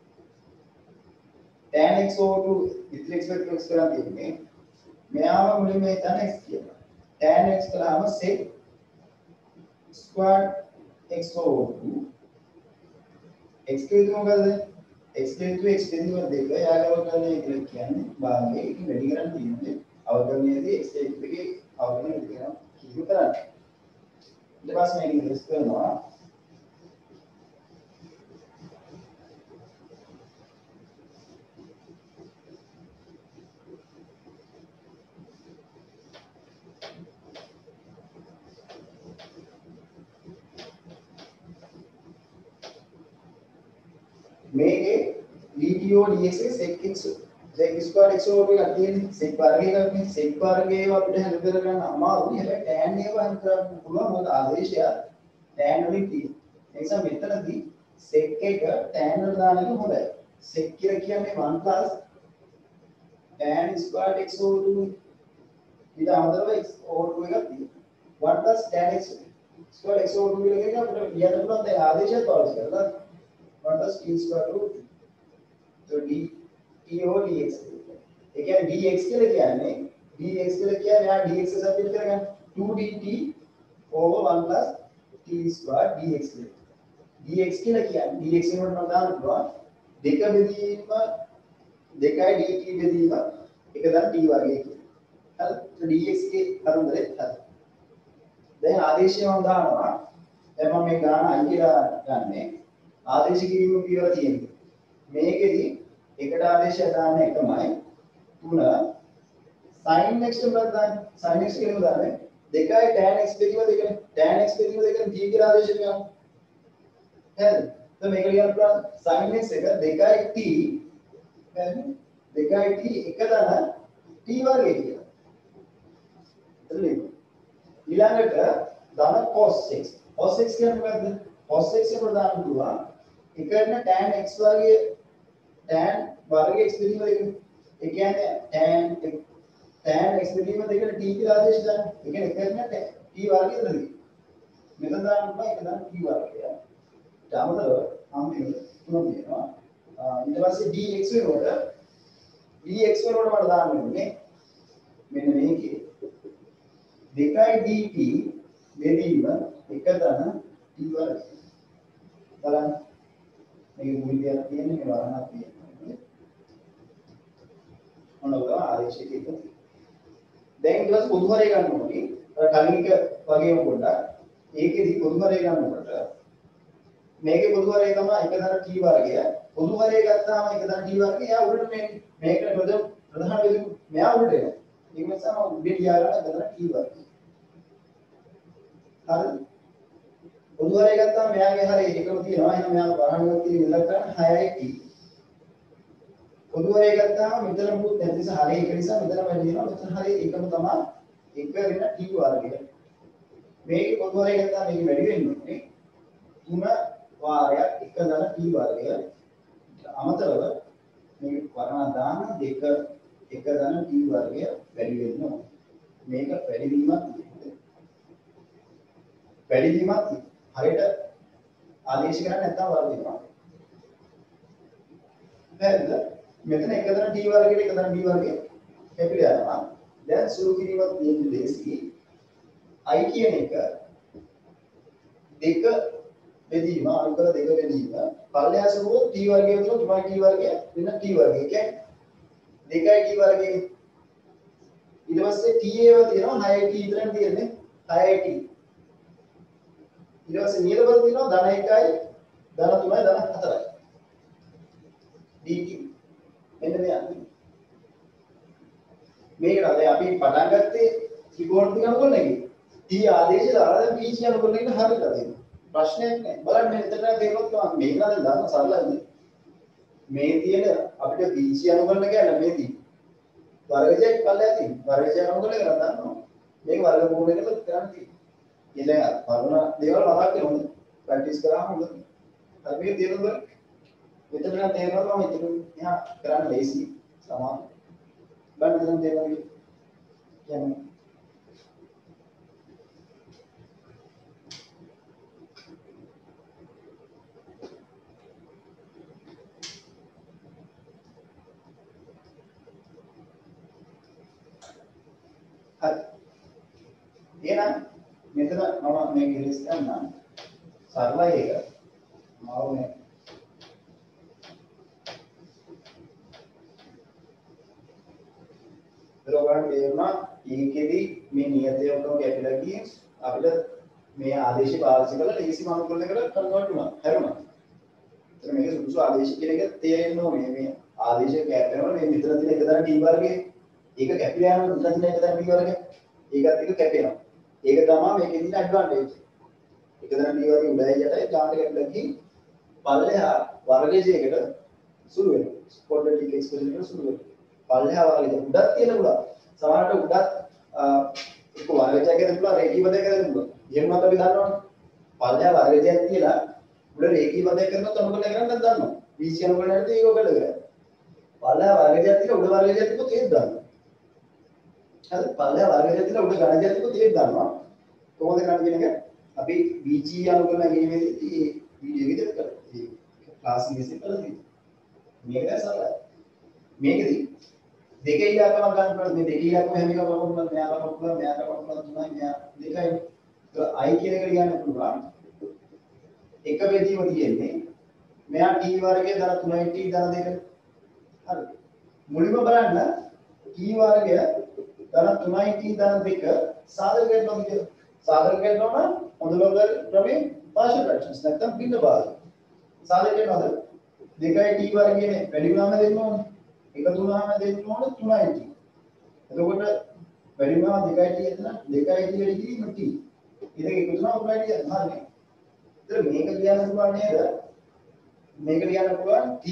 tan x over two ඉතිරි x වෙක්ටර් x කරන් තියෙන්නේ. මෙයාම මුලින්ම හිතන්න x කියලා. tan x කළාම sec squared x over two x කියුම මොකද? x into x into දෙක යාගව කරන්නේ කියලා කියන්නේ භාගයේ ඒක වැඩි කරන් තියෙන්නේ අවකලනයේදී x එකේ අවකලනය කරනවා කියු කරන්නේ. ඊට පස්සේ මේක ඉන්වර්ස් කරනවා මේකේ dt over dx එක sec x sec square x over එකක් තියෙන්නේ sec වර්ගයකට නේ sec වර්ගයව අපිට හැඳ කරගන්න අමාරුයි. හැබැයි tan ඒව හැඳ කරන්න පුළුවන්. මොකද ආදේශය tan වලින් තියෙන්නේ. ඒ නිසා මෙතනදී sec එක tan වල දාන එක හොඳයි. sec කියලා කියන්නේ one plus tan squared x over two ඊට අමතරව x over two එකක් තියෙනවා. one plus tan x squared x over two එක අපිට ලියන්න පුළුවන්. දැන් ආදේශයත් පාවිච්චි කරලා one plus t square root so d t over dx ඒ කියන්නේ dx කියලා කියන්නේ dx කියලා කියන්නේ ආ dx සබ්ස්ටිට් කරගන්න two dt over one plus t square dx කියලා. dx කියලා කියන්නේ dx එකට නම් දාන්න පුළුවන් දෙක බෙදීම දෙකයි dt බෙදීම එක දා t වර්ගය කියලා. හරි. so dx ගේ අරුන්දරේ හරි. දැන් ආදේශය මම දානවා. දැන් මම මේ ගාන i කියලා ගන්නේ ආදේශ කිරීම කියලා තියෙනවා. මේකෙදි එකට ආදේශය දාන්න එකමයි තුන sin x වලට දාන්න sin x කියලා දාන්නේ දෙකයි tan x බෙදීම දෙකනේ tan x බෙදීම දෙකනේ t කියලා ආදේශය ගන්න. හරිද? දැන් මේක ලියන්න පුළුවන් sin x එක දෙකයි t හරිද? දෙකයි t එක දන t වර්ගය කියලා. හරිද? ඊළඟට ධන cos x cos x කියන්නේ මොකද්ද? cos x එකට දාන්න පුළුවන් එකන tan x වර්ගයේ tan වර්ගයේ x බෙදීම දෙක. ඒ කියන්නේ tan tan x බෙදීම දෙකට t කියලා ආදේශ දාන්න. ඒ කියන්නේ එකන t වර්ගයේ දෙක. මෙතන දාන්න පුළුවන් එක දාන්න t වර්ගය. ඊට අමතරව අන්තිම තුනක් දෙනවා. ඊට පස්සේ dx වෙනකොට dx වෙනකොට මට දාන්න ඕනේ මෙන්න මේකේ දෙකයි dt බෙදීම එක දාන්න t වර්ගය. බලන්න මේක මුලින්ම තියෙන්නේ මේ වරණක් තියෙනවා. මොනවද ආදේශයක එක. දැන් ඊට පස්සේ පොදු හරය ගන්න ඕනේ. කලින් එක වගේම පොඩ්ඩක් ඒකෙදි පොදු හරය ගන්නකොට මේකේ පොදු හරය තමයි එක දර t වර්ගය. පොදු හරය ගත්තාම එක දර t වර්ගය යා උඩට මේ මේකට ප්‍රධාන ප්‍රධාන බෙදීම මෙයා උඩට එනවා. ඒක නිසා මම උඩට තියාගන්න එක දර t වර්ගය. හරිද? පොදු හරය ගත්තාම මෙයාගේ හරය එකම තියෙනවා. එහෙනම් මෙයා වරහණක් තියෙන ඉලක්ක ගන්න හයයි t. පොදු හරය ගත්තාම මෙතන මුත් නැති නිසා හරය එක නිසා මෙතන වැඩි වෙනවා. මෙතන හරය එකම තමයි එක වෙන t වර්ගය. මේකේ පොදු හරය ගත්තාම මේක වැඩි වෙන්නේ තුන වාරයක් එක දන t වර්ගය. අමතරව මේක වරණ දාන දෙක එක දන t වර්ගය වැඩි වෙනවා. මේක වැඩි වීමක් තියෙනවා. වැඩි වීමක් හරියට ආදේශ කරන්නේ නැත්නම් වර්ධිනවා. දැන් මෙතන එක දන t වර්ගයට එක දන b වර්ගය කැපිලා යනවා. දැන් සුළු කිරීමක් තියෙන්නේ දේශී i කියන එක දෙක බෙදීම අනුකර දෙක බෙදීම පල්ලෙහා සුළුව t වර්ගය විතර තුනයි t වර්ගය වෙන t වර්ගය කියන්නේ දෙකයි t වර්ගය. ඊට පස්සේ t ඒවා තියෙනවා හයයි t විතරක් තියෙන්නේ හයයි t. ඊට පස්සේ නියත පද තියෙනවා ධන එකයි ධන තුනයි ධන හතරයි dt මෙන්න මෙයා මේකට දැන් අපි පටන් ගත්තේ ත්‍රිකෝණ අනුකූල එකේ t ආදේශය දාලා දැන් bc අනුකූල එකට හරියලා තියෙනවා ප්‍රශ්නයක් නැහැ බලන්න මෙතන තේරුම් ගන්න මේක නම් දාන්න සරලයි මේ තියෙන අපිට bc අනුකූල කියන්නේ මේ තියෙන වර්ගජයක් පල්ලෙහා තියෙන වර්ගජය අනුකූල කරලා දානවා මේක වර්ගමූලයකට කරන්න තියෙන්නේ ඊළඟ පරණ දේවල් මතක් කරගන්න ප්‍රැක්ටිස් කරාම හොඳයි හරි මේක තේරුම් ගන්න මෙතන නම් තේරෙනවා මම ඉතින් එහා කරන්න ලේසි සමාන බලන්න මෙතන තේරෙනවා කියන්නේ හරි එහෙනම් මෙතන මම මේ ඉංග්‍රීසි ගන්නම් සරලයි ඒක මාව මේ දරෝගන්න තේරුණා ඒකෙදි මේ නියතය ඔක්කොම කැපිලා ගියේ අපිට මේ ආදේශය පාවිච්චි කරලා ලේසි මානුකූලයකට කන්වර්ට් වුණා හැරුණා එතන මේක සුදුසු ආදේශ කියන එක තේරෙන්න ඕනේ මේ ආදේශය කැපෙනවා මේ මෙතන තියෙන එක තරම් t වර්ගයේ ඒක කැපිලා යනවා මෙතන තියෙන එක තරම් t වර්ගයේ ඒකත් එක කැපෙනවා ඒක තමයි මේකේ තියෙන ඇඩ්වාන්ටේජ් එක තරම් t වර්ගයේ උඩයි යටයි ගානට කැපිලා ගිහින් පල්ලෙහා වර්ගයකට සුළු වෙනවා ස්පොට්ලික් එක්ස්ප්‍රෙෂන් එකට සුළු වෙනවා පල්ලෙහා වර්ගයට උඩක් තියෙන පුළුවන් සමහරට උඩක් එක්ක වර්ගයක් ඇතුළේ පුළුවන් රේඛීය පදයක් ඇතුළේ පුළුවන් එහෙමත් අපි දන්නවනේ පල්ලෙහා වර්ගයක් තියලා උඩ රේඛීය පදයක් කරනකොට අනුකූල කරන්නත් දන්නවා bc අනුකූල නැද්ද ඒක ඔබ කරලා පල්ලෙහා වර්ගයක් තියලා උඩ වර්ගයක් තියපොත් ඒක දන්නවා හරි පල්ලෙහා වර්ගයක් තියලා උඩ ගණනයක් තියපොත් ඒක දන්නවා කොහොමද කරන්නේ කියන එක අපි bc අනුකූල ගැනීමේදී වීඩියෝ එකේ කරලා ඒ ක්ලාස් එකේ කරලා තියෙනවා මේක දැන් සරලයි මේකෙදි දෙකේ ඉලක්කම ගන්න පුළුවන් මේ දෙකේ ඉලක්කම හැම එකම වුණා මෙයා කරපු පුළුවන් මෙයා කරපු පුළුවන් තුනයි මෙයා දෙකයි ඒක i කියන එකට ගන්න පුළුවන් එක බෙදීම තියෙන්නේ මෙයා t වර්ගයේ ධන තුනයි t ධන දෙක හරි මුලින්ම බලන්න t වර්ගය ධන තුනයි t ධන දෙක සාධක කරනවා කියන්නේ සාධක කරනවා නම් හොඳ ලෝගර් ක්‍රමේ පාර්ශව ෆ්‍රැක්ෂන්ස් නැත්නම් භින්න භාග සාධක කරනවාද දෙකයි t වර්ගයේ වැඩි වුණාම දෙන්න ඕනේ එකතු වුණාම දෙන්න ඕනේ තුනයි t. එතකොට වැඩි වුණාම දෙකයි t එතන දෙකයි t වැඩි කිරීම t. ඉතින් එකතු වුණාම තුනයි t හරිනේ. ඒතර මේක කියන්න පුළුවන් නේද? මේක කියන්න පුළුවන් t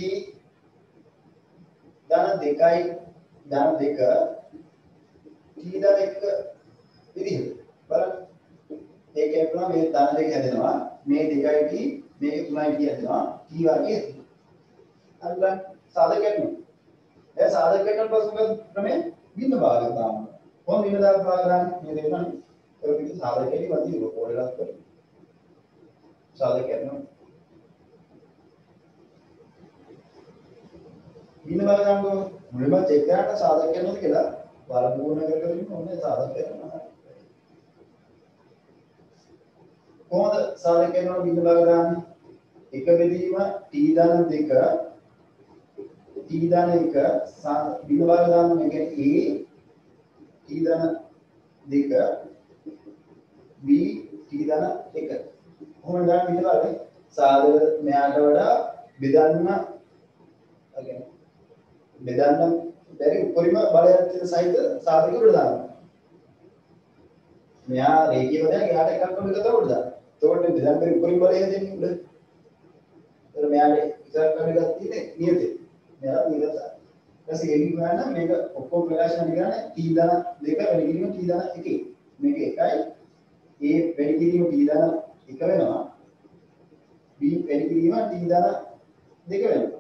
ධන දෙකයි ධන දෙක t ධන එක විදිහට. බලන්න. ඒකේ පුළුවන් මේ ධන දෙක හැදෙනවා. මේ දෙකයි t මේක තුනයි t හැදෙනවා. t වර්ගයේ. හරි බලන්න. සාධක කරනවා. ඒ සාධක කරන පසුක ක්‍රමයේ භින්න භාග දාන්න. කොහොමද භින්න භාග දාන්නේ? මේ දෙකනේ. ඒක විදිහ සාධකෙලි වදී පොඩ්ඩක් කරමු. සාධක කරනවා. භින්න භාග දාන්න මුලින්ම චෙක් කරන්න සාධක කරනවද කියලා වර්ගමූල කරගෙන ඉන්න ඕනේ සාධක කරනවා. කොහොමද සාධක කරනවා භින්න භාග දාන්නේ? එක බෙදීම t ධන දෙක t ධන එක භින්න භාග දාන්න මේ කියන්නේ a t ධන දෙක b t ධන එක කොහොමද දාන්නේ භින්න භාග සාධක මෙයාට වඩා බෙදන්න okay බෙදන්න බැරි උපරිම බලයක් තියෙන සහිත සාධක උඩ දානවා මෙයා රේඛීය පදයක් එයාට එකක් වගේ එකකට උඩ දානවා එතකොට බෙදන්න බැරි උපරිම බලය දෙන්නේ උඩ එතකොට මෙයාට එකක් වගේ එකක් තියෙන්නේ නියතේ මෙයා නියතයි ඊට පස්සේ එළි ගන්න මේක ඔක්කොම ප්‍රකාශන කරන්නේ t ධන දෙක වැඩි කිරීම t ධන එකයි මේක එකයි a වැඩි කිරීම t ධන එක වෙනවා b වැඩි කිරීම t ධන දෙක වෙනවා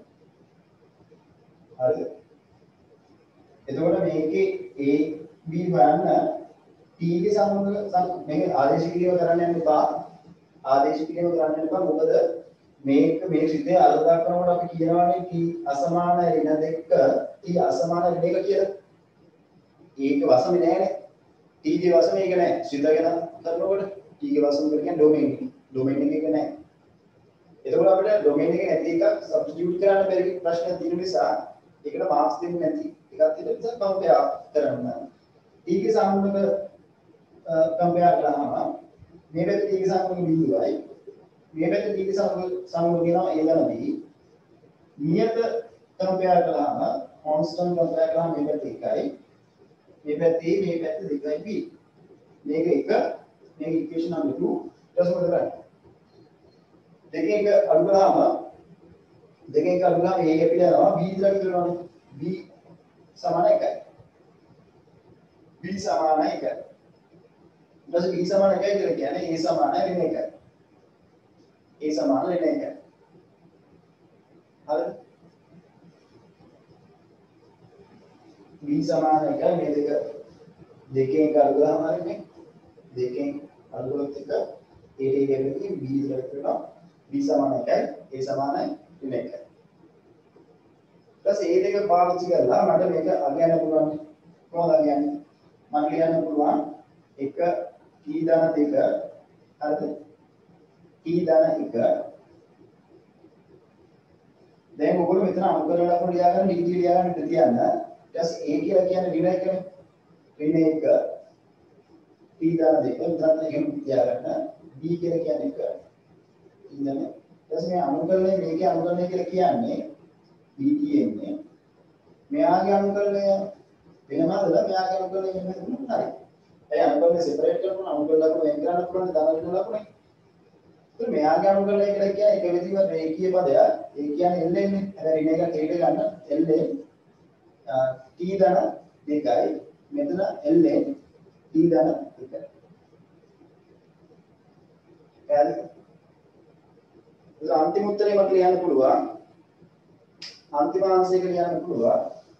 හරිද එතකොට මේකේ a b හොයන්න t ගේ සම්බන්ධ මේක ආදේශ කිරීම කරන්න යන්න එපා ආදේශ කිරීම කරන්න යන්න එපා මොකද මේක මේ සිද්ධිය අර දක්වනකොට අපි කියනවානේ t අසමාන ඍණ දෙක t අසමාන ඍණ එක කියලා ඒක වසමේ නෑනේ t ගේ වසමේ ඒක නෑ සිද්ධිය ගැන කරනකොට t ගේ වසම කියන්නේ ඩොමේන් එක ඩොමේන් එක නෑ එතකොට අපිට ඩොමේන් එක නැති එකක් සබ්ස්ටිටියුට් කරන්න බැරි ප්‍රශ්නයක් තියෙන නිසා ඒකට මාක්ස් දෙන්නේ නැති එකක් තියෙන නිසා කම්පෙයාර් කරන්න t ගේ සාමාන්‍යක කම්පෙයාර් කරාම මේ පැත්තේ t ගේ සාමූහික බිඳුවයි මේ පැත්තේ t ගේ සාමූහික සාමූහික කියනවා a ගන්න b නියත කම්පෙයාර් කළාම කොන්ස්ටන්ට් කම්පෙයාර් කළාම මේ පැත්තේ එකයි මේ පැත්තේ මේ පැත්තේ දෙකයි b මේක එක මේක ඉක්වේෂන් නම්බර් two ඊට පස්සේ මොකද කරන්නේ දෙකෙන් එක අඩු කරාම දෙකෙන් එක අඩු කරාම a කැපිලා යනවා b ඉදලා ඉතුරුනවානේ b සමාන එකයි b සමාන එකයි ඊට පස්සේ b සමාන එකයි කියලා කියන්නේ a සමාන වෙන එකයි a සමාන වෙන එකයි හරිද b සමාන එකයි මේ දෙක දෙකෙන් එක අඩු කරාම හරිනේ දෙකෙන් අඩු කරොත් එක a a කැපෙන්නේ b ඉදලා ඉතුරුනවා b සමාන එකයි a සමානයි වෙන එකයි ඊට පස්සේ a දෙක පාවිච්චි කරලා මට මේක අගයන්න පුළුවන් කොහොමද අගයන්නේ මම කියන්න පුළුවන් එක t ධන දෙක හරිද t ධන එක දැන් ඔයගොල්ලෝ මෙතන අංකවල ලකුණු ලියා ගන්න ඩිග්‍රී ලියා ගන්න ඉඳ තියන්න ඊට පස්සේ a කියලා කියන්නේ ඍණ එකනේ ඍණ එක t ධන දෙක උදාහරණ එහෙම ලියා ගන්න b කියලා කියන්නේ එක ඉන්නනේ ඊට පස්සේ මේ අනුකලනය මේකේ අනුකලනය කියලා කියන්නේ dt එන්නේ මෙයාගේ අනුකලනය වෙනමද මෙයාගේ අනුකලනය වෙනමද හරි ඒ අනුකලනය සෙපරේට් කරනවා අනුකලන ලකුණු වෙන් කරන්න පුළුවන් ධන ඍණ ලකුණේ ඒත් මෙයාගේ අනුකලනය කියලා කියන්නේ එක විදිහම රේඛීය පදයක් ඒ කියන්නේ L එන්නේ හැබැයි ඍණ එක හේට ගන්න L t ධන දෙකයි මෙතන L t ධන එකයි හරිද අන්තිම උත්තරේ මට ලියන්න පුළුවන් අන්තිම අංශයක ලියන්න පුළුවන්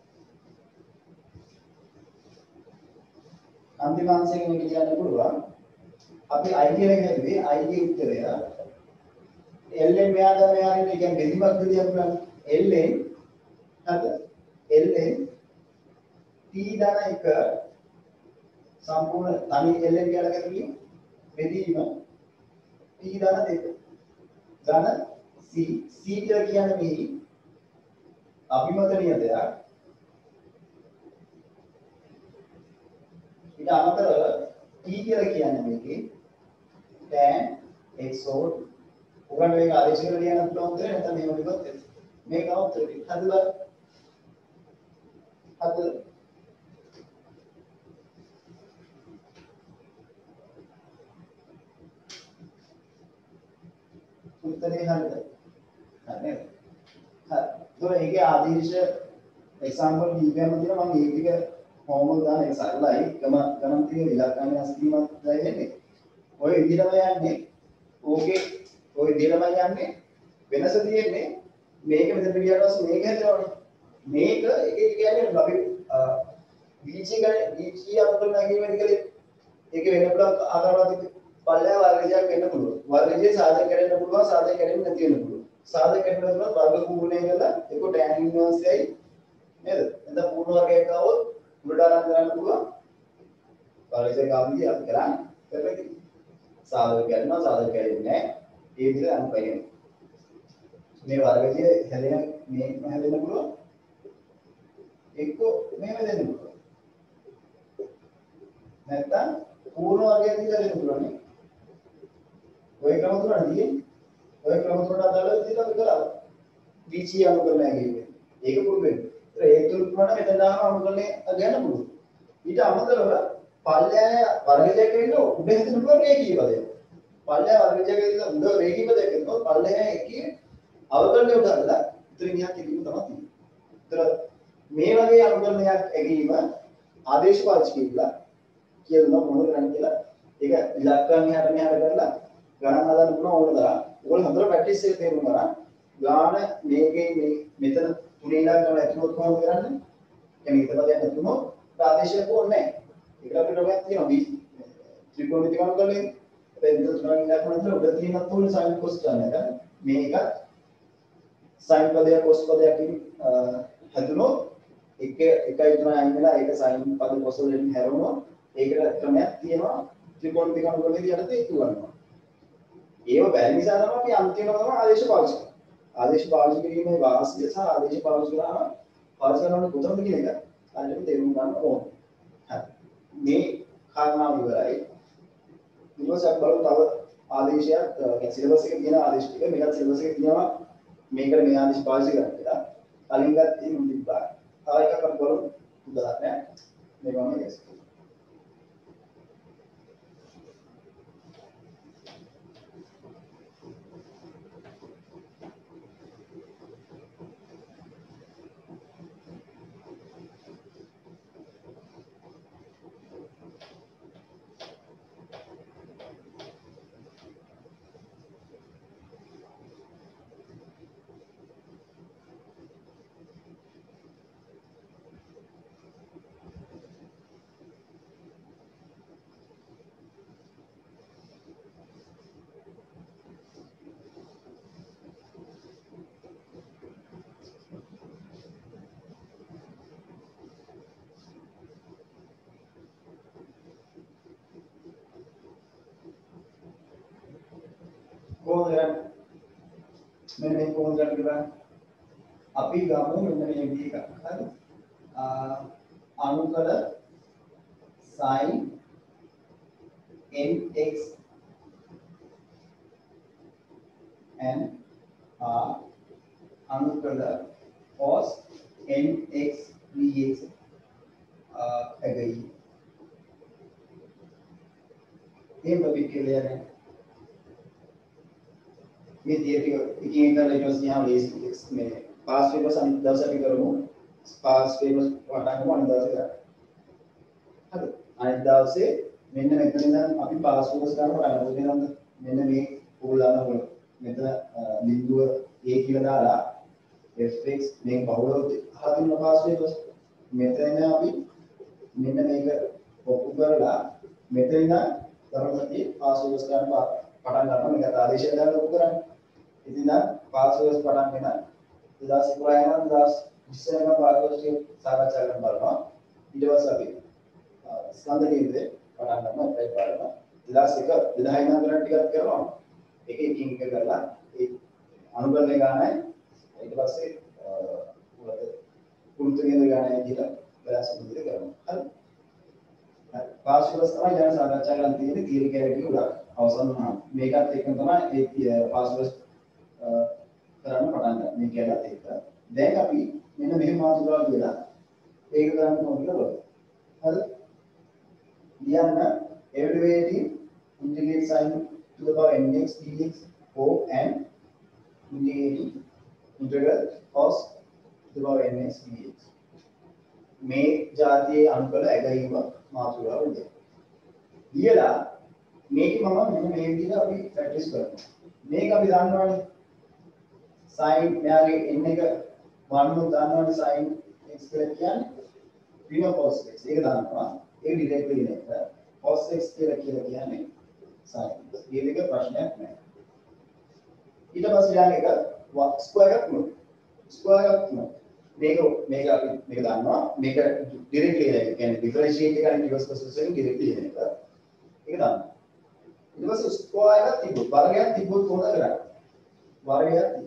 අන්තිම අංශයක මේක ලියන්න පුළුවන් අපි i කියන එක හැදුවේ i ගේ උත්තරය l n මෙයාද මෙයාරින් ඒ කියන්නේ බෙදීමක් විදියක් බලන්න l n හරිද l n t ධන එක සම්පූර්ණ තනි l n කියලා ගත්තොත් බෙදීම t ධන දෙක ධන c c කියලා කියන්නේ මේ අභිමතනීය දෙයක් ඊට අමතරව t කියලා කියන්නේ මේකේ tan x ඕඩ් උගන්න මේක ආදේශ කරලා ලියන්න පුළුවන් උත්තරේ නැත්නම් මේක ලියුවොත් මේක උත්තරේ හරිද හරිද උත්තරේ හරිද හරි නේද හරි ඒතකොට ඒකේ ආදේශ එක්සැම්පල් දීගම තියෙනවා මම ඒක ටික හෝම්වර්ක් දාන එක සරලයි ගම ගණන් තියෙන ඉලක්කම් වෙනස් කිරීමක් දැනෙන්නේ ඔය විදිහටම යන්නේ ඕකේ ඔය විදිහටම යන්නේ වෙනස තියෙන්නේ මේක මෙතන ගියාට පස්සේ මේක හැදෙනවනේ මේක ඒකේ කියන්නේ අපි බීජී ගන්න බීජී අපතන නැගීමේදී කලේ ඒක වෙන පුළුවන් ආකාරවලින් පල්ලෑ වර්ගයක් වෙන්න පුළුවන් වර්ගයේ සාධක කරන්න පුළුවන් සාධක කරන්නේ නැති වෙන්න පුළුවන් සාධක කරන්න පුළුවන් වර්ග කූණය කරලා ඒක tan ඉන්වර්ස්යි නේද එතන පූර්ණ වර්ගයක් ආවොත් උඩට අරන් ගන්න පුළුවන් වර්ගයේ ගාමිදී අපි කරන්නේ කරලා සාධක කරනවා සාධක කරන්නේ නැහැ ඒ විදිහට අනුපයන මේ වර්ගයේ හැදෙන මේ හැදෙන්න පුළුවන් එක්ක මේව දෙන්න පුළුවන් නැත්නම් පූර්ණ වර්ගයක් දිහා දෙන්න පුළුවන් නේ ඔය ක්‍රම තුනක් තියෙන්නේ ඔය ක්‍රම තුනට අදාළව ඉතින් අපි කරා බීජී අනුකරණය කියන්නේ ඒක පුළුවන් වෙන්නේ ඒ තුන තුනට මෙතන දාම අනුකරණය ගන්න පුළුවන් ඊට අමතරව පල්ලෑ වර්ගයක් වෙන්න උඩ හිතන්න පුළුවන් රේඛීය පදයක් පල්ලෑ වර්ගයක් වෙන්න උඩ රේඛීය පදයක් වෙනවා පල්ලෑ එකේ අවකලනය උදාහරණයක් ඉතින් ගියා කිරීම තමයි තියෙන්නේ. ඒතර මේ වගේ අනුකරණයක් ඇගීම ආදේශ පාවිච්චි කියලා කියනවා මොනවද කරන්නේ කියලා ඒක ඉලක්කම් එහාට මෙහාට කරලා ගණන් හදන්න පුළුවන් ඕන තරම්. ඕගොල්ලෝ හතර ප්‍රැක්ටිස් එක තේරුම් ගන්න. ගාන මේකේ මේ මෙතන තුනේ ඉඳන් ගන්න ඇතුළත කොහොමද කරන්නේ? කියන්නේ ඉතපදයක් නැතුනොත් ආදේශයක් ඕනේ නැහැ. ඒකට අපිට ඔයක් තියෙනවා බී ත්‍රිකෝණික අනුකරණය. ඒ විදිහට තුනක් ඉඳන් කරනකොට ඔබ තියෙනවා තුන සයින් කොස් ගන්න එක. මේක සයින් පදයක් කොස් පදයක් හැදුනොත් එක එකයි තුනයි අයින් වෙලා ඒක සයින් පද කොස් වලින් හැරුණොත් ඒකට ක්‍රමයක් තියෙනවා ත්‍රිකෝණ දෙක අනුකරණය යටතේ ඒක ගන්නවා. ඒව බැරි නිසා තමයි අපි අන්තිමව තමයි ආදේශ පාවිච්චි කරන්නේ. ආදේශ පාවිච්චි කිරීමේ වාසිය සහ ආදේශ පාවිච්චි කරාම පාවිච්චි කරන කොතනද කියන එක අනිත් තේරුම් ගන්න ඕනේ. හරි. මේ කාරණාව ඉවරයි. ඊට පස්සේ අපි බලමු තව ආදේශයක් කියන්නේ සිලබස් එකේ තියෙන ආදේශ ටික මේකත් සිලබස් එකේ තියෙනවා මේකට මේ ආදේශ පාවිච්චි කරන්න කියලා. කලින් ගත්තේ මුන් තිබ්බා. තව එකක් අපි බලමු උදාහරණයක් මේක මම ඉස්සෙල්ලා කොහොමද කරන්නේ? මෙන්න මේක කොහොමද කරන්නේ කියලා අපි ගමු මෙන්න මේ විදිහ එකක්. හරි? අනුකල sin nx and uh, අනුකල cos nx dx ඇගයි. එහෙම අපි කියලා යන්නේ මේ දියටි එකින් එක කරලා ඊට පස්සේ යාම ලේස් මේ පාස් පේපර්ස් අනිත් දවස් අපි කරමු පාස් පේපර්ස් වටාගෙන අනිත් දවසේ කරා. හරි අනිත් දවසේ මෙන්න මෙතන ඉඳන් අපි පාස් පේපර්ස් ගන්න පටන් ගන්නවා. මෙන්න මේ උගලන උගල මෙතන බිඳුව a කියලා දාලා fx මේ බහුලව හදින්න පාස් පේපර්ස් මෙතන අපි මෙන්න මේක ඔප්පු කරලා මෙතන ඉඳන් ධර්මපතියේ පාස් පේපර්ස් ගන්න පටන් ගන්නවා. මේක ආදේශය දාලා ඔප්පු කරන්නේ. ඉතින් දැන් පාස්වර්ඩ්ස් පටන් ගෙන දෙදාස් එකොළහ යන දෙදාස් විස්ස යන පාස්වර්ඩ්ස් ටික සාකච්ඡා කරන්න බලනවා. ඊට පස්සේ අපි ස්කන්ධ කේන්ද්‍රේ පටන් ගන්නවා ඒකයි බලනවා. දෙදාස් එක දෙදහ යන කරන් ටිකක් කරනවා. එක එකින් එක කරලා ඒ අනුගමනය ගන්නයි ඊට පස්සේ මොකද කුරුතු කේන්ද්‍ර ගන්නයි කියලා බලාස් විදිහට කරනවා. හරි. හරි. පාස්වර්ඩ්ස් තමයි දැන් සාකච්ඡා කරන්න තියෙන්නේ තීර කැරටි උඩ. අවසන් වුණා. මේකත් එක්කම තමයි ඒ පාස්වර්ඩ්ස් කරන්න පටන් ගන්න. මේ කියලාත් එක්ක. දැන් අපි මෙන්න මෙහෙම මාතෘකාවක් දෙලා ඒක කරන්න ඕන කියලා බලමු. හරි? ලියන්න evaluating integrate sin to the power nx dx or and integrating integral cos to the power nx dx. මේ જાතියේ අනුකල ඇගීම මාතෘකාව දෙන්න. ලියලා මේක මම මෙන්න මේ විදිහට අපි ප්‍රැක්ටිස් කරනවා. මේක අපි දන්නවනේ sin මෙයාගේ n එක වර්ණු දන්නවනේ sin x කියලා කියන්නේ ඍණ cos x. ඒක දන්නවා. ඒක ඩිරෙක්ට්ලි නෙක cos x කියලා කියලා කියන්නේ sin x. මේ දෙක ප්‍රශ්නයක් නෑ. ඊට පස්සේ ඊළඟ එක ස්ක්වයර් එකක් නෙමෙයි. ස්ක්වයර් එකක් නෙමෙයි. මේක මේක අපි මේක දන්නවා. මේක ඩිරෙක්ට්ලි නෙක. කියන්නේ ඩිෆරෙන්ෂিয়েට් එක and රිවර්ස් ප්‍රොසෙස් එකෙන් ඩිරෙක්ට්ලි නෙක. ඒක දන්නවා. ඊට පස්සේ ස්ක්වයර් එකක් තිබ්බොත් වර්ගයක් තිබ්බොත් කොහොමද කරන්නේ? වර්ගයක් තිබ්බොත්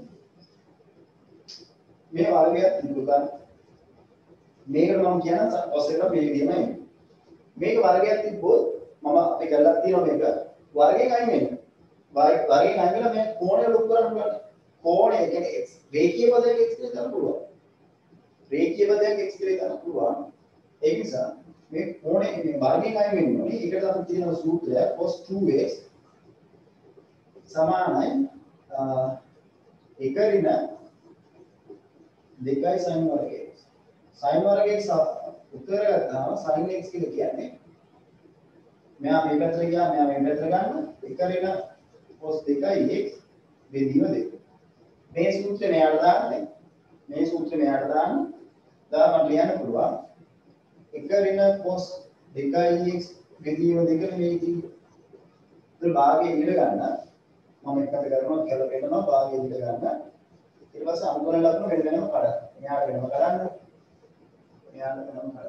මේ වර්ගයක් තිබ්බොත් මේකට මම කියන cos එක මේ විදිහම එන්නේ. මේක වර්ගයක් තිබ්බොත් මම අපි කරලා තියෙනවා මේක වර්ගයෙන් අයින් වෙන්න. වර්ගයෙන් අයින් වෙලා මේ කෝණය ලොක් කරන්න පුළුවන්. කෝණය කියන්නේ x රේඛීය පදයක් x කියලා ගන්න පුළුවන්. රේඛීය පදයක් x කියලා ගන්න පුළුවන්. ඒ නිසා මේ කෝණය මේ වර්ගයෙන් අයින් වෙන්න ඕනේ. ඒකට අපි තියෙන සූත්‍රය cos two x සමානයි එක ඍණ දෙකයි sin වර්ග x. sin වර්ග x උත්තර ගත්තාම sin x කියලා කියන්නේ මෙයා මේ පැත්තට ගියා මෙයා මේ පැත්තට ගන්න එක ඍණ cos දෙකයි x බෙදීම දෙක. මේ සූත්‍රය මෙයාට දාන්න මේ සූත්‍රය මෙයාට දාන්න දාලා මට ලියන්න පුළුවන් එක ඍණ cos දෙකයි x බෙදීම දෙක මේ කිව්වේ. ඒක භාගයේ ඉඳ ගන්න මම එකට කරනවා කියලා පෙන්නනවා භාගයේ ඉඳ ගන්න. ඊට පස්සේ අනුකරණ ලකුණු වෙන වෙනම කඩන්න. මෙයාට වෙනම කරන්න. මෙයාට වෙනම කරන්න.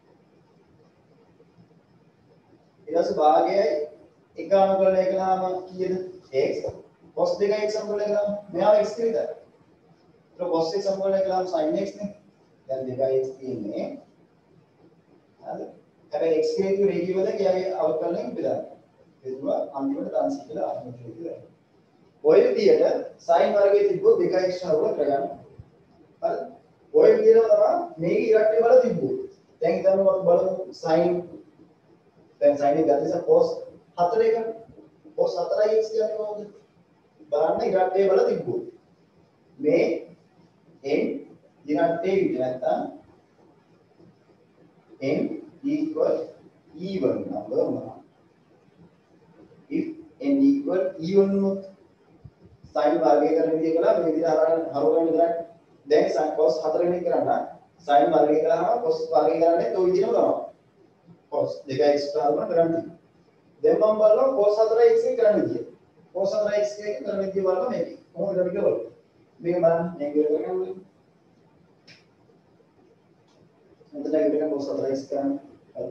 ඊට පස්සේ භාගයයි එක අනුකරණය කළාම කීයද? x cos දෙකයි x අනුකරණය කළාම මෙයාව x කියලා දාන්න. ඒක cos x අනුකරණය කළාම sin x නේ. දැන් දෙකයි x තියෙන්නේ. හරි. හැබැයි x කියන රේඛීය පදයක් එයාගේ අවකලනයෙන් බෙදන්න. බෙදුවා අන්තිමට දාන්සි කියලා ආත්මත්‍රි කියලා. ඔය විදියට sin වර්ගයේ තිබ්බොත් දෙක එක්ස්ට්‍රා වල කරගන්න. හරි. ඔය විදියටම තමයි මේක ඉරට්ටේ බල තිබ්බොත්. දැන් හිතන්න අපි බලමු sin දැන් sin එක ගත්තේ cos හතර එක. cos හතරයි x කියන්නේ කොහොමද? බලන්න ඉරට්ටේ බල තිබ්බොත්. මේ n ඉරට්ටේ විදිහ නැත්තම් n equal even number one. If n equal even not sin වර්ගය කරන විදිහ කළා මේ විදිහට හරවන්න හරවන්න ඉදරන්නේ. දැන් sin cos හතර වෙනි කරන්න sin වර්ගය කරාම cos වර්ගය කරන්නේ ඔය විදිහම තමයි. cos දෙක එක්ස්ට්‍රා වුණා කරන්නේ. දැන් මම බලනවා cos හතර x එක කරන්න විදිහ. cos හතර x එක කරන විදිහ බලනවා මේක. කොහොමද අපි කරන්නේ? මේක බලන්න මේක කරගන්න ඕනේ. මෙතන ඉතින් cos හතර x කරන්නේ. හරි.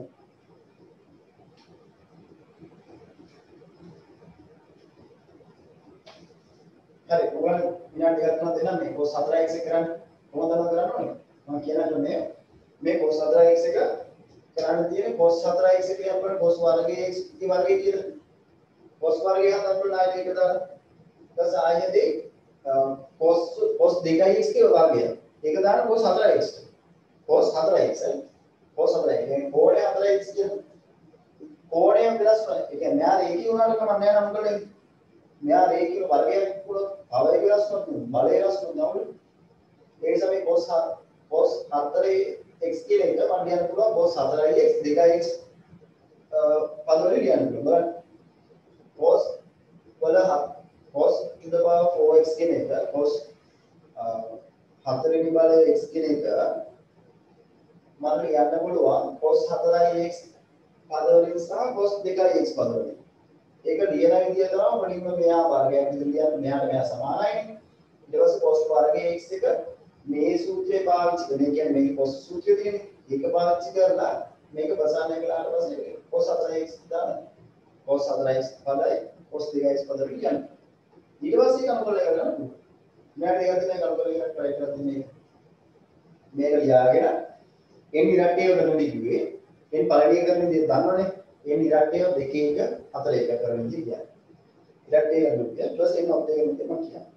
හරි ඔයාලා විනාඩි දෙකක් තුනක් දෙන්න මේ cos හතර x එක කරන්න කොහොමද කරන්න ඕනේ මම කියනවා මේ මේ cos හතර x එක කරන්න තියෙන්නේ cos හතර x එක අපේ cos වර්ගයේ x වර්ගය කියලා cos වර්ගය හතර වල ආයෙත් එක දාලා ඊට ආයෙදී cos cos දෙකයි x ගේ වර්ගය ඒක දාන cos හතර x cos හතර x cos හතර x කියන්නේ කෝණය හතර x කියන කෝණය වෙනස් වෙනවා ඒ කියන්නේ මෙයා රේඛී වුණාට කමක් නැහැ නම් මොකද මෙයා රේඛීය වර්ගයක් පුරොත් භවය වෙනස් කරනවා බලය වෙනස් කරනවා ඒ නිසා මේ cos cos හතර x කියන එක මම කියන්න පුළුවන් cos හතරයි x දෙකයි x පදවල ලියන්න පුළුවන් බලන්න cos වල cos to the power four x කියන එක cos හතරවෙනි බලය x කියන එක මම ලියන්න පුළුවන් cos හතරයි x පදවලින් සහ cos දෙකයි x පදවලින් ඒක ලියන විදිය තමයි මුලින්ම මෙයා වර්ගයක් විදිහට ලියන්න මෙයාට මෙයා සමානයිනේ ඊට පස්සේ cos වර්ගයේ x එක මේ සූත්‍රය පාවිච්චි කරන. ඒ කියන්නේ මේකේ cos සූත්‍රය තියෙන්නේ. ඒක පාවිච්චි කරලා මේක ප්‍රසාරණය කළාට පස්සේ cos හතර x දාන්න. cos හතර x පදයි cos දෙක x පද ලියන්න. ඊට පස්සේ කනුකල කරගන්න. මෙයාට ඒක දිනේ කනුකල කරලා try කරලා තින්නේ. මේක ලියාගෙන n ඉරට්ටේ කරන්න කිව්වේ. n පළවෙනි කරන විදිහ දන්නවනේ. n ඉරට්ටේ දෙක එක හතර එක කරන විදිහ කියන්නේ. ඉරට්ටේ කරන විදිහ ඊට පස්සේ n ඔප් දෙක මෙතන මම කියන්නේ.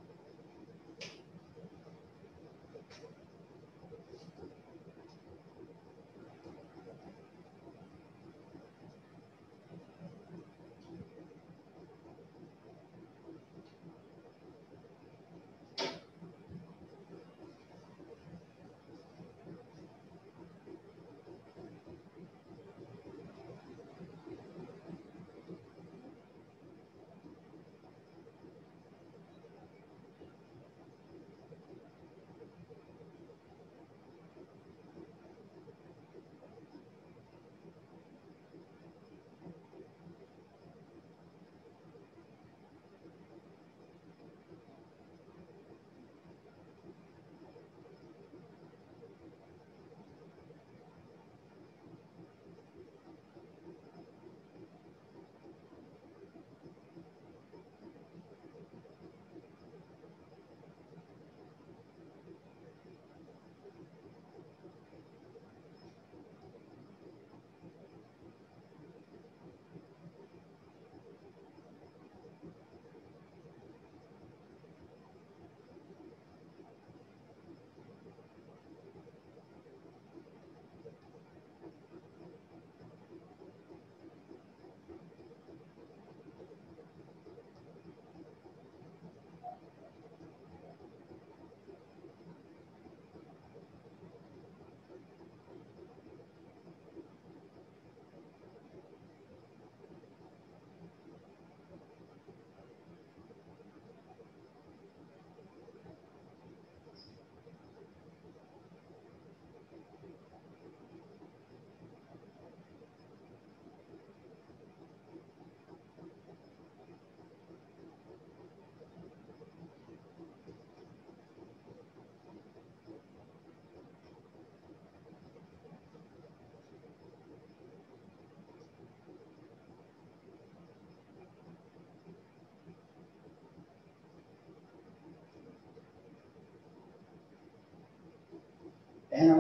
එහෙනම්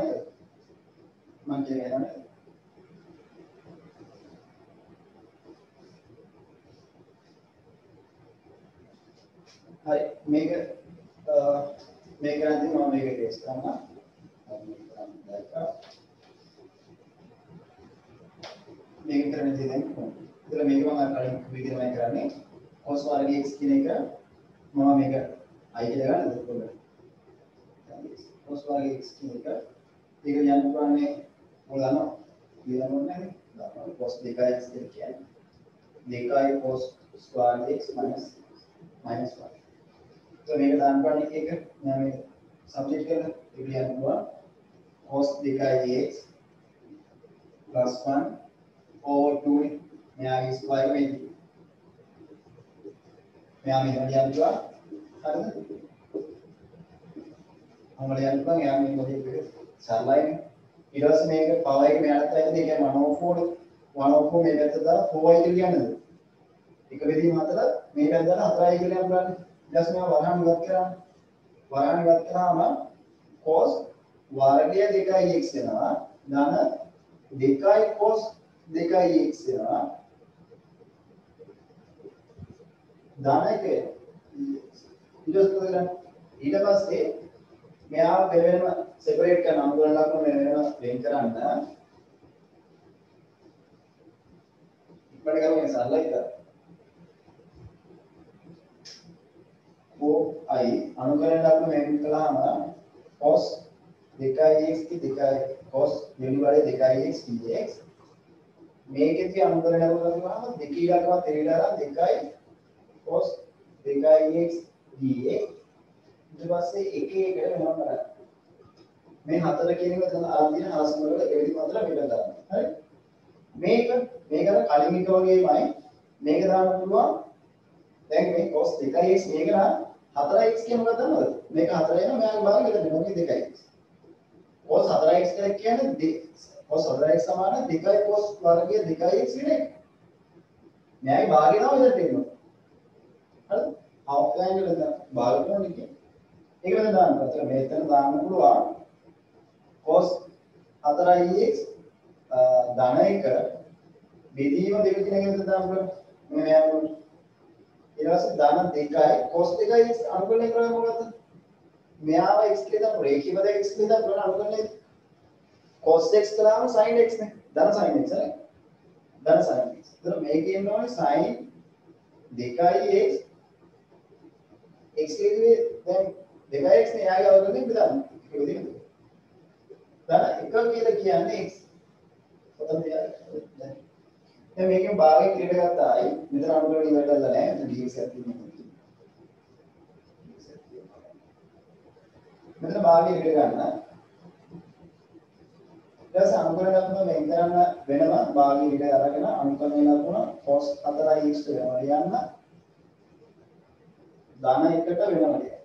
මම කියන්නේ මේක මේක නැති මම මේක ටෙස්ට් කරනවා. මේක කරන්නේ දැන් කොහොමද? ඉතින් මේක මම කලින් විදිහටම කරන්නේ cos වර්ගයේ x කියන එක මම මේක i කියලා ගන්නද කොහොමද? cos වර්ගයේ x කියන එක ඒක යන්න පුළුවන්නේ මොකද දන්නවද? කියලා මොන්නේ නැහැ. cos දෙකයි x කියන්නේ දෙකයි cos square x minus minus one. तो මේක දාන්න පුළුවන් එක මම මේ සබ්ජෙක්ට් කරලා ඒක ලියන්න පුළුවන් cos දෙකයි x plus one over two මෙයාගේ ස්ක්වයර් වෙන්නේ. මෙයා මෙහෙම ලියන්න පුළුවන්. හරිද? මම ලියන්න පුළුවන් එයා මේ මොකද සරලයිනේ. ඊට පස්සේ මේක පවර් එක මෙයාට ඇවිත් ඒ කියන්නේ one over four one over four මේ පැත්තට දාලා four y කියලා ලියන්නද? එක වෙදීම හතර මේ පැත්තට දාලා four y කියලා ලියන්න පුළුවන්. ඊට පස්සේ මෙයා වරහන් ඉවත් කරා. වරහන් ඉවත් කරාම cos වර්ගය දෙකයි x වෙනවා. ධන දෙකයි cos දෙකයි x වෙනවා. ධන එක ඊට පස්සේ ඊට පස්සේ මෙයා වෙනම සෙපරේට් කරන අනුගමන ලක්ෂණ වෙන වෙනම වෙන් කරන්න ඉක්මනට කරමු සරලයි ඉතින් four i අනුගමන ලක්ෂණ වෙන් කළාම cos දෙකයි x දෙකයි cos දෙවිවරේ දෙකයි x dx මේකෙදී අනුගමන ලක්ෂණ කරාම දෙකී ලක්ෂණ තේරිලා දෙකයි cos දෙකයි x dx ඊට පස්සේ එක එකට වෙනම කරා මේ හතර කියන එක තමයි අරන් තියෙන හරස්ම වල එවිදි හතර මෙතන දාන්න. හරි? මේක මේක අර කලින් එක වගේමයි මේක දාන්න පුළුවන්. දැන් මේ cos දෙකයි x මේක නම් four x කියන මොකක්ද දන්නවද? මේක four එනවා මෙයාගේ භාගය මෙතන මොකද දෙකයි x. cos four x කියලා කියන්නේ cos four x සමාන දෙකයි cos වර්ගය දෙකයි x වෙන එක. මෙයාගේ භාගය තමයි මෙතන තියෙන්නේ. හරිද? අවුට්ලයින් වල දාන්න භාග කරනවා නේ. ඒක වෙන දාන්න. ඒතර මෙතන දාන්න පුළුවන් cos four x ධන එක බෙදීම දෙක කියන එක විතර දාන්න පුළුවන්. මෙන්න යනවා. ඊට පස්සේ ධන දෙකයි cos දෙකයි x අනුකලනය කරලා මොකද්ද? මෙයාව x කියලා දාන්න රේඛීය පදයක් x කියලා දාන්න පුළුවන් අනුකලනය. cos x කළාම sin x නේ. ධන sin x නේ. ධන sin x. ඒතර මේකේ ඉන්න ඕනේ sin දෙකයි x x කියන්නේ දැන් දෙකයි x නේ යාගේ අවුලෙන් බෙදන්න. ඒක විදිහට. ධන එක කියලා කියන්නේ x. කොතනද යාගේ? දැන් මේකෙන් භාගය කිරට ගත්තායි මෙතන අනුකලන ඉවරටලා නැහැ. මෙතන dx එකක් තියෙනවා. මෙතන භාගය කිරට ගන්න. ඊට පස්සේ අනුකලන ලකුණ වෙන් කරන්න වෙනම භාගය කිරට අරගෙන අනුකලන ලකුණ cos four x වෙනවා ලියන්න. ධන එකට වෙනවා ලියන්න.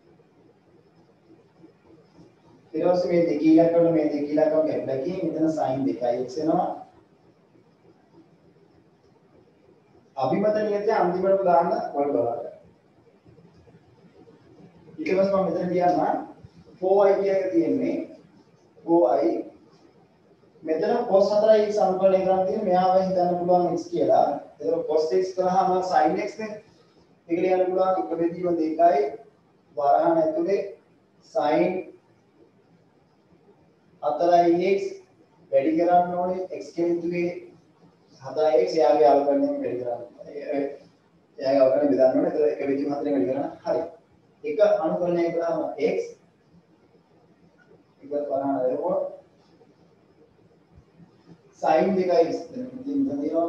ඊට පස්සේ මේ දෙක ඉලක්කවල මේ දෙක ඉලක්කව ගැටලා කියේ මෙතන sin දෙකයි x වෙනවා. අභිමත නියතය අන්තිමටම දාන්න වල බලන්න. ඊට පස්සේ මම මෙතන කියන්න four i කියන එක තියෙන්නේ four i මෙතන cos four x අනුකලනය කරන් තියෙන මෙයාව හිතන්න පුළුවන් x කියලා. ඒක cos x කරාම sin x නේ. ඒක ලියන්න පුළුවන් එක බෙදීම දෙකයි වරහන් ඇතුලේ sin four x වැඩි කරන්න ඕනේ x කෙනෙකුගේ four x යාගේ අවකලනයෙන් වැඩි කරන්න. එයාගේ අවකලනය බෙදන්න ඕනේ. ඒක එක බෙදීම හතරෙන් වැඩි කරන්න. හරි. එක අනුකලනය කරාම x එක වරහන් එරකොට sin දෙකයි x දෙනවා.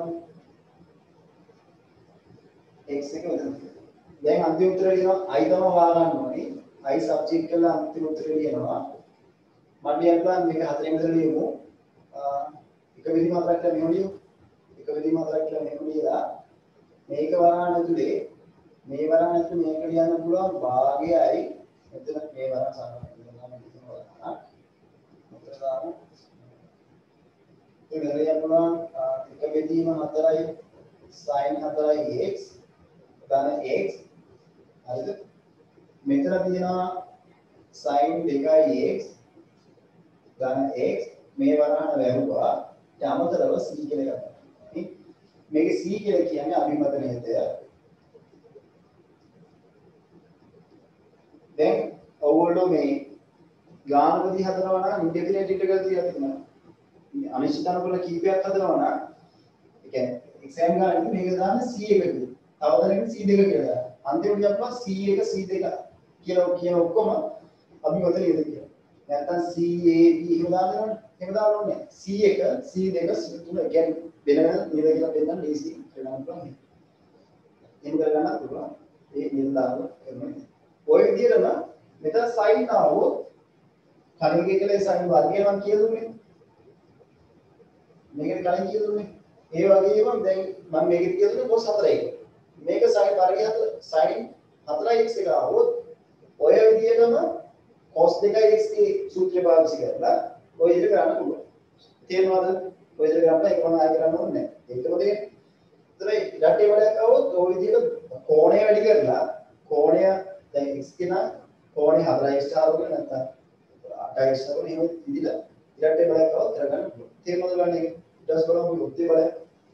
x එක මෙතන. දැන් අන්තිම උත්තරය කියනවා i තමයි හොයාගන්න ඕනේ. i සබ්ජෙක්ට් කරලා අන්තිම උත්තරය ලියනවා. මම කියනවා මේක හතරෙන් විතර ලියමු. එක බෙදීම හතරක් කියලා මෙහෙම ලියමු. එක බෙදීම හතරක් කියලා මෙහෙම ලියලා මේක වරහන් ඇතුලේ මේ වරහන් ඇතුලේ මේක ලියන්න පුළුවන් භාගයයි මෙතන මේ වරහන් සාමාන්‍ය කරනවා මෙතන වරහන්. මෙතන දාමු. ඒ වෙලෙන් පුළුවන් එක බෙදීම හතරයි sin හතරයි x ධන x හරිද? මෙතන තියෙනවා sin දෙකයි x ධන x මේ වරහන වැහුවා ඊට අමතරව c කියලා ගන්නවා. මේක c කියලා කියන්නේ අභිමත නියතය. දැන් ඔයගොල්ලෝ මේ ගානකදී හදනවා නම් ඉන්ඩෙෆිනිට් ඉන්ටග්‍රල් තියලා තියෙනවා. අනිශ්චිත අනුකූල කීපයක් හදනවා නම් ඒ කියන්නේ එක්සෑම් ගානකදී මේක දාන්න C එකකට. තව දැනගෙන C දෙක කියලා දාන්න. අන්තිමට යනවා C එක C දෙක කියලා කියන ඔක්කොම අපි ඔතන ඉද කියලා. නැත්තම් C A B එහෙම දාන්නවනේ. එහෙම දාන්න ඕනේ. C එක C දෙක C තුන කියන්නේ වෙන වෙන නේද කියලා දෙන්නම් ලේසි කරන්න පුළුවන්. එහෙම කරගන්නත් පුළුවන්. ඒ නේද දාන්න කරනවා. ඔය විදිහටම මෙතන sin ආවොත් කලින් එකේ sin වර්ගය මම කියලා දුන්නේ. මේකට කලින් කියලා දුන්නේ. ඒ වගේම දැන් මම මේකෙත් කියලා දුන්නේ cos හතරයි. මේක sin වර්ගය හතර sin හතරයි x එක ආවොත් ඔය විදිහටම cos දෙකයි x ගේ සූත්‍රය පාවිච්චි කරලා ඔය විදිහට කරන්න පුළුවන්. තේරෙනවද? ඔය විදිහට කරන්න එකම ආය කරන්න ඕනේ නැහැ. ඒකම දෙන්නේ. ඒතරයි ඊටේ වැඩක් આવොත් ඔය විදිහට කෝණය වැඩි කරලා කෝණය දැන් x කියන කෝණය හතරයි x ආවොත් නැත්නම් අටයි x ආවොත් එහෙම ඉදිලා ඊටේ වැඩක් આવොත් කරගන්න පුළුවන්. තේරෙනවද බලන්න ඒක? ඊට පස්සේ බලමු ඔත්තේ බලන්න.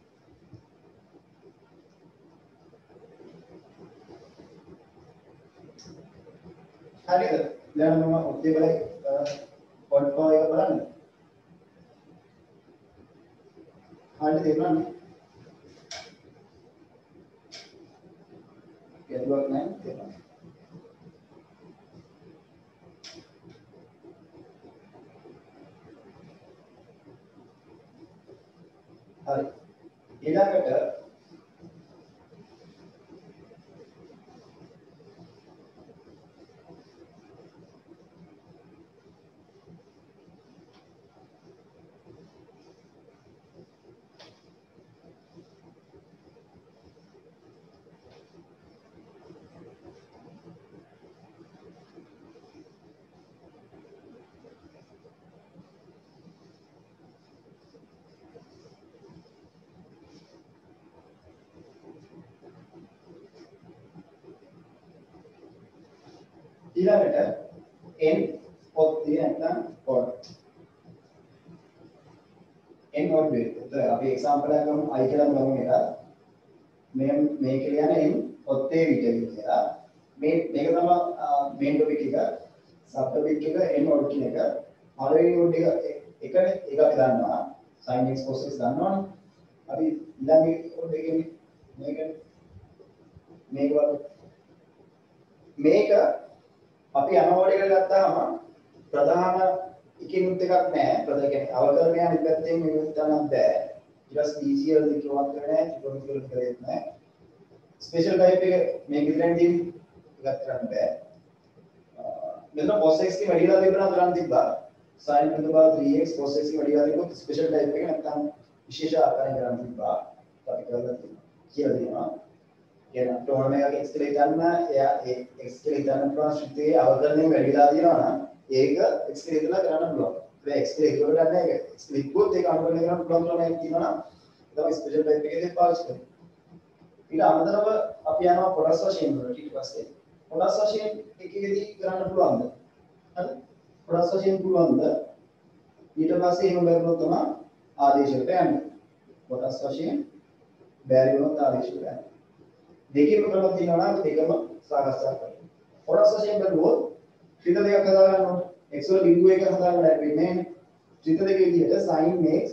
හරිද? දැන් මම ඔත්තේ බලයි පොයින්ට් පවර් එක බලන්න. හරිද තේරුණානේ? ගැටලුවක් නැහැ තේරුණා. හරි. ඊළඟට ඊළඟට n ඔත්තේ නැත්නම් odd n odd වේ. ඒත් අපි එක්සැම්පල් එකක් ගමු i කියලා බලමු එක. මේ මේ කියලා යන n ඔත්තේ විදිහට කියලා. මේ මේක තමයි මේන් ටොපික් එක. සබ් ටොපික් එක n odd කියන එක. පළවෙනි odd එක එකනේ ඒක අපි දන්නවා. sin x cos x දන්නවනේ. අපි ඊළඟ odd එකේ මේක මේක බලමු. මේක අපි අනෝඩ එක ගත්තාම ප්‍රධාන එකිනුත් එකක් නැහැ. ප්‍රධාන කියන්නේ අවකලනය අනිත් පැත්තෙන් මෙහෙම ගන්නත් බෑ. ඊට පස්සේ බීජීඑල් දෙක වත් කරන්නේ නැහැ. ත්‍රිකෝණිකවල කරේත් නැහැ. ස්පෙෂල් ටයිප් එක මේක විතරෙන් තියෙන්නේ. එකක් කරන්න බෑ. මෙතන cos x కి වැඩිලා තිබුණා තරම් තිබ්බා. sin පිටුපා three x cos x కి වැඩිලා තිබුණොත් ස්පෙෂල් ටයිප් එක නැත්තම් විශේෂ ආකාරයෙන් කරන්න තිබ්බා. අපි කරලා තියෙනවා. කියලා දෙනවා. කියන ටෝන එකක x කියලා හිතන්න එයා ඒ x කියලා හිතන්න පුළුවන් ශ්‍රිතයේ අවකලනය වැඩිලා තියෙනවා නම් ඒක x කියලා හිතලා කරන්න පුළුවන්. ඒ x කියලා හිතුවට ගන්න එක x ලික්වොත් ඒක අනුකරණය කරන්න පුළුවන් ක්‍රමයක් තියෙනවා නම් ඒක තමයි ස්පෙෂල් ටයිප් එකේදී පාවිච්චි කරන්නේ. ඊට අමතරව අපි යනවා කොටස් වශයෙන් වලට ඊට පස්සේ කොටස් වශයෙන් එකකෙදී කරන්න පුළුවන්ද? හරි? කොටස් වශයෙන් පුළුවන්ද? ඊට පස්සේ එහෙම බැලුවොත් තමයි ආදේශයට යන්නේ. කොටස් වශයෙන් බැරි වුණොත් ආදේශයට යන්නේ. දෙකේම ක්‍රම තියෙනවා නම් දෙකම සාකච්ඡා කරමු. කොටස් වශයෙන් බැලුවොත් ත්‍රිත දෙකක් හදා ගන්න ඕනේ. x වල බිඳුව එක හදා ගන්න වෙන්නේ ත්‍රිත දෙකේ විදිහට sin x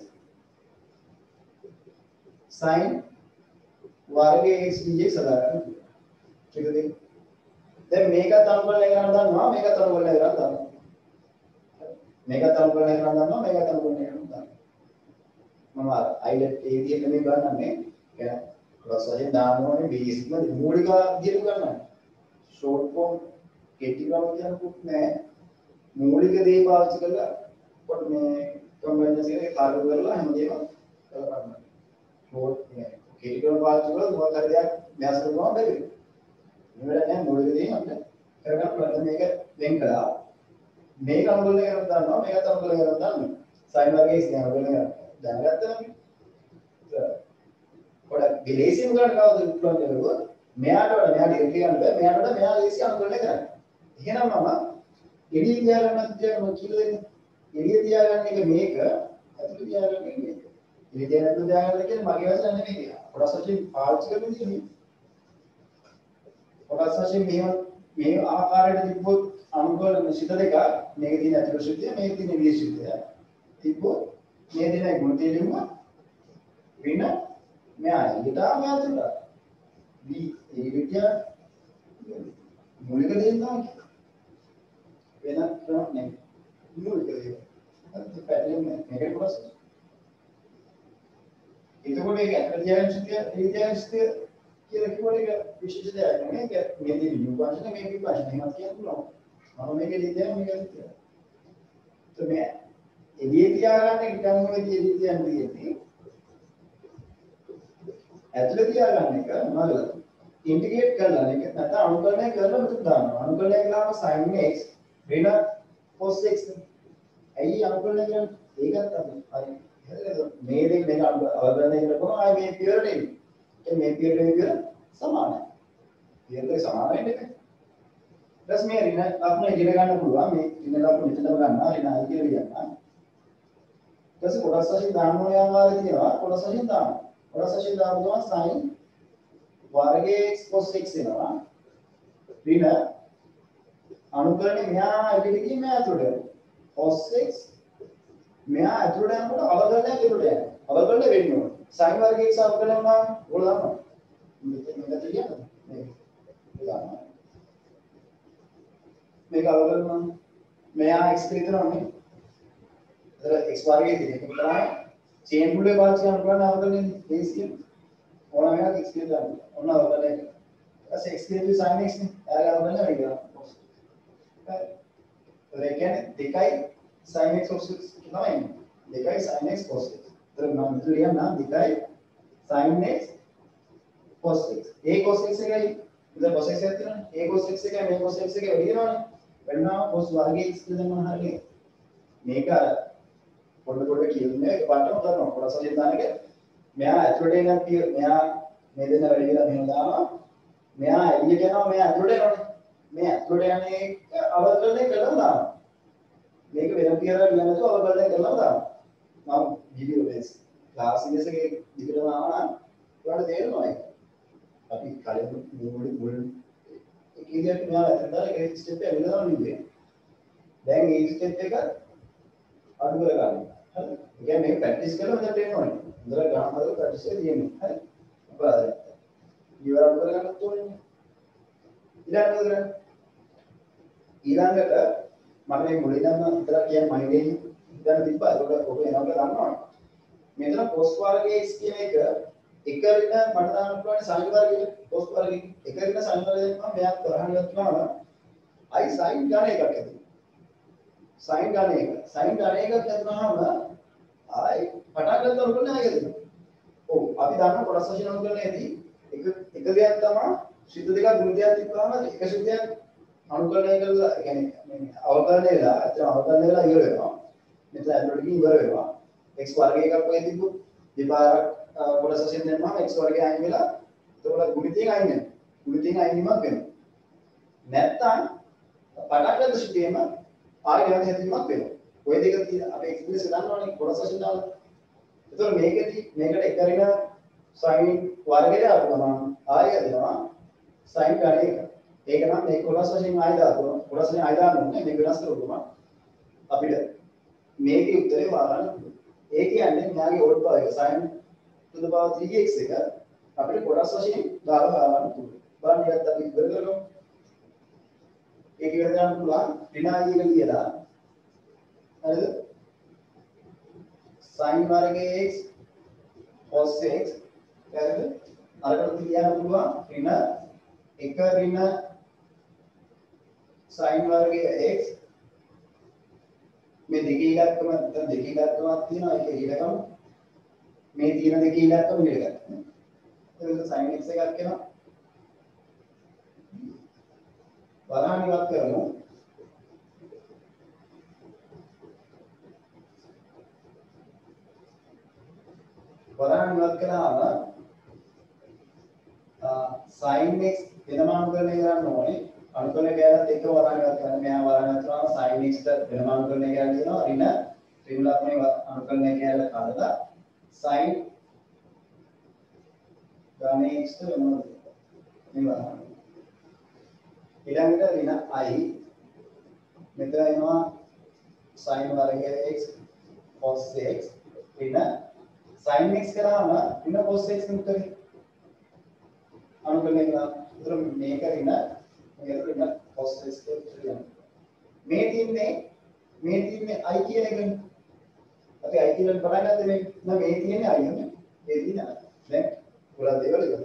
sin වර්ගයේ x dx හදා ගන්න. ත්‍රිත දෙක. දැන් මේකත් අනුකලනය කරන්න දන්නවා මේකත් අනුකලනය කරන්න දන්නවා. මේකත් අනුකලනය කරන්න දන්නවා මේකත් අනුකලනය කරන්න දන්නවා. මම අයිලට් ඒ විදිහට මේ බලන්නේ. කියන්නේ ක්ලාස් වලින් දාන්න ඕනේ බේසික් වල මූලික විදිහට ගන්න. ෂෝට් ෆෝම් කෙටි ක්‍රම කියනකුත් නෑ. මූලික දේ පාවිච්චි කරලා කොට මේ කම්බයිනස් එකේ කාර්ය කරලා හැමදේම කරගන්න. ෂෝට් මේ කෙටි ක්‍රම පාවිච්චි කරලා මොකක් හරි දෙයක් මෙහාස් කරනවා බැරි. මේ නෑ මූලික දේ අපිට කරගන්න පුළුවන්. මේක වෙන් කළා. මේක අනුකූලව කරන් දානවා මේකත් අනුකූලව කරන් දානවා. සයින් වර්ගයේ ඉස්සෙල්ලා අනුකූලව කරන් දැනගත්තා නම් පොඩක් ලේසියෙන් ගන්න කවද පුළුවන් දරුවෝ මෙයාට වඩා මෙයාට ඉරි ගන්න බෑ මෙයාට වඩා මෙයා ලේසි අනුකරණය කරන්න. එහෙනම් මම එළිය තියා ගන්නත් කියලා මම කියලා දෙන්නේ. එළිය තියා ගන්න එක මේක ඇතුළේ තියා ගන්න එක මේක. එළිය තියා ගන්න තියා ගන්න කියන්නේ මගේ වචන නෙමෙයි කියලා. කොටස් වශයෙන් පාවිච්චි කරන විදිහ නෙමෙයි. කොටස් වශයෙන් මෙහෙම මේ ආකාරයට තිබ්බොත් අනුකූල සිත දෙක මේකේ තියෙන ඇතුළත ශුද්ධිය මේකේ තියෙන විදේශ ශුද්ධිය තිබ්බොත් මේ දෙනයි ගුණ තේරුම වෙන මෙයා ඊට මෙයා තුල වි ඒ විද්‍ය මූලික දේ තමයි වෙන ක්‍රම නෙමෙයි මූලික දේ හරි පැටලෙන්නේ මේකට කොටස එතකොට මේක ඇතුළත තියාගෙන සිටිය ඒ ශුද්ධිය කියලා කිව්වට ඒක විශේෂ දෙයක් නෙමෙයි ඒක මේ දේ විභාෂණ මේක විභාෂණ එහෙමත් කියන්න පුළුවන් මම මේකේ දෙයක් මේක හිතුවා તો මේ එළිය තියාගන්න නිකන් ඔය එළිය තියන්න තියෙන්නේ ඇතුළත තියාගන්න එක මොනවද ඉන්ටිග්‍රේට් කරලා එක නැත්නම් අනුකලනය කරලා මෙතන දානවා අනුකලනය කළාම sin x ඍණ cos x ඇයි අනුකලනය කියන්නේ ඒකත් අපි හරි මේ දෙක මේක අවබෝධය කරගන්න ආයේ මේ පියවරට එන්නේ ඒ මේ පියවරට මේ සමානයි පියවරට සමාන වෙන්නේ නැහැ ඊට මේ ඍණ ලකුණ ඉගෙන ගන්න පුළුවන් මේ ඍණ ලකුණ මෙතනම ගන්නවා ඍණ i කියලා ලියන්න ඊට පස්සේ කොටස් වශයෙන් දාන්න ඕන ආකාරය තියෙනවා කොටස් වශයෙන් දාන්න කොටස් වශයෙන් දාන්න පුළුවන් sin වර්ගයේ x cos x එනවා ඍණ අනුකලනේ මෙහා එකට ගිහින් මෙහා ඇතුළට cos x මෙහා ඇතුළට යනකොට අවකලනය ඇතුළට යනවා අවකලනය වෙන්නේ ඕන sin වර්ගයේ x අවකලනය වුණා ඕල දාන්න මෙතන මෙතන කියන්න මේක දාන්න මේක අවකලන මෙහා x පිළිතුරන්නේ එතන x වර්ගයේ තියෙන එක තමයි චේන් රූල් එක පාවිච්චි කරන කරන අවකලනේ බේස් කියන ඕන මෙහා x පිළිතුරන්නේ ඕන අවකලනය ඊට x පිළිතුර sin x නේ එයාගේ අවකලනය වෙයි කරා හරි ඒ කියන්නේ දෙකයි sin x cos x තමයි දෙකයි sin x cos x. ඒතර මම මෙතන ලියන්න දෙකයි sin x cos x. a cos x එකයි ඉතින් cos x එකක් තියෙනවනේ. a cos x එකයි මේ cos x එකයි වැඩි වෙනවනේ. වෙනවා cos වර්ගයේ x කියලා දැම්මම හරියන්නේ. මේක අර පොඩ පොඩ කියන්නේ එකපාරටම කරනවා. කොටස් වලින් දාන එක මෙයා ඇතුළට එන මෙයා මේ දෙන්න වැඩි වෙලා මෙහෙම දානවා. මෙයා එළියට යනවා මෙයා ඇතුළට එනවනේ. මේ ඇතුළට යන එක අවකලනය කරලා දානවා. මේක වෙන කියලා ලියන්න නැතුව අවබෝධය කරලා දාන්න. මම වීඩියෝ බේස් ක්ලාස් ඉංග්‍රීසි එකේ දිගටම ආවා නම් ඔයාලට තේරෙනවා ඒක. අපි කලින් මුල් මුල් එකේදී මෙයා අතන ඒක ස්ටෙප් එක වෙනවා නෙවෙයි. දැන් මේ ස්ටෙප් එක අඩු කරගන්න. හරි. ඒ කියන්නේ මේක ප්‍රැක්ටිස් කරලා හොඳට එනවනේ. හොඳට ගන්න හදලා ප්‍රැක්ටිස් එකේ තියෙනවා. හරි. අපරාධ. ඉවර අඩු කරගන්නත් ඕනේ. ඊළඟට ඊළඟට මම මේ මුලින්ම හිතලා කියන්නේ මම ඉන්නේ දැන් තිබ්බා ඒක ඔබ එනවා කියලා දන්නවනේ මෙතන cos වර්ගයේ x කියන එක එක ඍණ මට දාන්න පුළුවන් sin වර්ගයේ cos වර්ගයේ එක ඍණ sin වර්ගයේ දෙනවා මෙයක් තරහන් ඉවත් කරනවා i sin ගණ එකක් ඇති sin ගණ එක sin ගණ එකක් ඇතුනහම ආයි පටන් ගන්න උරුකන්නේ ආයෙ දෙනවා ඔව් අපි දන්න කොටස් වශයෙන් උරුකන්නේදී එක එක දෙයක් තමයි සිද්ධ දෙකක් ගුණ දෙකක් තිබ්බාම එක සිද්ධියක් අනුකලනය කරලා ඒ කියන්නේ අවකලනය වෙලා අතන අවකලනය වෙලා ඉවර වෙනවා මෙතන ඇතුළට ගිහින් ඉවර වෙනවා x වර්ගය එකක් වගේ තිබ්බොත් දෙපාරක් කොටස් වශයෙන් දැම්මම x වර්ගය අයින් වෙලා එතකොට ගුණිතයෙන් අයින් වෙනවා ගුණිතයෙන් අයින් වීමක් වෙනවා නැත්තම් පටන් ගන්න සිද්ධියම ආයෙ වෙන හැදීමක් වෙනවා ඔය දෙක තියෙන අපි එක්ස්පීරියන්ස් ගන්නවනේ කොටස් වශයෙන් දාලා එතකොට මේකදී මේකට එක රින sin වර්ගයට ආවම ආයෙ දෙනවා sin ගණ එක ඒක නම් මේක කොටස් වශයෙන් ආයෙ දානවා කොටස් වශයෙන් ආයෙ දාන්නේ මේක වෙනස් කරුවම අපිට මේකේ උත්තරේ වාරණ ඒ කියන්නේ න්යාගේ ඕඩ් පාව එක sin to the power three x එක අපිට කොටස් වශයෙන් දාලා වාරණ පුළුවන් බලන්න ඒකත් අපි ඉවර කරමු ඒක ඉවර කරන්න පුළුවන් ඍණායි එක ලියලා හරිද sin වර්ගයේ x cos x හරිද අරකට ලියන්න පුළුවන් ඍණ එක ඍණ sin වර්ගයේ x මේ දෙකේ ඉලක්කම නැත්නම් දෙකේ ඉලක්කමක් තියෙනවා ඒක ඊළඟම මේ තියෙන දෙකේ ඉලක්කම ඊළඟ ඒක sin x එකක් වෙනවා වරහන් ඉවත් කරමු වරහන් ඉවත් කළාම sin x වෙනම අනුකරණය කරන්න ඕනේ අනුකරණය කරලා එක වරහන් ඉවත් කරන්න මෙහා වරහන් ඉවත් කරාම sin x වෙනම අනුකරණය කරන්න කියනවා ඍණ ඍණ ලක්ෂණය අනුකරණය කරලා කාලලා sin ගානේ x වෙනම මේ වරහන් ඊළඟට ඍණ i මෙතන එනවා sin වර්ගය x cos x ඍණ sin x කරාම ඍණ cos x නේ උත්තරේ අනුකලනය කරා. උතර මේක ඍණ මේක ඍණ cos x කියලා මේ තියන්නේ මේ තියන්නේ i කියන එකනේ. අපි i කියලා පටන් ගත්තේ මේ නම් මේ තියන්නේ i නේ. මේ තියන්නේ දැන් පුරා දේවල් ඉවරයි.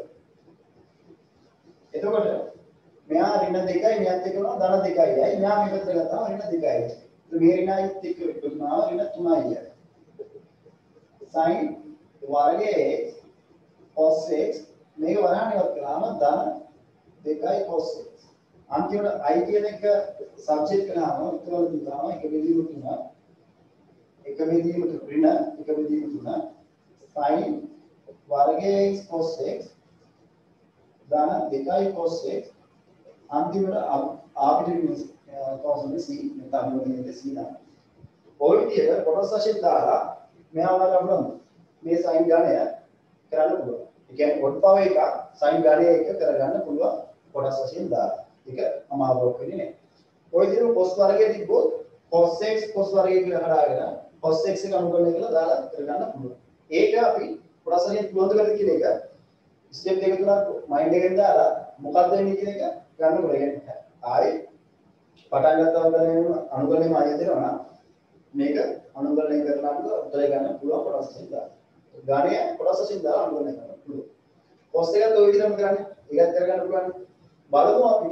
එතකොට මෙහා ඍණ දෙකයි මෙහාත් එක්ක උනා ධන දෙකයි. අය මෙහා මේ පැත්තට ගත්තාම ඍණ දෙකයි. ඒ මේ ඍණයිත් එක්ක එකතුනා ඍණ තුනයි. sin වර්ගයේ x cos x මේක වරහණවත් කළාම ධන දෙකයි cos x. අන්තිමට i කියන එක සබ්ජෙක්ට් කරාම උත්තරවල දාම එක බෙදීම තුන එක බෙදීමට ඍණ එක බෙදීම තුන sin වර්ගයේ x cos x ධන දෙකයි cos x අන්තිමට ආපිට cos c මෙතන මොකද c නා ඔය විදිහට කොටස් වශයෙන් දාලා මෙයා වල ගන්න මේ sin ගණය කරන්න පුළුවන්. ඒ කියන්නේ කොට පව එක sin ගණය එක කරගන්න පුළුවන් කොටස් වශයෙන් දාලා. ඒක අමාරුවක් වෙන්නේ නැහැ. ඔය විදිහට cos වර්ගය තිබ්බොත් cos x cos වර්ගය කියලා හදාගෙන cos x එක අනුකරණය කරලා දාලා කරගන්න පුළුවන්. ඒක අපි කොටස් වශයෙන් පුළුවන් දෙයක් කියන එක ස්ටෙප් දෙක තුනක් මයින්ඩ් එකෙන් දාලා මොකක්ද වෙන්නේ කියන එක ගන්න ඕනේ. ආයේ පටන් ගත්තාම තමයි අනුකරණයම ආයෙ දෙනවා නම් මේක අනුකරණය කරලා අපිට උත්තරය ගන්න පුළුවන් කොටස් වශයෙන් දාලා. ගණය කොටස් වශයෙන් දාලා අනුකරණය කරන්න පුළුවන්. cos එකත් ඔය විදිහටම කරන්නේ. ඒකත් කරගන්න පුළුවන්. බලමු අපිට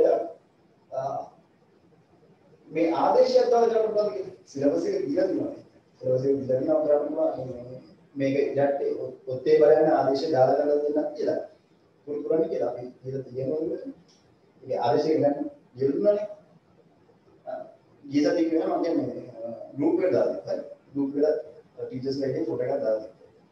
මේ ආදේශයක් දාලා කරන්න පුළුවන් කියලා. සිලබස් එක දීලා තියෙනවා. සිලබස් එක දීලා තියෙනවා කරන්න පුළුවන්. මේක ඉඩට්ටේ ඔත්තේ බලන්න ආදේශය දාලා කරලා දෙන්නත් කියලා. පුරු පුරන්නේ කියලා අපි ඉතින් තියෙනවා. ඒක ආදේශය ගන්න යෙදුණානේ. ගියසත් එක්ක මම කියන්නේ ගෲප් එකට දාලා. හරි. ගෲප් එකට ටීචර්ස් ලයිටේ ෆොටෝ එකක් දාලා.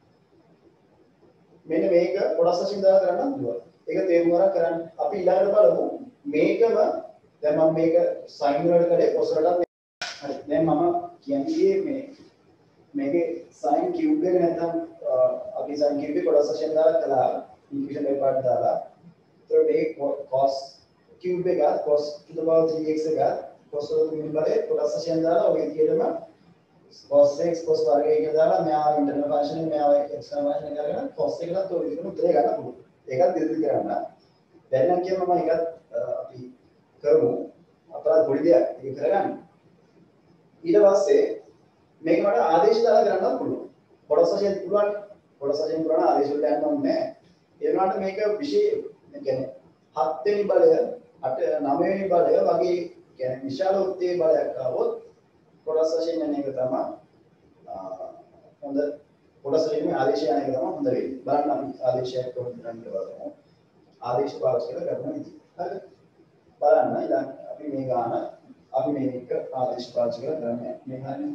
මෙන්න මේක කොටස් වශයෙන් දාලා කරන්න පුළුවන්. ඒක තේරුම් ගන්න කරන්න. අපි ඊළඟට බලමු මේකම දැන් මම මේක sin වලට කරේ cos වලට. හරි. දැන් මම කියන්නේ මේ මේකේ sin cube එක නැත්නම් අපි sin cube එක කොටස් වශයෙන් දාලා කළා. ඉක්වේෂන් එක පාඩ දාලා. ඒතකොට මේ cos cube එක cos to the power three x එක cos වලට මෙන්න බලේ කොටස් වශයෙන් දාලා ඔය විදිහටම cos x cos වර්ගය කියලා දාලා මෙයා ඉන්ටර්නල් ෆන්ක්ෂන් එක මෙයා එක්ස්ටර්නල් ෆන්ක්ෂන් එක කරගෙන cos එකලත් ඔය විදිහටම උත්තරේ ගන්න පුළුවන්. ඒකත් ඉදිරි කරන්න. දැන් නම් කියනවා මම ඒකත් අපි කරමු. අපරාධ පොඩි දෙයක් ඒක කරගන්න. ඊට පස්සේ මේක මට ආදේශ දාලා කරන්නත් පුළුවන්. කොටස් වශයෙන් පුළුවන්. කොටස් වශයෙන් කරන ආදේශ වලට යන්න ඕනේ නැහැ. ඒ වුණාට මේක විශේෂ කියන්නේ හත් වෙනි බලය අට නව වෙනි බලය වගේ කියන්නේ විශාල උත්තේ බලයක් ආවොත් කොටස් වශයෙන් යන එක තමයි හොඳ කොටස් වලින් මේ ආදේශය යන එක තමයි හොඳ වෙන්නේ. බලන්න අපි ආදේශයක් කොහොමද කරන්නේ කියලා. ආදේශ පාවිච්චි කරලා කරන විදිහ. හරිද? බලන්න ඊළඟ අපි මේ ගාන අපි මේක ආදේශ පාවිච්චි කරලා කරන්නේ මේ හරිනේ.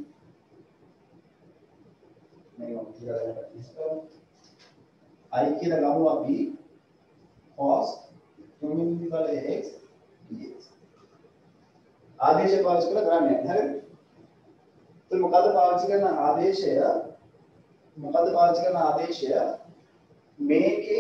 මේක මොකක්ද කියලා ඉස්සරහ. i කියලා ගමු අපි cos තුන්වෙනි බලය x dx. ආදේශ පාවිච්චි කරලා කරන්නේ හරිද? तो මොකද්ද පාවිච්චි කරන ආදේශය මොකද්ද පාවිච්චි කරන ආදේශය මේකේ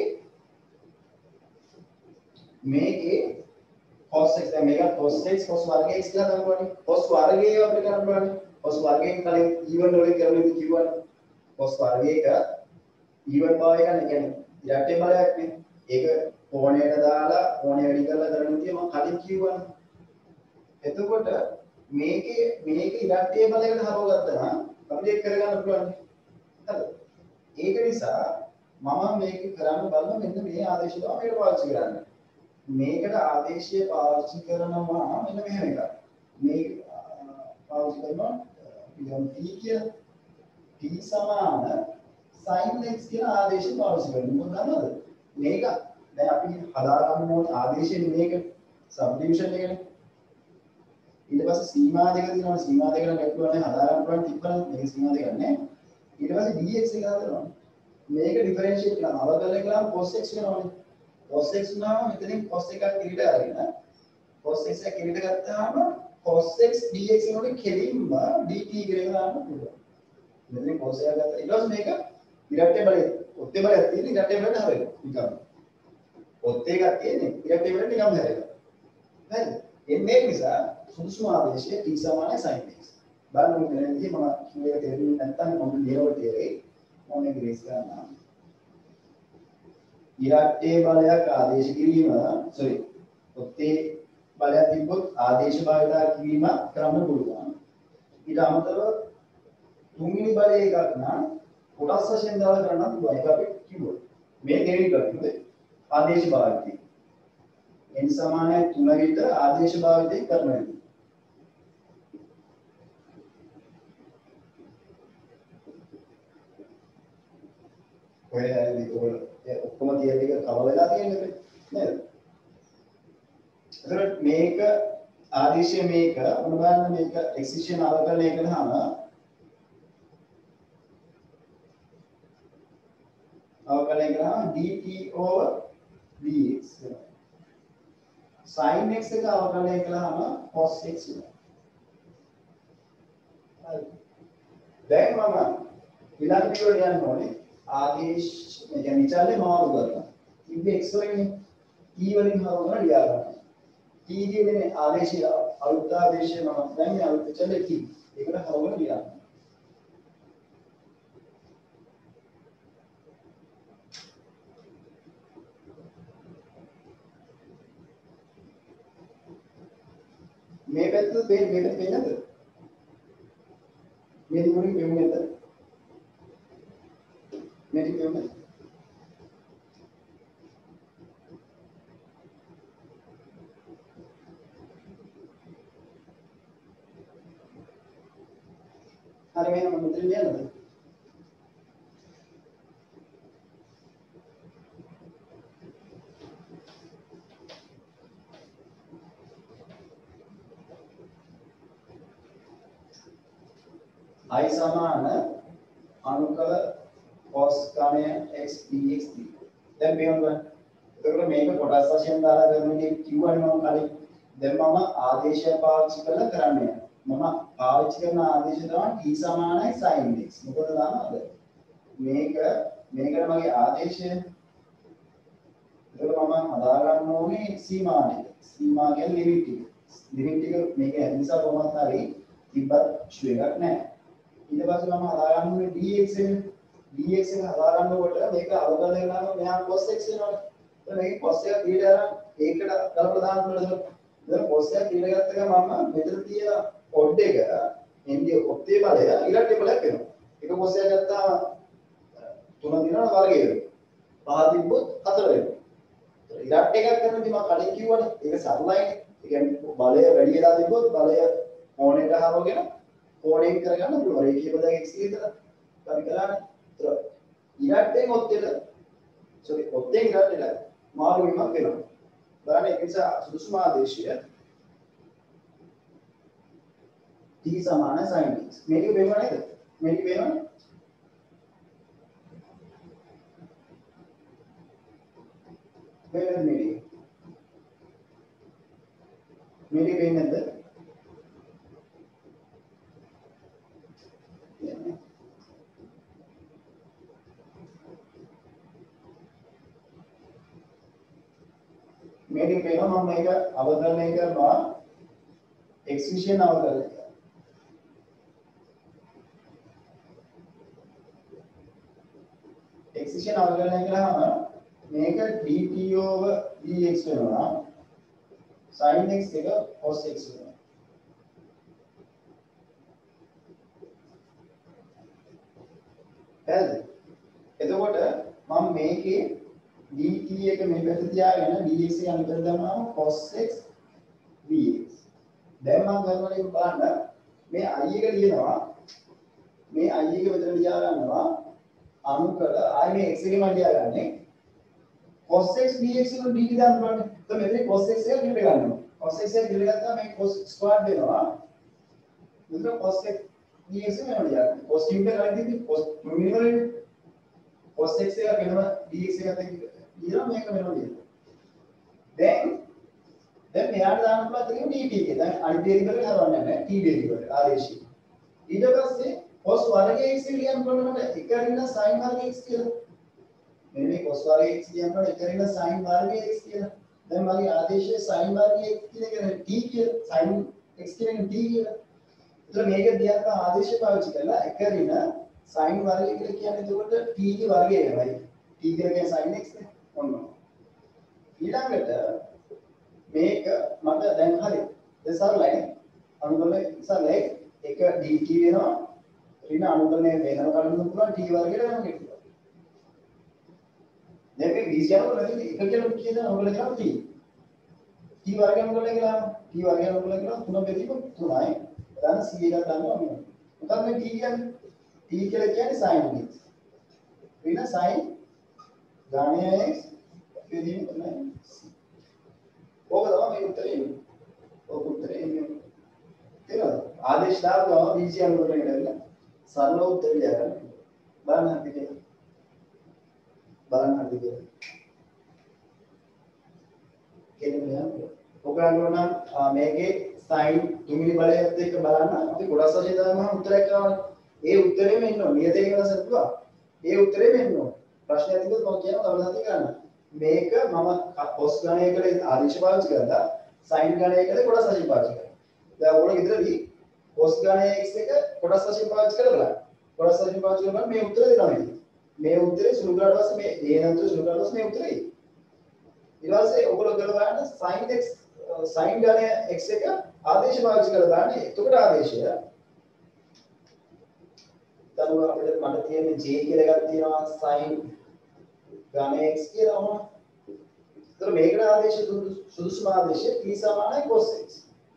මේකේ cos x දැන් මේක cos x cos වර්ගය x කියලා ගන්නවානේ cos වර්ගය අපිට කරන්න බලන්න cos වර්ගයෙන් කලින් even වලින් කරන විදිහ කිව්වනේ cos වර්ගයක even බව එක කියන්නේ ඉරට්ටේ බලයක් නේ ඒක කෝණයට දාලා කෝණය වැඩි කරලා කරන විදිහ මම කලින් කිව්වනේ එතකොට මේකේ මේක ඉරට්ටේ බලයකට හරව ගත්තා නම් අපිට ඒක කරගන්න පුළුවන්. හරිද? ඒක නිසා මම මේක කරන්න බලන මෙන්න මේ ආදේශය තමයි මේකට පාවිච්චි කරන්නේ. මේකට ආදේශය පාවිච්චි කරනවා මෙන්න මෙහෙම එකක්. මේක පාවිච්චි කරනවා ඉතින් t කියලා t සමාන sin x කියන ආදේශය පාවිච්චි කරනවා. මොකද දන්නවද? මේක දැන් අපි හදාගන්න ඕන ආදේශය මේක සබ්ඩිවිෂන් එකනේ. ඊට පස්සේ සීමා දෙක තියෙනවා සීමා දෙක නම් ගැටලුවක් නැහැ හදාගන්න පුළුවන් තිබ්බනම් මේක සීමා දෙකක් නැහැ ඊට පස්සේ dx එක හදනවා මේක ඩිෆරෙන්ෂিয়েට් කරනවා අවකලනය කළාම cos x වෙනවනේ cos x උනාම මෙතනින් cos එකක් කිරිට අරගෙන cos x එක කිරිට ගත්තාම cos x dx වෙනකොට කෙලින්ම dt කියලා ගන්න පුළුවන් මෙතනින් cos එක ගත්තා ඊට පස්සේ මේක ඉරට්ටේ බලය ඔත්තේ බලයක් තියෙන ඉරට්ටේ බලයට හැරෙනවා නිකන් ඔත්තේ එකක් තියෙන්නේ ඉරට්ටේ බලයට නිකන් හැරෙනවා හරිද එන්නේ නිසා සුදුසුම ආදේශය t සමානයි sin x. බලන්න මෙතනදී මම මේක තේරුම් නැත්නම් මම ලියවට තේරෙයි. මම මේක රේස් කරනවා. ඉරට්ටේ බලයක් ආදේශ කිරීම sorry ඔත්තේ බලයක් තිබ්බොත් ආදේශ භාවිතා කිරීම කරන්න පුළුවන්. ඊට අමතරව තුන්වෙනි බලය එකක් නම් කොටස් වශයෙන් දාලා කරන්න පුළුවන්. ඒක අපි කිව්වා. මේ දෙවෙනි කරන්නේ ආදේශ භාවිතය. n සමානයි තුන විතර ආදේශ භාවිතය කරනවා. ඔය මේක ඔක්කොම තියන එක කව වෙලා තියෙන්නේ නේද? එතකොට මේක ආදේශය මේක මොන බලන්න මේක එක්සිෂන් අවකලනය කළාම අවකලනය කළාම dt over dx sin x එක අවකලනය කළාම cos x වෙනවා. හරි. දැන් මම ඊළඟ පියවර යන්න ඕනේ. ආදේශ يعني ඉතල්ලේ මාරු කරනවා. ඉතින් x වලින් t වලින් හරවන ලියා ගන්න. t කියන්නේ ආදේශය අලුත් ආදේශය මම දැන් මේ අලුත් ඉතල්ලේ t. ඒකට හරවන ලියා ගන්න. මේ පැත්ත මේ මේ පැත්ත පේනද? මේ දිගුරින් පේන්නේ නැද්ද? मेरी क्यों नहीं अरे मैं मंदिर में ना आई समान अनुकल cos ගාණය x dx දැන් මේක එතකොට මේක කොටස් වශයෙන් දාලා කරන්නේ කිව්වනේ මම කලින් දැන් මම ආදේශය පාවිච්චි කරලා කරන්නේ මම පාවිච්චි කරන ආදේශය තමයි t සමානයි sin x මොකද දානවද මේක මේකට මගේ ආදේශය එතකොට මම හදා ගන්න ඕනේ සීමානේ සීමා කියන්නේ ලිමිට් එක ලිමිට් එක මේක ඇති නිසා කොහොමද හරි තිබ්බත් ෂු එකක් නැහැ ඊට පස්සේ මම හදා ගන්න ඕනේ dx එක dx එක හදා ගන්නකොට මේක අවකලනය කරනවා මෙහා cos x වෙනවනේ. එතන මේක cos එක කීයට අරන් ඒකට ගලපලා දාන්න ඕනද? දැන් cos එක කීයට ගත්ත එක මම මෙතන තියෙන ඔඩ් එක එන්නේ ඔත්තේ බලය ඉරට්ටේ බලයක් වෙනවා. එක cos එක ගත්තාම තුන දිනන වර්ගය වෙනවා. පහ තිබ්බොත් හතර වෙනවා. ඉරට්ටේ එකක් කරනදී මම කලින් කිව්වනේ ඒක සරලයිනේ. ඒ කියන්නේ බලය වැඩි වෙලා තිබ්බොත් බලය කෝණයට හරවගෙන කෝණයෙන් කරගන්න පුළුවන්. රේඛීය පදයක් x විතර. අපි කළානේ. ඉරට්ටෙන් ඔත්තේට sorry ඔත්තෙන් ඉරට්ටේට මාරු වීමක් වෙනවා. බලන්න ඒක නිසා සුදුසුම ආදේශය t සමාන sin x. මේක වෙනව නේද? මේක වෙනවනේ. වෙනද මේක. මේක වෙන්නේ නැද්ද? මේකේ වෙනවා මම මේක අවකලනය කරනවා x විශේෂණ අවකලනය කරනවා. x විශේෂණ අවකලනය කරාම මේක dt over dx වෙනවා. sin x එක cos x වෙනවා. හරිද? එතකොට මම මේකේ dt එක මේ පැත්ත තියාගෙන dx එක අනිතට දානවා cos x dx. දැන් මම කරනවා ඒක බලන්න මේ i එක ලියනවා මේ i එක මෙතන ලියා ගන්නවා අනුකල ආයි මේ x එකේ මම ලියාගන්නේ cos x dx එක dt දාන්න බලන්න. එතකොට මෙතන cos x එක ඉල්ල ගන්නවා. cos x එක ඉල්ල ගත්තාම මේ cos ස්ක්වයර් වෙනවා. මෙතන cos x dx එක වෙනවා ලියාගන්න. cos cube එක ගන්න තියෙන්නේ cos මිනිමල් cos x එක වෙනවා dx එකත් එක්ක ඊළඟ මේක වෙනවා නේද? දැන් දැන් මෙයාට දාන්න පුළුවන් දෙකම dt එක. දැන් අනිත් වේරියබල් එක හරවන්නේ නැහැ. t වේරියබල් ආදේශය. ඊට පස්සේ cos වර්ගය x ලියන්න පුළුවන් මට එක රින්න sin වර්ගය x කියලා. මෙන්න මේ cos වර්ගය x ලියන්න පුළුවන් එක රින්න sin වර්ගය x කියලා. දැන් මගේ ආදේශයේ sin වර්ගය x කියන එක t කියලා sin x කියන එක t කියලා. ඒතර මේක දිහා මම ආදේශය පාවිච්චි කරලා එක ඍණ sin වර්ගය කියලා කියන්නේ එතකොට t ගේ වර්ගය වෙනවයි. t කියලා කියන්නේ sin x නේ. ඔන්න. ඊළඟට මේක මට දැන් හරි. ඒ සරලයි. අනුකලනේ ඉස්සරලයි එක dt වෙනවා. ඍණ අනුකලනය වෙනම කරන්න පුළුවන් t වර්ගයට වෙනම කෙටුවා. දැන් මේ විෂයම නැති එක කියලා කියන අනුකලන කරා t. t වර්ගය අනුකලනය කළාම t වර්ගය අනුකලනය කළා තුන බෙදීම තුනයි. දැන් c එක ගන්නවා මෙන්න. මොකක්ද මේ t කියන්නේ? t කියලා කියන්නේ sin x. ඍණ sin ගාණය x බෙදීම තුනයි. ඕක තමයි මේ උත්තරේ එන්නේ. ඕක උත්තරේ එන්නේ. තේරෙනවද? ආදේශ දානවා බීජය අනුකලනය කරලා සරල උත්තරය ගන්න. බලන්න හරිද? බලන්න හරිද? කියන්නේ ඔයගොල්ලෝ නම් මේකේ sin තුන්වෙනි බලයත් එක්ක බලන්න අපි කොටස් වශයෙන් දානවා උත්තරයක් ආවනේ. ඒ උත්තරෙම එන්න ඕනේ. නියතේ වෙනස නැතුව. ඒ උත්තරෙම එන්න ඕනේ. ප්‍රශ්නයක් තිබුණොත් මම කියනවා අවබෝධ කරගන්න. මේක මම cos ගණයකට ආදේශ පාවිච්චි කරලා sin ගණයකට කොටස් වශයෙන් පාවිච්චි කරා. දැන් ඔයගොල්ලෝ ඉදිරියදී cos ගණය x එක කොටස් වශයෙන් පාවිච්චි කරලා බලන්න. කොටස් වශයෙන් පාවිච්චි කරලා මේ උත්තරය දෙනවා ඉතින්. මේ උත්තරේ සුළු කරලා පස්සේ මේ a නම් සුළු කරලා පස්සේ මේ උත්තරේ. ඊට පස්සේ ඔයගොල්ලෝ කරලා බලන්න sin x sin ගණය x එක ආදේශ පාවිච්චි කරලා බලන්න. එතකොට ආදේශය දරුව අපිට මට තියෙන j කියලා එකක් තියෙනවා sin ගණය x කියලා වුණා. ඒතර මේකට ආදේශ සුදුසුම ආදේශය p සමානයි cos x.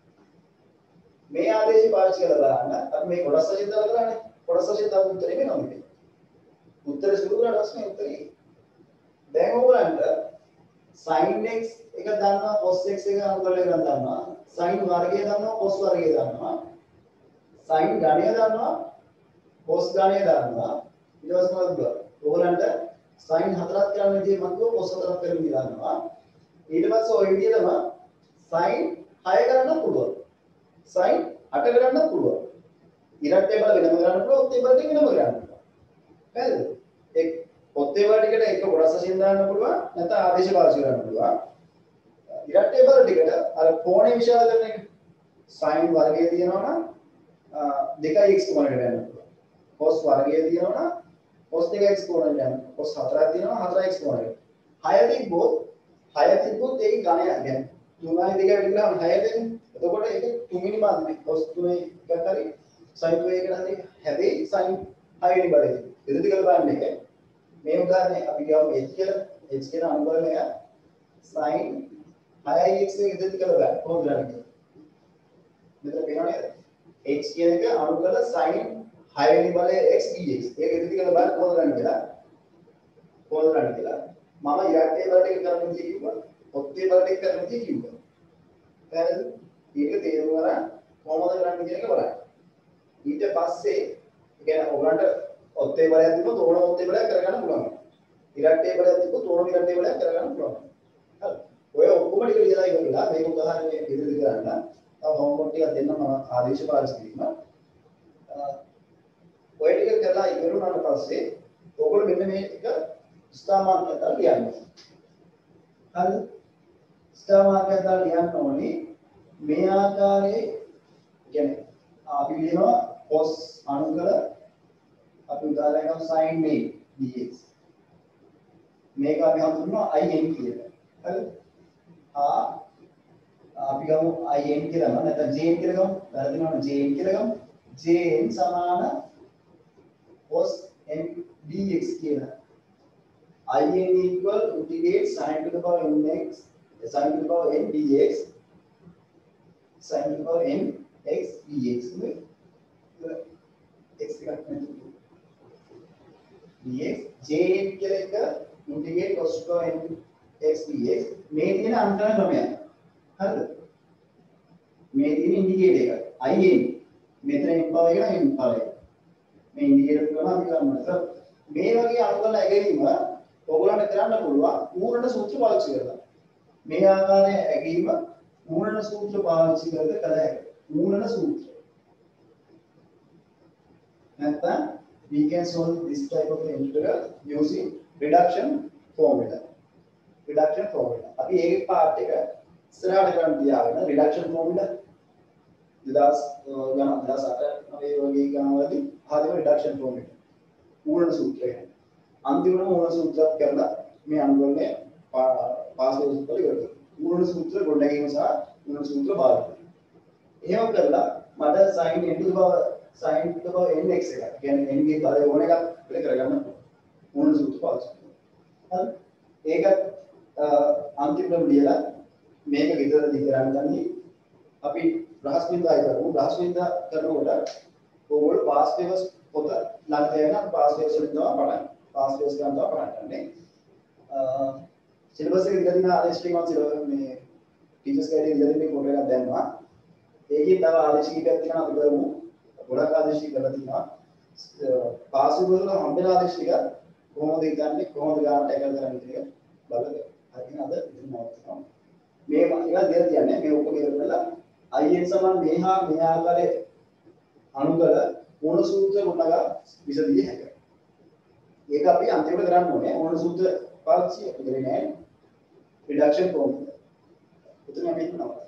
මේ ආදේශය පාවිච්චි කරලා බලන්න අපි මේ කොටස් වශයෙන් දාලා කරන්නේ. කොටස් වශයෙන් දාපු උත්තරේ වෙනවා මේක. උත්තර සුළු කරලා ප්‍රශ්නේ උත්තරේ. දැන් ඔයගලන්ට sin x එක දන්නවා cos x එක අනුකලනය කරන් දන්නවා. sin වර්ගය දන්නවා cos වර්ගය දන්නවා. sin ගණය දන්නවා cos ගණය දන්නවා. ඊට පස්සේ මොකද? ඔයගලන්ට sin හතරක් කරන විදිහ මතක cos හතරක් කරන විදිහ දන්නවා. ඊට පස්සේ ওই විදිහටම sin හය කරන්න පුළුවන්. sin අට කරන්න පුළුවන්. ඉරට්ටේ බල වෙනම කරන්න පුළුවන්. ඔත්තේ බල ටික වෙනම කරන්න පුළුවන්. හරිද? එක් ඔත්තේ බල ටිකට එක කොටස් වශයෙන් දාන්න පුළුවන්. නැත්නම් ආදේශ පාවිච්චි කරන්න පුළුවන්. ඉරට්ටේ බල ටිකට අර කෝණය විශාල කරන එක sin වර්ගය තියෙනවා නම් දෙකයි x කෝණයට යන්න පුළුවන්. cos වර්ගය තියෙනවා නම් cos දෙකයි x කෝණයට යන්න. cos හතරක් තියෙනවා හතරයි x කෝණයට. හය තිබ්බොත් හය තිබ්බොත් ඒක ගණයක් يعني තුනයි දෙකයි විතරම හය දෙන්නේ. එතකොට ඒක තුන්වෙනි මාධ්‍යමේ cos තුනේ එකක් හරි sin එකකට හරි හැබැයි sin හය වෙනි බලය. ඉතින් දෙක බලන්න එක. මේ උදාහරණය අපි ගමු h කියලා. h කියන අනුකලනය sin හයයි x එක ඉදිරි කරලා බලන්න. කොහොමද කරන්නේ? මෙතන පේනවා නේද? h කියන එක අනුකල sin හය වෙනි බලය x dx. ඒක ඉදිරි කරලා බලන්න කොහොමද කරන්නේ කියලා. කොහොමද කරන්නේ කියලා. මම ඉරට්ටේ බලට එක කරන්න විදිහ කිව්වා. ඔත්තේ බලට එක කරන්න විදිහ කිව්වා. හරිද? ඒක තේරුම් ගන්න කොහොමද කරන්නේ කියන එක බලන්න. ඊට පස්සේ කියන්නේ ඔයගලන්ට ඔත්තේ බලයක් තිබ්බොත් ඕන ඔත්තේ බලයක් කරගන්න පුළුවන්. ඉරට්ටේ බලයක් තිබ්බොත් ඕන ඉරට්ටේ බලයක් කරගන්න පුළුවන්. හරි. ඔය ඔක්කොම ටික ලියලා ඉවරලා මේක උදාහරණයක් ඉදිරියට කරන්න. තව හොම්වර්ක් ටිකක් දෙන්න මම ආදේශ පාවිච්චි කිරීම. ඔය ටික කරලා ඉවර වුණාට පස්සේ ඔයගොල්ලෝ මෙන්න මේ එක ස්ථා මාර්ගයක් දාලා ලියන්න. හරිද? ස්ථා මාර්ගයක් දාලා ලියන්න ඕනේ මේ ආකාරයේ කියන්නේ අපි ලියනවා cos අනුකල අපි උදාහරණයක් ගමු sin මේ dx. මේක අපි හඳුන්වනවා in කියලා. හරිද? ආ අපි ගමු in කියලා ගමු නැත්නම් jn කියලා ගමු. වැරදිනවනේ jn කියලා ගමු. jn සමාන cos n dx කියලා. in equal integrate sin to the power nx sin to the power n dx sin to the power n x dx නේ. x එකක් නෙමෙයි. dx jn කියලා එක integrate cos to the power n x dx මේ තියෙන අන්තරණ ක්‍රමයක්. හරිද? මේ තියෙන ඉන්ඩිකේටර් එක in මෙතන n power එක n power එක. මේ ඉන්ඩිකේටර් ක්‍රම අපි ගන්නවා. මේ වගේ අනුකල ඇගීම ඔයගොල්ලන්ට කරන්න පුළුවන් පූර්ණ සූත්‍ර පාවිච්චි කරලා. මේ ආකාරයේ ඇගීම පූර්ණ සූත්‍ර පාවිච්චි කරලා කළ හැකියි. පූර්ණ සූත්‍ර. නැත්නම් we can solve this type of integral using reduction formula. Reduction formula. අපි ඒකේ පාර්ට් එක ඉස්සරහට කරන් තියාගෙන රිඩක්ෂන් ෆෝමියුලා දෙදාස් ගණන් දෙදාස් අට නවය වගේ ගණන්වලදී ආදීම රිඩක්ෂන් ෆෝමියුලා. ඌර්ණ සූත්‍රය. අන්තිමටම ඌර්ණ සූත්‍රයක් කරලා මේ අනුගමනය පාස් වෙන සූත්‍රය කරගන්නවා. ඌර්ණ සූත්‍ර ගොඩනැගීම සහ ඌර්ණ සූත්‍ර භාවිතය. එහෙම කරලා මට sin n to the power sin to the power nx එක. කියන්නේ n ගේ පදේ ඕන එකක් පිළ කරගන්න පුළුවන්. ඌර්ණ සූත්‍ර පාවිච්චි කරනවා. හරි. ඒක අන්තිමටම ලියලා මේක විතරදී කරන් ගන්නේ අපි බ්‍රහස්පතින්දායි කරමු. බ්‍රහස්පතින්දා කරනකොට ඕගොල්ලෝ පාස් පේපර්ස් පොත ළඟ තියාගෙන පාස් පේපර්ස් වලින් තමයි පටන්. පාස් පේපර්ස් ගන්න තමයි පටන් ගන්නෙ. සිලබස් එකේ ඉඳලා තියෙන ආදේශ ටික මම මේ ටීචර්ස් ගයිඩ් එකේ ඉඳලා තියෙන ෆොටෝ එකක් දැම්මා. ඒකේ තව ආදේශ කීපයක් තියෙනවා අපි කරමු. ගොඩක් ආදේශ ටික කරලා තියෙනවා. පාස් පේපර්ස් වල හම්බෙන ආදේශ ටික කොහොමද ඉදන්නේ කොහොමද ගන්න ටැකල් කරන්නේ කියන එක බලන්න. හරිද? අද ඉතින් නවත්තනවා. මේ ඒවා දෙයක් කියන්නේ මේ ඔක්කොම කරලා අයිඑන් සමාන මේහා මේ ආකාරයේ අනුගල ඕන සූත්‍ර ගොඩනගා විසඳිය හැකියි. ඒක අපි අන්තිමට කරන්න ඕනේ. ඕන සූත්‍ර පාවිච්චි අපි කරන්නේ නැහැ. Reduction formula. එතන අපි හිතනවා